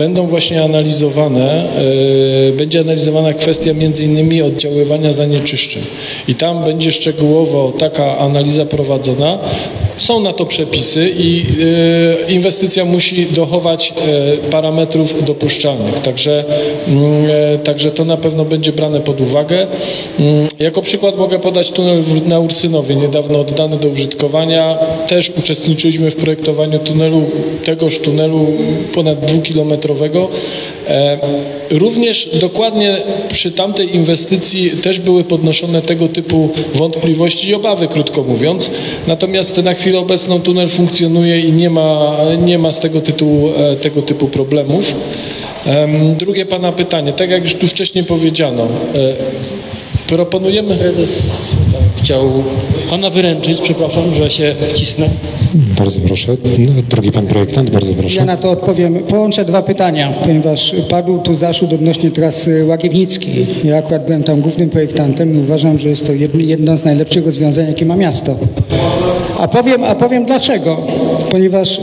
będzie analizowana kwestia między innymi oddziaływania zanieczyszczeń. I tam będzie szczegółowo taka analiza prowadzona. Są na to przepisy i inwestycja musi dochować parametrów dopuszczalnych. Także to na pewno będzie brane pod uwagę. Jako przykład mogę podać tunel na Ursynowie, niedawno oddany do użytkowania. Też uczestniczyliśmy w projektowaniu tegoż tunelu ponad 2-kilometrowego. Również dokładnie przy tamtej inwestycji też były podnoszone tego typu wątpliwości i obawy, krótko mówiąc. Natomiast na chwilę obecną tunel funkcjonuje i nie ma z tego typu problemów. Drugie Pana pytanie, tak jak już tu wcześniej powiedziano, Proponujemy... Prezes chciał pana wyręczyć, przepraszam, że się wcisnę. Bardzo proszę. Drugi pan projektant, bardzo proszę. Ja na to odpowiem. Połączę dwa pytania, ponieważ padł tu zarzut odnośnie trasy Łagiewnickiej. Ja akurat byłem tam głównym projektantem i uważam, że jest to jedno z najlepszych rozwiązań, jakie ma miasto. A powiem dlaczego. Ponieważ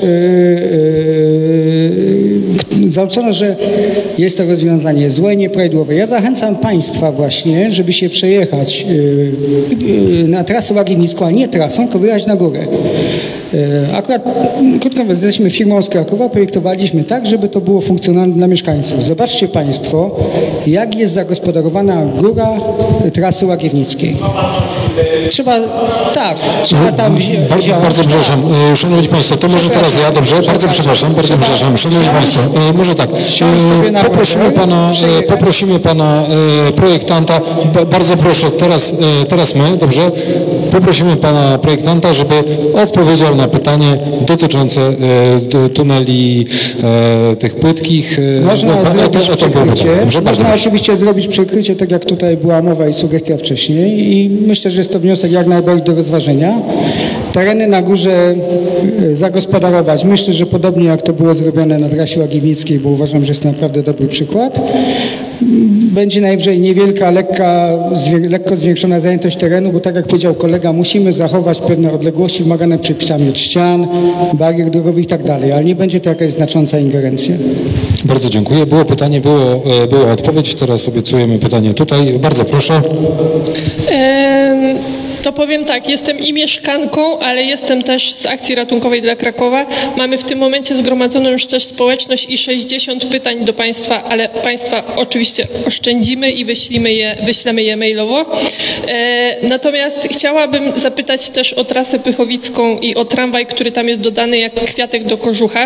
założono, że jest to rozwiązanie złe i nieprawidłowe. Ja zachęcam państwa właśnie, żeby się przejechać na trasę Łagiewnicką, a nie trasą, tylko wyjechać na górę. Akurat, krótko mówiąc, jesteśmy firmą z Krakowa, projektowaliśmy tak, żeby to było funkcjonalne dla mieszkańców. Zobaczcie państwo, jak jest zagospodarowana góra trasy Łagiewnickiej. Trzeba tam Bardzo przepraszam, szanowni państwo, to może teraz ja, dobrze? Bardzo przepraszam, szanowni państwo, może tak, poprosimy pana projektanta, bardzo proszę, teraz my, dobrze? Poprosimy pana projektanta, żeby odpowiedział na pytanie dotyczące tuneli tych płytkich. Można oczywiście zrobić przekrycie, tak jak tutaj była mowa i sugestia wcześniej, i myślę, że jest to wniosek jak najbardziej do rozważenia. Tereny na górze zagospodarować. Myślę, że podobnie jak to było zrobione na trasie Łagiewnickiej, bo uważam, że jest to naprawdę dobry przykład. Będzie najwyżej niewielka, lekko zwiększona zajętość terenu, bo tak jak powiedział kolega, musimy zachować pewne odległości wymagane przepisami od ścian, barier drogowych i tak dalej, ale nie będzie to jakaś znacząca ingerencja. Bardzo dziękuję. Było pytanie, była odpowiedź. Teraz obiecujemy pytanie tutaj. Bardzo proszę. To powiem tak, jestem i mieszkanką, ale jestem też z akcji ratunkowej dla Krakowa. Mamy w tym momencie zgromadzoną już też społeczność i 60 pytań do Państwa, ale Państwa oczywiście oszczędzimy i wyślemy je mailowo. Natomiast chciałabym zapytać też o trasę pychowicką i o tramwaj, który tam jest dodany jak kwiatek do kożucha,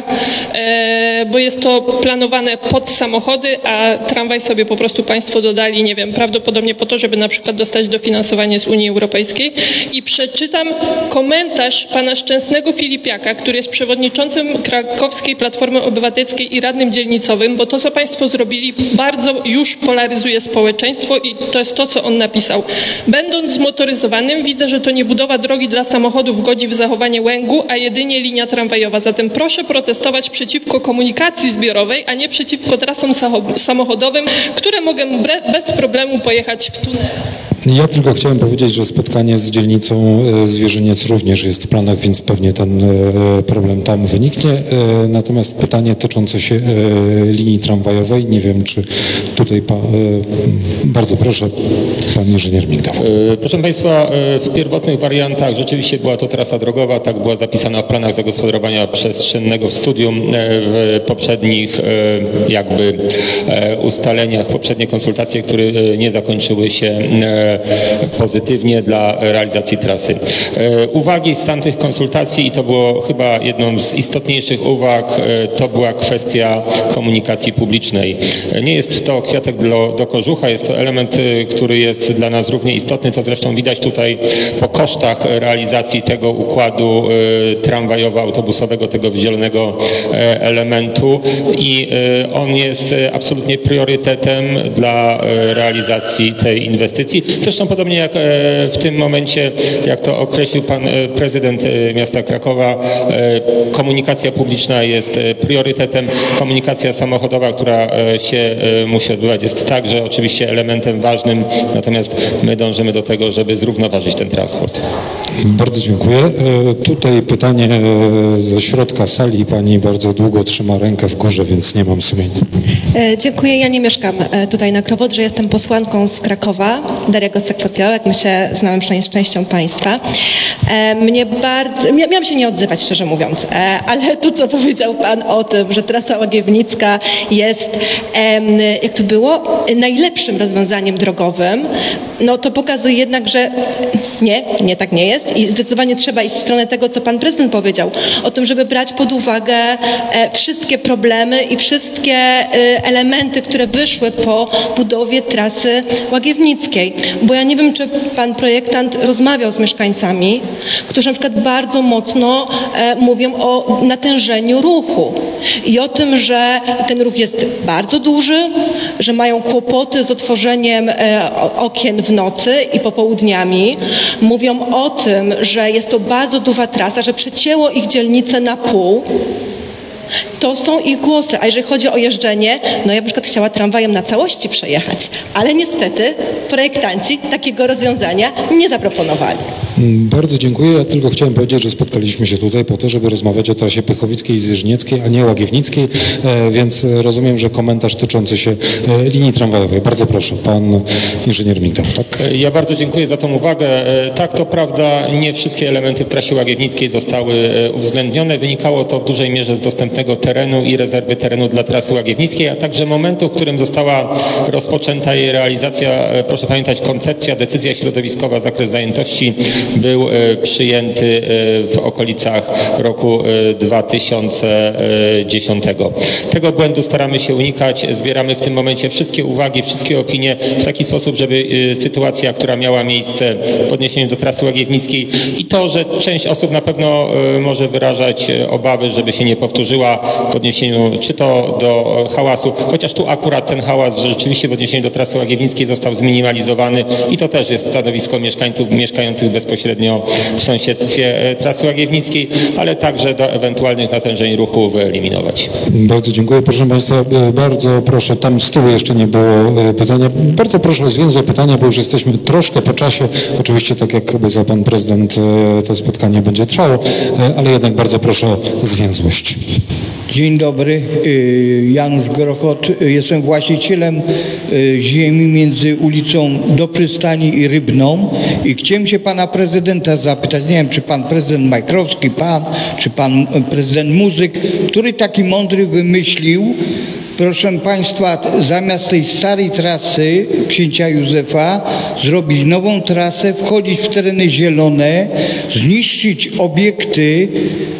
bo jest to planowane pod samochody, a tramwaj sobie po prostu Państwo dodali, nie wiem, prawdopodobnie po to, żeby na przykład dostać dofinansowanie z Unii Europejskiej. I przeczytam komentarz pana Szczęsnego Filipiaka, który jest przewodniczącym Krakowskiej Platformy Obywatelskiej i radnym dzielnicowym, bo to, co państwo zrobili, bardzo już polaryzuje społeczeństwo i to jest to, co on napisał. Będąc zmotoryzowanym, widzę, że to nie budowa drogi dla samochodów godzi w zachowanie łęgu, a jedynie linia tramwajowa. Zatem proszę protestować przeciwko komunikacji zbiorowej, a nie przeciwko trasom samochodowym, które mogą bez problemu pojechać w tunel. Ja tylko chciałem powiedzieć, że spotkanie z dzielnicą Zwierzyniec również jest w planach, więc pewnie ten problem tam wyniknie. Natomiast pytanie dotyczące się linii tramwajowej, nie wiem, czy tutaj bardzo proszę, pan inżynier Migdał. Proszę państwa, w pierwotnych wariantach rzeczywiście była to trasa drogowa, tak była zapisana w planach zagospodarowania przestrzennego w studium, w poprzednich jakby ustaleniach, poprzednie konsultacje, które nie zakończyły się pozytywnie dla realizacji trasy. Uwagi z tamtych konsultacji, i to było chyba jedną z istotniejszych uwag, to była kwestia komunikacji publicznej. Nie jest to kwiatek do kożucha, jest to element, który jest dla nas równie istotny, co zresztą widać tutaj po kosztach realizacji tego układu tramwajowo-autobusowego, tego wydzielonego elementu, i on jest absolutnie priorytetem dla realizacji tej inwestycji. Zresztą podobnie jak w tym momencie, jak to określił pan prezydent miasta Krakowa, komunikacja publiczna jest priorytetem. Komunikacja samochodowa, która się musi odbywać, jest także oczywiście elementem ważnym, natomiast my dążymy do tego, żeby zrównoważyć ten transport. Bardzo dziękuję. Tutaj pytanie ze środka sali. Pani bardzo długo trzyma rękę w górze, więc nie mam sumienia. Dziękuję. Ja nie mieszkam tutaj na Krowodrze, jestem posłanką z Krakowa, Daria Gosek-Popiołek. My się znałem z częścią państwa. Miałam się nie odzywać, szczerze mówiąc, ale to, co powiedział pan o tym, że trasa Łagiewnicka jest, jak to było, najlepszym rozwiązaniem drogowym, no to pokazuje jednak, że Nie, tak nie jest i zdecydowanie trzeba iść w stronę tego, co pan prezydent powiedział, o tym, żeby brać pod uwagę wszystkie problemy i wszystkie elementy, które wyszły po budowie trasy łagiewnickiej. Bo ja nie wiem, czy pan projektant rozmawiał z mieszkańcami, którzy na przykład bardzo mocno mówią o natężeniu ruchu i o tym, że ten ruch jest bardzo duży, że mają kłopoty z otworzeniem okien w nocy i popołudniami. Mówią o tym, że jest to bardzo duża trasa, że przecięło ich dzielnicę na pół. To są ich głosy, a jeżeli chodzi o jeżdżenie, no ja na przykład chciała tramwajem na całości przejechać, ale niestety projektanci takiego rozwiązania nie zaproponowali. Bardzo dziękuję. Ja tylko chciałem powiedzieć, że spotkaliśmy się tutaj po to, żeby rozmawiać o trasie pychowickiej i zwierzchnieckiej, a nie łagiewnickiej, więc rozumiem, że komentarz tyczący się linii tramwajowej. Bardzo proszę, pan inżynier Migdał. Tak? Ja bardzo dziękuję za tą uwagę. Tak, to prawda, nie wszystkie elementy w trasie łagiewnickiej zostały uwzględnione. Wynikało to w dużej mierze z dostępnego terenu i rezerwy terenu dla trasy łagiewnickiej, a także momentu, w którym została rozpoczęta jej realizacja. Proszę pamiętać, koncepcja, decyzja środowiskowa, zakres zajętości był przyjęty w okolicach roku 2010. Tego błędu staramy się unikać. Zbieramy w tym momencie wszystkie uwagi, wszystkie opinie w taki sposób, żeby sytuacja, która miała miejsce w odniesieniu do trasy łagiewnickiej i to, że część osób na pewno może wyrażać obawy, żeby się nie powtórzyła w odniesieniu czy to do hałasu, chociaż tu akurat ten hałas rzeczywiście w odniesieniu do trasy łagiewnickiej został zminimalizowany i to też jest stanowisko mieszkańców mieszkających bezpośrednio w sąsiedztwie trasy łagiewnickiej, ale także do ewentualnych natężeń ruchu wyeliminować. Bardzo dziękuję. Proszę Państwa, bardzo proszę, tam z tyłu jeszcze nie było pytania. Bardzo proszę o zwięzłe pytania, bo już jesteśmy troszkę po czasie. Oczywiście, tak jak obiecał Pan Prezydent, to spotkanie będzie trwało, ale jednak bardzo proszę o zwięzłość. Dzień dobry, Janusz Grochot. Jestem właścicielem ziemi między ulicą do Przystani i Rybną i chciałem się pana prezydenta zapytać, nie wiem, czy pan prezydent Majkrowski, czy pan prezydent Muzyk, który taki mądry wymyślił, proszę państwa, zamiast tej starej trasy księcia Józefa zrobić nową trasę, wchodzić w tereny zielone, zniszczyć obiekty,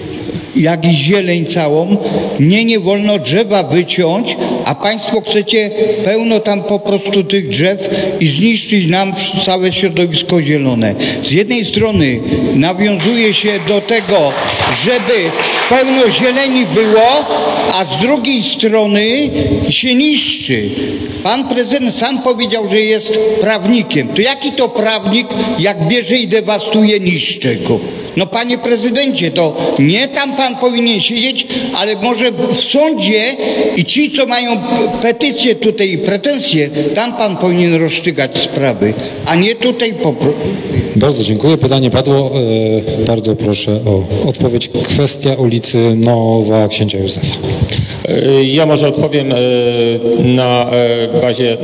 jak i zieleń całą. Mnie nie wolno drzewa wyciąć, a państwo chcecie pełno tam po prostu tych drzew i zniszczyć nam całe środowisko zielone. Z jednej strony nawiązuje się do tego, żeby pełno zieleni było, a z drugiej strony się niszczy. Pan prezydent sam powiedział, że jest prawnikiem. To jaki to prawnik, jak bierze i dewastuje, niszczy go? No panie prezydencie, to nie tam pan powinien siedzieć, ale może w sądzie i ci, co mają petycje tutaj i pretensje, tam pan powinien rozstrzygać sprawy, a nie tutaj po prostu. Bardzo dziękuję. Pytanie padło. Bardzo proszę o odpowiedź. Kwestia ulicy Nowa Księcia Józefa. Ja może odpowiem na bazie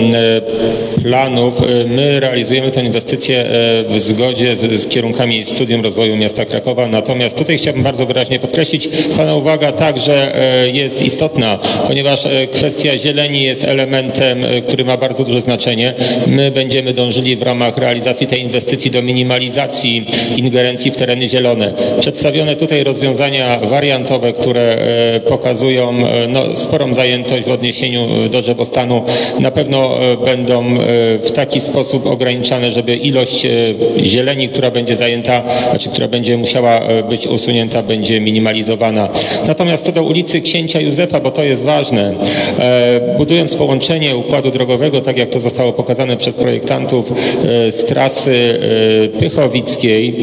planów. My realizujemy tę inwestycję w zgodzie z kierunkami Studium Rozwoju Miasta Krakowa. Natomiast tutaj chciałbym bardzo wyraźnie podkreślić, pana uwaga także jest istotna, ponieważ kwestia zieleni jest elementem, który ma bardzo duże znaczenie. My będziemy dążyli w ramach realizacji tej inwestycji do minimalizacji ingerencji w tereny zielone. Przedstawione tutaj rozwiązania wariantowe, które pokazują sporą zajętość w odniesieniu do drzewostanu, na pewno będą w taki sposób ograniczane, żeby ilość zieleni, która będzie zajęta, która będzie musiała być usunięta, będzie minimalizowana. Natomiast co do ulicy Księcia Józefa, bo to jest ważne, budując połączenie układu drogowego, tak jak to zostało pokazane przez projektantów z trasy pychowickiej,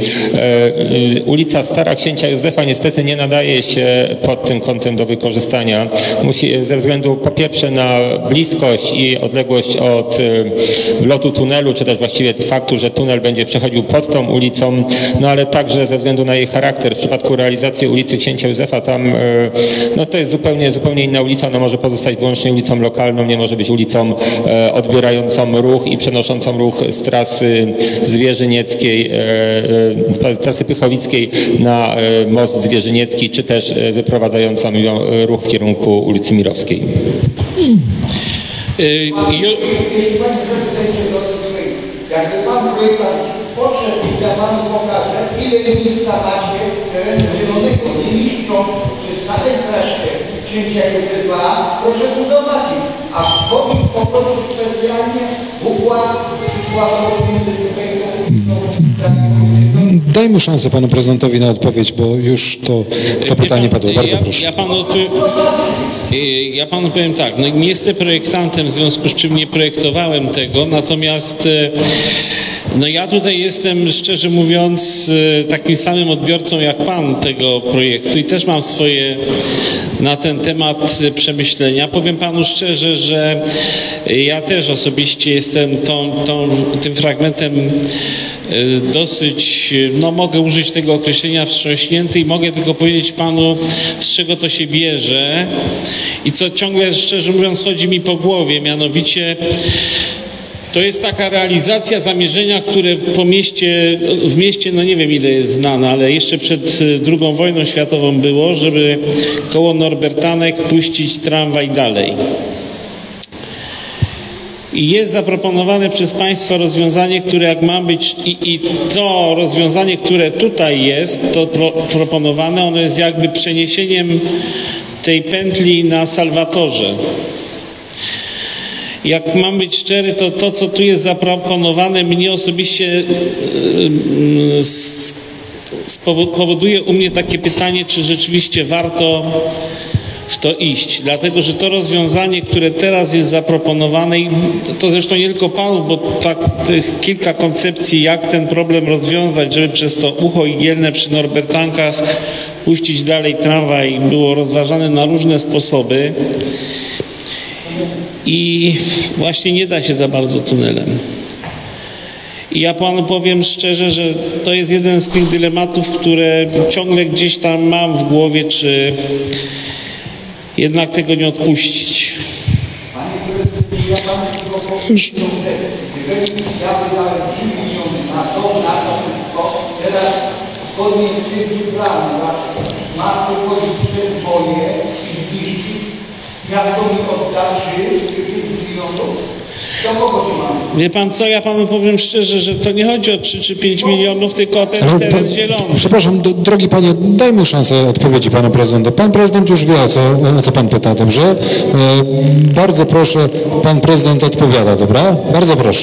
ulica Stara Księcia Józefa niestety nie nadaje się pod tym kątem do wykorzystania. Musi ze względu po pierwsze na bliskość i odległość od wlotu tunelu, czy też właściwie faktu, że tunel będzie przechodził pod tą ulicą, no ale także ze względu na jej charakter. W przypadku realizacji ulicy Księcia Józefa tam to jest zupełnie inna ulica, ona może pozostać wyłącznie ulicą lokalną, nie może być ulicą odbierającą ruch i przenoszącą ruch z trasy zwierzynieckiej, trasy pychowickiej na most zwierzyniecki, czy też wyprowadzającą ruch w kierunku ulicy Mirowskiej. Jakby pan projektant podszedł i pokaże, ile miejsca macie terenu zielonego. Nie niszczą przez na tej trasie księcia Józefa, proszę tu zobaczyć. A powiem po prostu specjalnie układ między tutaj. Dajmy szansę panu prezydentowi na odpowiedź, bo już to pytanie padło. Bardzo proszę. Ja panu powiem tak, no nie jestem projektantem, w związku z czym nie projektowałem tego, natomiast no ja tutaj jestem, szczerze mówiąc, takim samym odbiorcą jak pan tego projektu i też mam swoje na ten temat przemyślenia. Powiem panu szczerze, że ja też osobiście jestem tym fragmentem dosyć, no mogę użyć tego określenia, wstrząśnięty i mogę tylko powiedzieć panu, z czego to się bierze i co ciągle, szczerze mówiąc, chodzi mi po głowie, mianowicie to jest taka realizacja zamierzenia, które w mieście, no nie wiem ile jest znane, ale jeszcze przed II wojną światową było, żeby koło Norbertanek puścić tramwaj dalej. I jest zaproponowane przez państwa rozwiązanie, które jak ma być i to rozwiązanie, które tutaj jest, to proponowane, ono jest jakby przeniesieniem tej pętli na Salwatorze. Jak mam być szczery, to co tu jest zaproponowane, mnie osobiście powoduje u mnie takie pytanie, czy rzeczywiście warto w to iść. Dlatego, że to rozwiązanie, które teraz jest zaproponowane i to zresztą nie tylko panów, bo tych kilka koncepcji, jak ten problem rozwiązać, żeby przez to ucho igielne przy Norbertankach puścić dalej tramwaj, było rozważane na różne sposoby. I właśnie nie da się za bardzo tunelem. I ja panu powiem szczerze, że to jest jeden z tych dylematów, które ciągle gdzieś tam mam w głowie, czy jednak tego nie odpuścić. Wie pan co, ja panu powiem szczerze, że to nie chodzi o 3 czy 5 milionów, tylko o ten teren zielony. Przepraszam, drogi panie, dajmy szansę odpowiedzi panu prezydentowi. Pan prezydent już wie, o co pan pyta, dobrze? Bardzo proszę, pan prezydent odpowiada, dobra? Bardzo proszę.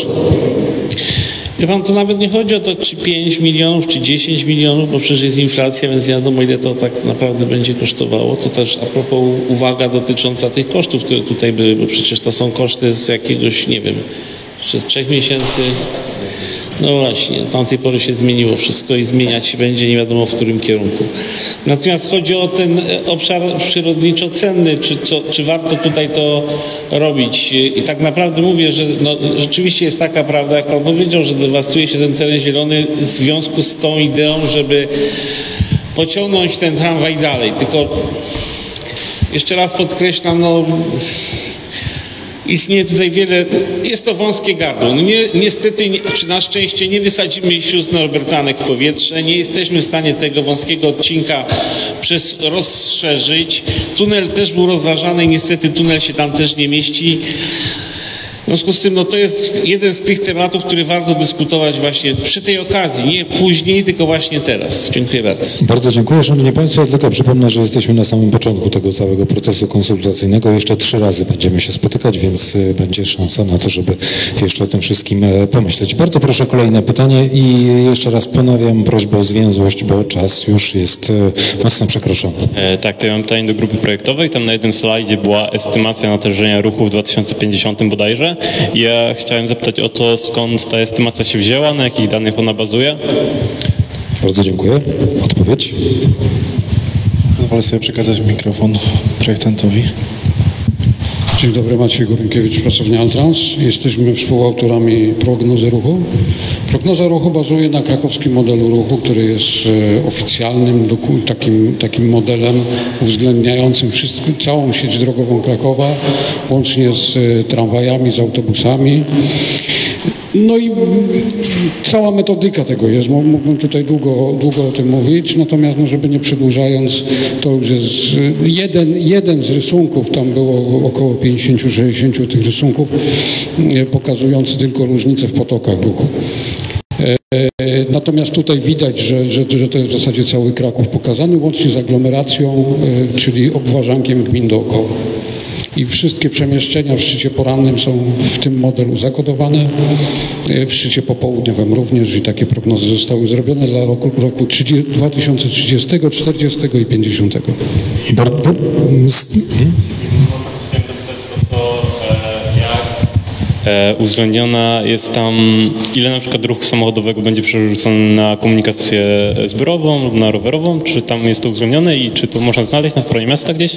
Wie pan, to nawet nie chodzi o to, czy 5 milionów, czy 10 milionów, bo przecież jest inflacja, więc nie wiadomo, ile to tak naprawdę będzie kosztowało. To też a propos uwaga dotycząca tych kosztów, które tutaj były, bo przecież to są koszty z jakiegoś, nie wiem, przed 3 miesięcy. No właśnie, od tamtej pory się zmieniło wszystko i zmieniać się będzie nie wiadomo w którym kierunku. Natomiast chodzi o ten obszar przyrodniczo-cenny, czy warto tutaj to robić. I tak naprawdę mówię, że no, rzeczywiście jest taka prawda, jak pan powiedział, że dewastuje się ten teren zielony w związku z tą ideą, żeby pociągnąć ten tramwaj dalej. Tylko jeszcze raz podkreślam, no istnieje tutaj wiele, jest to wąskie gardło. No niestety, czy na szczęście nie wysadzimy sióstr Norbertanek w powietrze, nie jesteśmy w stanie tego wąskiego odcinka rozszerzyć. Tunel też był rozważany i niestety tunel się tam też nie mieści. W związku z tym no, to jest jeden z tych tematów, który warto dyskutować właśnie przy tej okazji, nie później, tylko właśnie teraz. Dziękuję bardzo. Bardzo dziękuję. Szanowni Państwo, ja tylko przypomnę, że jesteśmy na samym początku tego całego procesu konsultacyjnego. Jeszcze 3 razy będziemy się spotykać, więc będzie szansa na to, żeby jeszcze o tym wszystkim pomyśleć. Bardzo proszę, kolejne pytanie i jeszcze raz ponawiam prośbę o zwięzłość, bo czas już jest mocno przekroczony. Tak, to ja mam pytanie do grupy projektowej. Tam na jednym slajdzie była estymacja natężenia ruchu w 2050 bodajże. Ja chciałem zapytać o to, skąd ta estymacja się wzięła, na jakich danych ona bazuje? Bardzo dziękuję. Odpowiedź? Pozwolę sobie przekazać mikrofon projektantowi. Dzień dobry, Maciej Górynkiewicz, pracownia Altrans. Jesteśmy współautorami prognozy ruchu. Prognoza ruchu bazuje na krakowskim modelu ruchu, który jest oficjalnym takim modelem uwzględniającym całą sieć drogową Krakowa, łącznie z tramwajami, z autobusami. No i cała metodyka tego jest. Mógłbym tutaj długo o tym mówić, natomiast no, żeby nie przedłużając, to już jest jeden z rysunków, tam było około 50-60 tych rysunków, pokazujący tylko różnice w potokach ruchu. Natomiast tutaj widać, że to jest w zasadzie cały Kraków pokazany, łącznie z aglomeracją, czyli obwarzankiem gmin dookoła. I wszystkie przemieszczenia w szczycie porannym są w tym modelu zakodowane, w szczycie popołudniowym również i takie prognozy zostały zrobione dla roku 2030, 40 i 50. Uwzględniona jest tam, ile na przykład ruchu samochodowego będzie przerzucony na komunikację zbiorową lub na rowerową, czy tam jest to uwzględnione i czy to można znaleźć na stronie miasta gdzieś?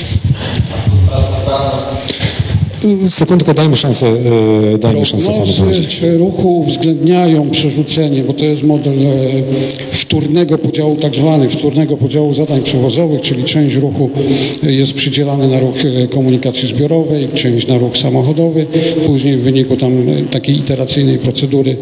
Sekundkę, dajmy szansę panu powiedzieć. Ruchu uwzględniają przerzucenie, bo to jest model wtórnego podziału, tak zwany wtórnego podziału zadań przewozowych, czyli część ruchu jest przydzielana na ruch komunikacji zbiorowej, część na ruch samochodowy. Później w wyniku tam takiej iteracyjnej procedury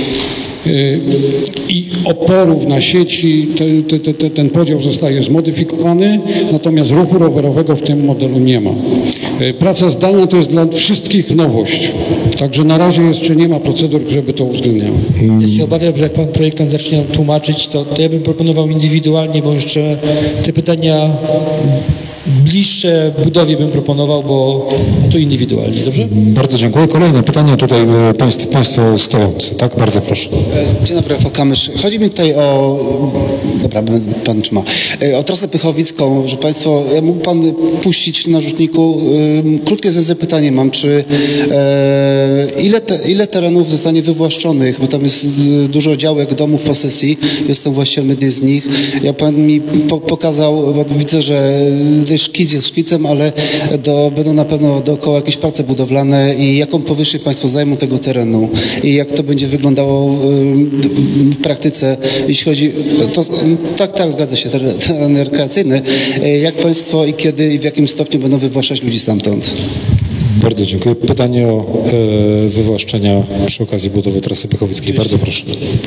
i oporów na sieci ten podział zostaje zmodyfikowany, natomiast ruchu rowerowego w tym modelu nie ma. Praca zdalna to jest dla wszystkich nowość, także na razie jeszcze nie ma procedur, żeby to uwzględniały. Ja się obawiam, że jak pan projektant zacznie tłumaczyć, to ja bym proponował indywidualnie, bo jeszcze te pytania bliższe budowie bym proponował, bo to indywidualnie, dobrze? Bardzo dziękuję. Kolejne pytanie tutaj państwo stojący, tak? Bardzo proszę. Dzień dobry, Rafał Kamysz. Chodzi mi tutaj o, dobra, pan trzyma, o trasę pychowicką, że państwo, mógł pan puścić na rzutniku, krótkie pytanie mam, czy ile terenów zostanie wywłaszczonych, bo tam jest dużo działek, domów, posesji, jestem właścicielem jednej z nich. Jak pan mi pokazał, bo widzę, że szkic jest szkicem, ale będą na pewno dookoła jakieś prace budowlane i jaką powierzchnię państwo zajmą tego terenu i jak to będzie wyglądało w praktyce, jeśli chodzi, to, tak, zgadza się, teren rekreacyjny. Jak państwo i kiedy i w jakim stopniu będą wywłaszczać ludzi stamtąd? Bardzo dziękuję. Pytanie o wywłaszczenia przy okazji budowy trasy pychowickiej. Bardzo proszę.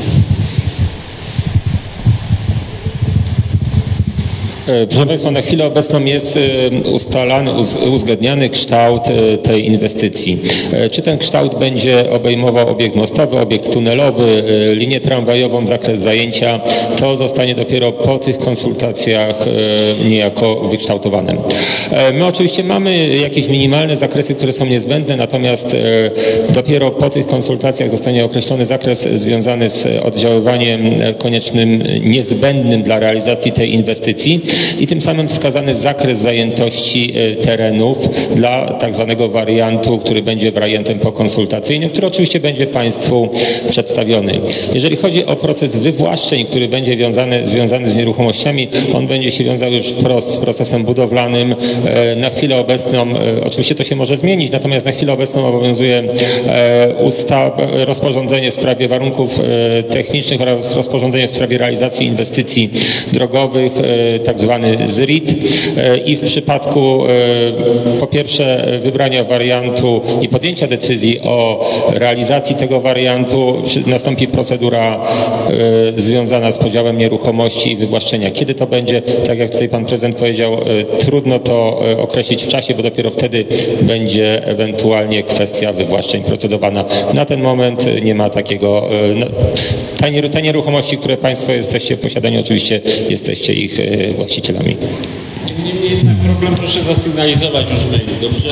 Proszę Państwa, na chwilę obecną jest ustalany, uzgadniany kształt tej inwestycji. Czy ten kształt będzie obejmował obiekt mostowy, obiekt tunelowy, linię tramwajową, zakres zajęcia, to zostanie dopiero po tych konsultacjach niejako wykształtowane. My oczywiście mamy jakieś minimalne zakresy, które są niezbędne, natomiast dopiero po tych konsultacjach zostanie określony zakres związany z oddziaływaniem koniecznym, niezbędnym dla realizacji tej inwestycji i tym samym wskazany zakres zajętości terenów dla tak zwanego wariantu, który będzie wariantem pokonsultacyjnym, który oczywiście będzie Państwu przedstawiony. Jeżeli chodzi o proces wywłaszczeń, który będzie związany z nieruchomościami, on będzie się wiązał już wprost z procesem budowlanym. Na chwilę obecną, oczywiście to się może zmienić, natomiast na chwilę obecną obowiązuje rozporządzenie w sprawie warunków technicznych oraz rozporządzenie w sprawie realizacji inwestycji drogowych, tak zwany ZRID, i w przypadku po pierwsze wybrania wariantu i podjęcia decyzji o realizacji tego wariantu nastąpi procedura związana z podziałem nieruchomości i wywłaszczenia. Kiedy to będzie, tak jak tutaj pan prezydent powiedział, trudno to określić w czasie, bo dopiero wtedy będzie ewentualnie kwestia wywłaszczeń procedowana. Na ten moment nie ma takiego, te nieruchomości, które Państwo jesteście w posiadaniu, oczywiście jesteście ich właścicielami. Niemniej jednak problem proszę zasygnalizować już mailu, dobrze?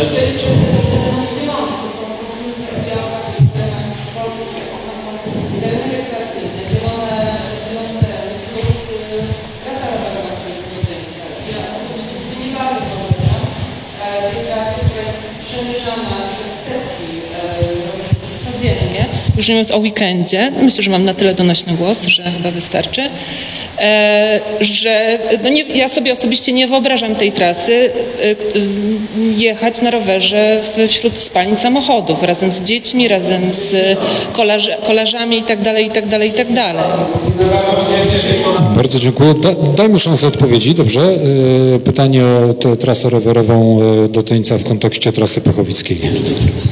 Już nie mówiąc o weekendzie, myślę, że mam na tyle donośny głos, że chyba wystarczy, że no nie, ja sobie osobiście nie wyobrażam tej trasy jechać na rowerze wśród spalin samochodów, razem z dziećmi, razem z kolarzami itd. Bardzo dziękuję. Dajmy szansę odpowiedzi, dobrze? Pytanie o tę trasę rowerową do Tyńca w kontekście trasy pychowickiej.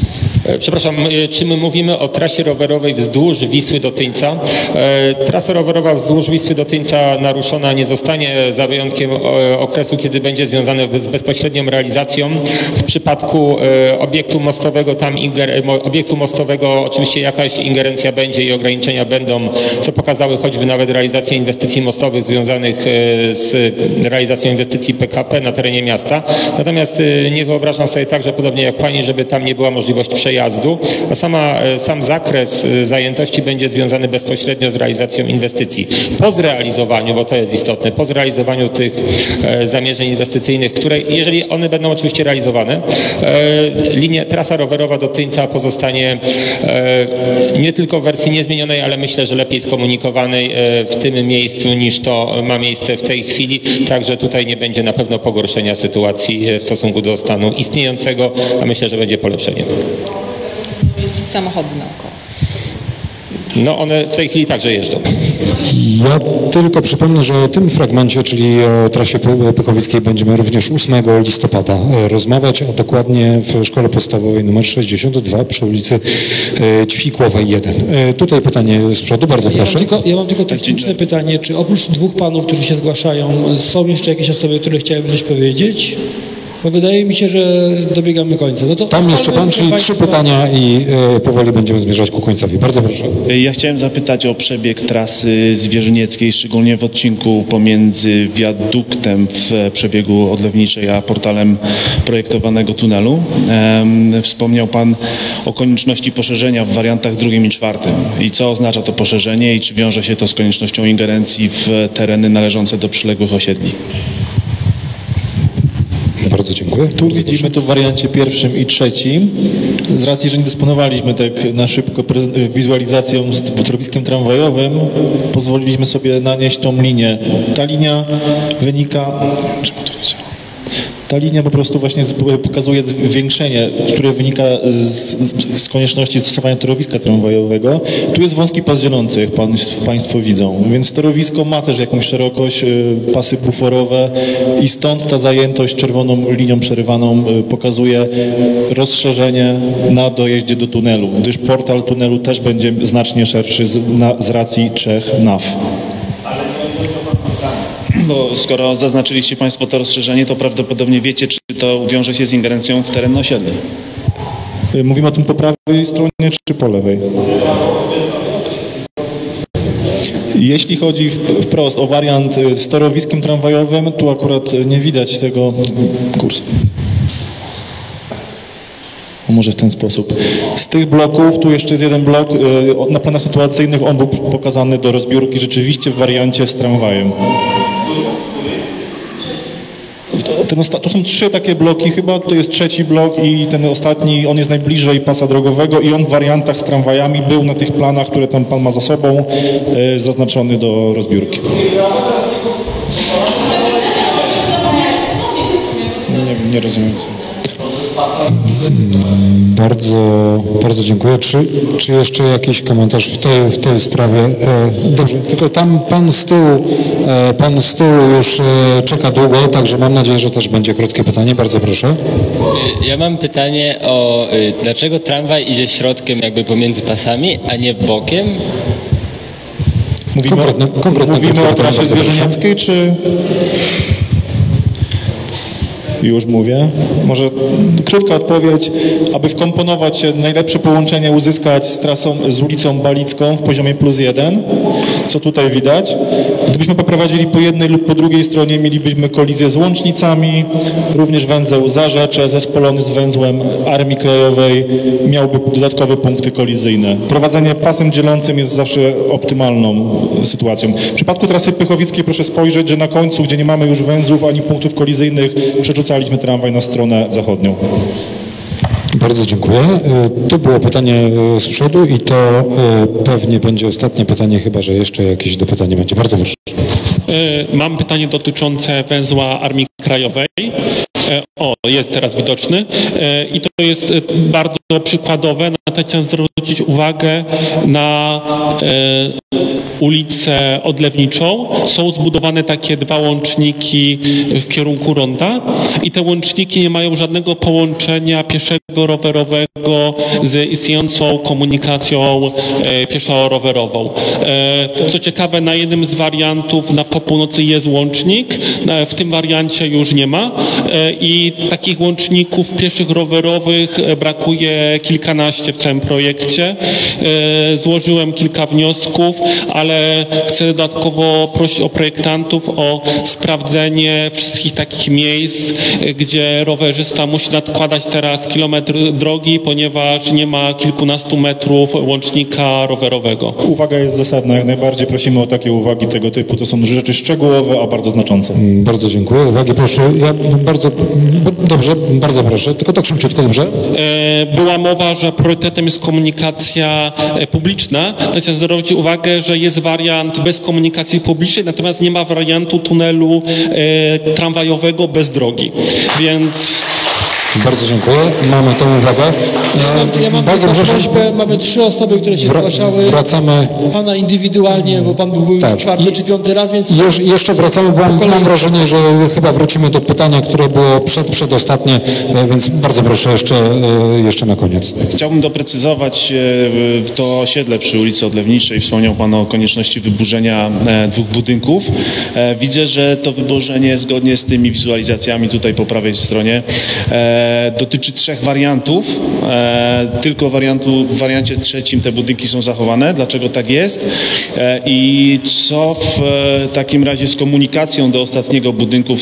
Przepraszam, czy my mówimy o trasie rowerowej wzdłuż Wisły do Tyńca? Trasa rowerowa wzdłuż Wisły do Tyńca naruszona nie zostanie za wyjątkiem okresu, kiedy będzie związane z bezpośrednią realizacją. W przypadku obiektu mostowego oczywiście jakaś ingerencja będzie i ograniczenia będą, co pokazały choćby nawet realizacje inwestycji mostowych związanych z realizacją inwestycji PKP na terenie miasta. Natomiast nie wyobrażam sobie tak, że podobnie jak Pani, żeby tam nie była możliwość przejazdu, a sam zakres zajętości będzie związany bezpośrednio z realizacją inwestycji. Po zrealizowaniu, bo to jest istotne, po zrealizowaniu tych zamierzeń inwestycyjnych, które, jeżeli one będą oczywiście realizowane, trasa rowerowa do Tyńca pozostanie nie tylko w wersji niezmienionej, ale myślę, że lepiej skomunikowanej w tym miejscu niż to ma miejsce w tej chwili. Także tutaj nie będzie na pewno pogorszenia sytuacji w stosunku do stanu istniejącego, a myślę, że będzie polepszenie. Jeździć samochody naokoło. No one w tej chwili także jeżdżą. Ja tylko przypomnę, że o tym fragmencie, czyli o trasie Pychowickiej, będziemy również 8 listopada rozmawiać, a dokładnie w Szkole Podstawowej nr 62 przy ulicy Ćwikłowej 1. Tutaj pytanie z przodu, bardzo proszę. Ja mam tylko techniczne pytanie, czy oprócz dwóch panów, którzy się zgłaszają, są jeszcze jakieś osoby, które chciałyby coś powiedzieć? Bo wydaje mi się, że dobiegamy końca. No to tam jeszcze pan, czyli 3 pytania i powoli będziemy zmierzać ku końcowi. Bardzo proszę. Ja chciałem zapytać o przebieg trasy zwierzynieckiej, szczególnie w odcinku pomiędzy wiaduktem w przebiegu Odlewniczej, a portalem projektowanego tunelu. Wspomniał Pan o konieczności poszerzenia w wariantach 2. i 4. I co oznacza to poszerzenie i czy wiąże się to z koniecznością ingerencji w tereny należące do przyległych osiedli? Bardzo dziękuję. Tu widzimy to w wariancie 1. i 3. Z racji, że nie dysponowaliśmy tak na szybko wizualizacją z torowiskiem tramwajowym, pozwoliliśmy sobie nanieść tą linię. Ta linia wynika... Ta linia po prostu właśnie pokazuje zwiększenie, które wynika z konieczności stosowania torowiska tramwajowego. Tu jest wąski pas dzielący, jak Państwo widzą, więc torowisko ma też jakąś szerokość, pasy buforowe i stąd ta zajętość czerwoną linią przerywaną pokazuje rozszerzenie na dojeździe do tunelu, gdyż portal tunelu też będzie znacznie szerszy z racji 3 naw. Bo skoro zaznaczyliście Państwo to rozszerzenie, to prawdopodobnie wiecie, czy to wiąże się z ingerencją w teren osiedli. Mówimy o tym po prawej stronie, czy po lewej? Jeśli chodzi wprost o wariant z torowiskiem tramwajowym, tu akurat nie widać tego kursu. Może w ten sposób. Z tych bloków, tu jeszcze jest jeden blok, na planach sytuacyjnych on był pokazany do rozbiórki rzeczywiście w wariancie z tramwajem. To są 3 takie bloki chyba, to jest 3. blok i ten ostatni, on jest najbliżej pasa drogowego i on w wariantach z tramwajami był na tych planach, które tam Pan ma za sobą, zaznaczony do rozbiórki. Nie rozumiem. Bardzo dziękuję. Czy jeszcze jakiś komentarz w tej sprawie? Dobrze, tylko tam pan z tyłu już czeka długo, także mam nadzieję, że też będzie krótkie pytanie. Bardzo proszę. Ja mam pytanie o dlaczego tramwaj idzie środkiem jakby pomiędzy pasami, a nie bokiem? Mówimy o trasie zwierzynieckiej, czy... Już mówię. Może krótka odpowiedź. Aby wkomponować się, najlepsze połączenie uzyskać z ulicą Balicką w poziomie +1, co tutaj widać. Gdybyśmy poprowadzili po jednej lub po drugiej stronie, mielibyśmy kolizję z łącznicami, również węzeł Zarzecze zespolony z węzłem Armii Krajowej miałby dodatkowe punkty kolizyjne. Prowadzenie pasem dzielącym jest zawsze optymalną sytuacją. W przypadku trasy Pychowickiej proszę spojrzeć, że na końcu, gdzie nie mamy już węzłów ani punktów kolizyjnych, przerzucaliśmy tramwaj na stronę zachodnią. Bardzo dziękuję. To było pytanie z przodu i to pewnie będzie ostatnie pytanie, chyba że jeszcze jakieś dopytanie będzie. Bardzo proszę. Mam pytanie dotyczące węzła Armii Krajowej. Jest teraz widoczny i to jest bardzo przykładowe. Chciałem zwrócić uwagę na ulicę Odlewniczą. Są zbudowane takie dwa łączniki w kierunku ronda i te łączniki nie mają żadnego połączenia pieszego, rowerowego z istniejącą komunikacją pieszo-rowerową. Co ciekawe, na jednym z wariantów na północy jest łącznik, w tym wariancie już nie ma i takich łączników pieszych, rowerowych brakuje kilkanaście w całym projekcie. Złożyłem kilka wniosków, ale chcę dodatkowo prosić o projektantów o sprawdzenie wszystkich takich miejsc, gdzie rowerzysta musi nadkładać teraz kilometr drogi, ponieważ nie ma kilkunastu metrów łącznika rowerowego. Uwaga jest zasadna, jak najbardziej prosimy o takie uwagi tego typu. To są rzeczy szczegółowe, a bardzo znaczące. Bardzo dziękuję. Uwagi proszę. Ja dobrze, bardzo proszę. Tylko tak szybciutko, dobrze? Była mowa, że priorytetem jest komunikacja publiczna. Chcę zwrócić uwagę, że jest wariant bez komunikacji publicznej, natomiast nie ma wariantu tunelu tramwajowego bez drogi. Więc... Bardzo dziękuję. Mamy tę uwagę. Ja mam bardzo prośbę, mamy 3 osoby, które się zgłaszały. Wracamy. Pana indywidualnie, bo pan był już 4. czy 5. raz, więc... Jeszcze wracamy, bo mam wrażenie, że chyba wrócimy do pytania, które było przedostatnie, więc bardzo proszę jeszcze na koniec. Chciałbym doprecyzować to osiedle przy ulicy Odlewniczej. Wspomniał Pan o konieczności wyburzenia 2 budynków. Widzę, że to wyburzenie zgodnie z tymi wizualizacjami tutaj po prawej stronie dotyczy 3 wariantów. Tylko w wariancie 3 te budynki są zachowane. Dlaczego tak jest? I co w takim razie z komunikacją do ostatniego budynku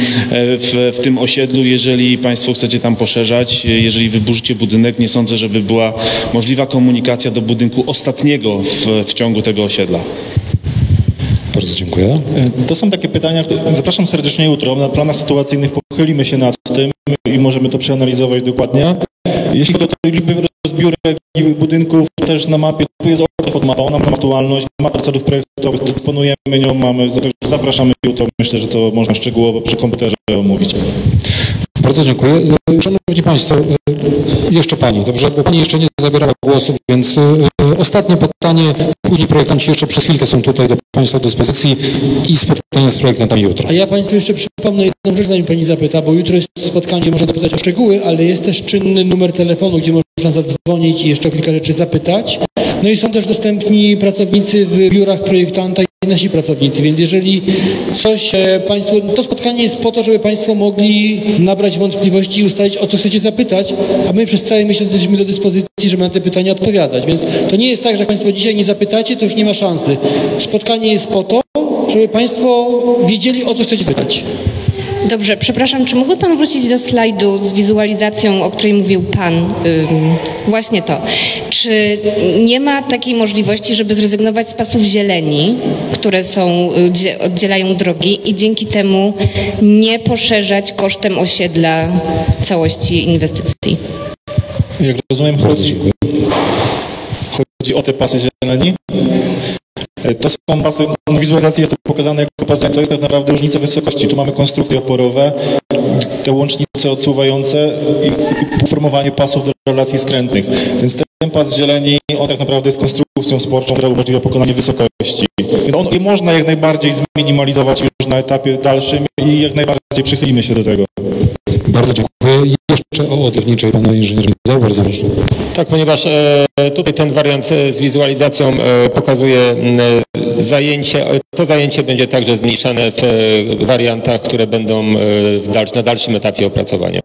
w tym osiedlu, jeżeli Państwo chcecie tam poszerzać, jeżeli wyburzycie budynek, nie sądzę, żeby była możliwa komunikacja do budynku ostatniego w ciągu tego osiedla. Bardzo dziękuję. To są takie pytania, zapraszam serdecznie jutro. Na planach sytuacyjnych pochylimy się nad tym i możemy to przeanalizować dokładnie. Jeśli chodzi o te liczby rozbiórek i budynków, też na mapie, tu jest mapa, ona ma aktualność, mapa celów projektowych, dysponujemy nią, zapraszamy jutro. Myślę, że to można szczegółowo przy komputerze omówić. Bardzo dziękuję. Szanowni Państwo, jeszcze Pani, dobrze? Bo Pani jeszcze nie zabierała głosu, więc ostatnie pytanie, później projektanci jeszcze przez chwilkę są tutaj do Państwa dyspozycji i spotkanie z projektantami jutro. A ja Państwu jeszcze przypomnę jedną rzecz, zanim Pani zapyta, bo jutro jest spotkanie, gdzie można zapytać o szczegóły, ale jest też czynny numer telefonu, gdzie można zadzwonić i jeszcze o kilka rzeczy zapytać. No i są też dostępni pracownicy w biurach projektanta i nasi pracownicy, więc jeżeli coś Państwo, to spotkanie jest po to, żeby Państwo mogli nabrać wątpliwości i ustalić, o co chcecie zapytać, a my przez cały miesiąc jesteśmy do dyspozycji, żeby na te pytania odpowiadać. Więc to nie jest tak, że jak Państwo dzisiaj nie zapytacie, to już nie ma szansy. Spotkanie jest po to, żeby Państwo wiedzieli, o co chcecie zapytać. Dobrze, przepraszam, czy mógłby Pan wrócić do slajdu z wizualizacją, o której mówił Pan? Właśnie to. Czy nie ma takiej możliwości, żeby zrezygnować z pasów zieleni, które oddzielają drogi i dzięki temu nie poszerzać kosztem osiedla całości inwestycji? Jak rozumiem, chodzi o te pasy zieleni? To są pasy, w wizualizacji jest to pokazane jako pas, to jest tak naprawdę różnica wysokości. Tu mamy konstrukcje oporowe, te łącznice odsuwające i uformowanie pasów do relacji skrętnych. Więc ten pas zieleni, on tak naprawdę jest konstrukcją sporczą, która umożliwia pokonanie wysokości. Więc można jak najbardziej zminimalizować już na etapie dalszym i jak najbardziej przychylimy się do tego. Bardzo dziękuję. Jeszcze o Odlewniczej Pana Inżynier Migdał, bardzo proszę. Tak, ponieważ tutaj ten wariant z wizualizacją pokazuje zajęcie. To zajęcie będzie także zmniejszane w wariantach, które będą na dalszym etapie opracowania.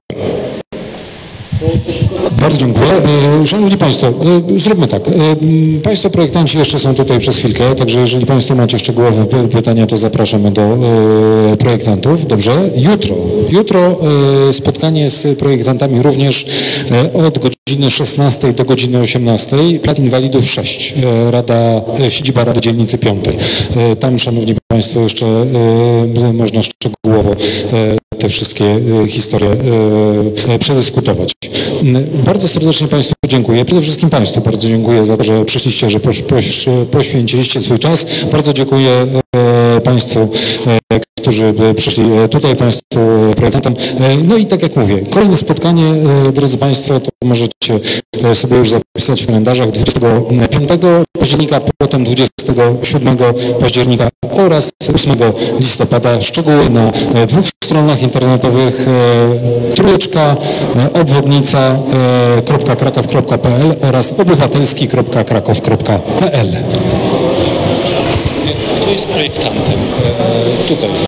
Bardzo dziękuję. Szanowni Państwo, zróbmy tak. Państwo projektanci jeszcze są tutaj przez chwilkę, także jeżeli Państwo macie szczegółowe pytania, to zapraszamy do projektantów. Dobrze? Jutro spotkanie z projektantami również od godziny 16 do godziny 18. Plac Inwalidów 6. Siedziba Rady Dzielnicy 5. Tam, Szanowni Państwo, jeszcze można szczegółowo te wszystkie historie przedyskutować. Bardzo serdecznie Państwu dziękuję. Przede wszystkim Państwu bardzo dziękuję za to, że przyszliście, że poświęciliście swój czas. Bardzo dziękuję Państwu, którzy przyszli tutaj, Państwu projektantom. No i tak jak mówię, kolejne spotkanie, drodzy Państwo, to możecie sobie już zapisać w kalendarzach 25 października, potem 27 października oraz 8 listopada. Szczegóły na 2 stronach internetowych obwodnica.kraków.pl oraz obywatelski.kraków.pl. Kto jest projektantem? Tutaj.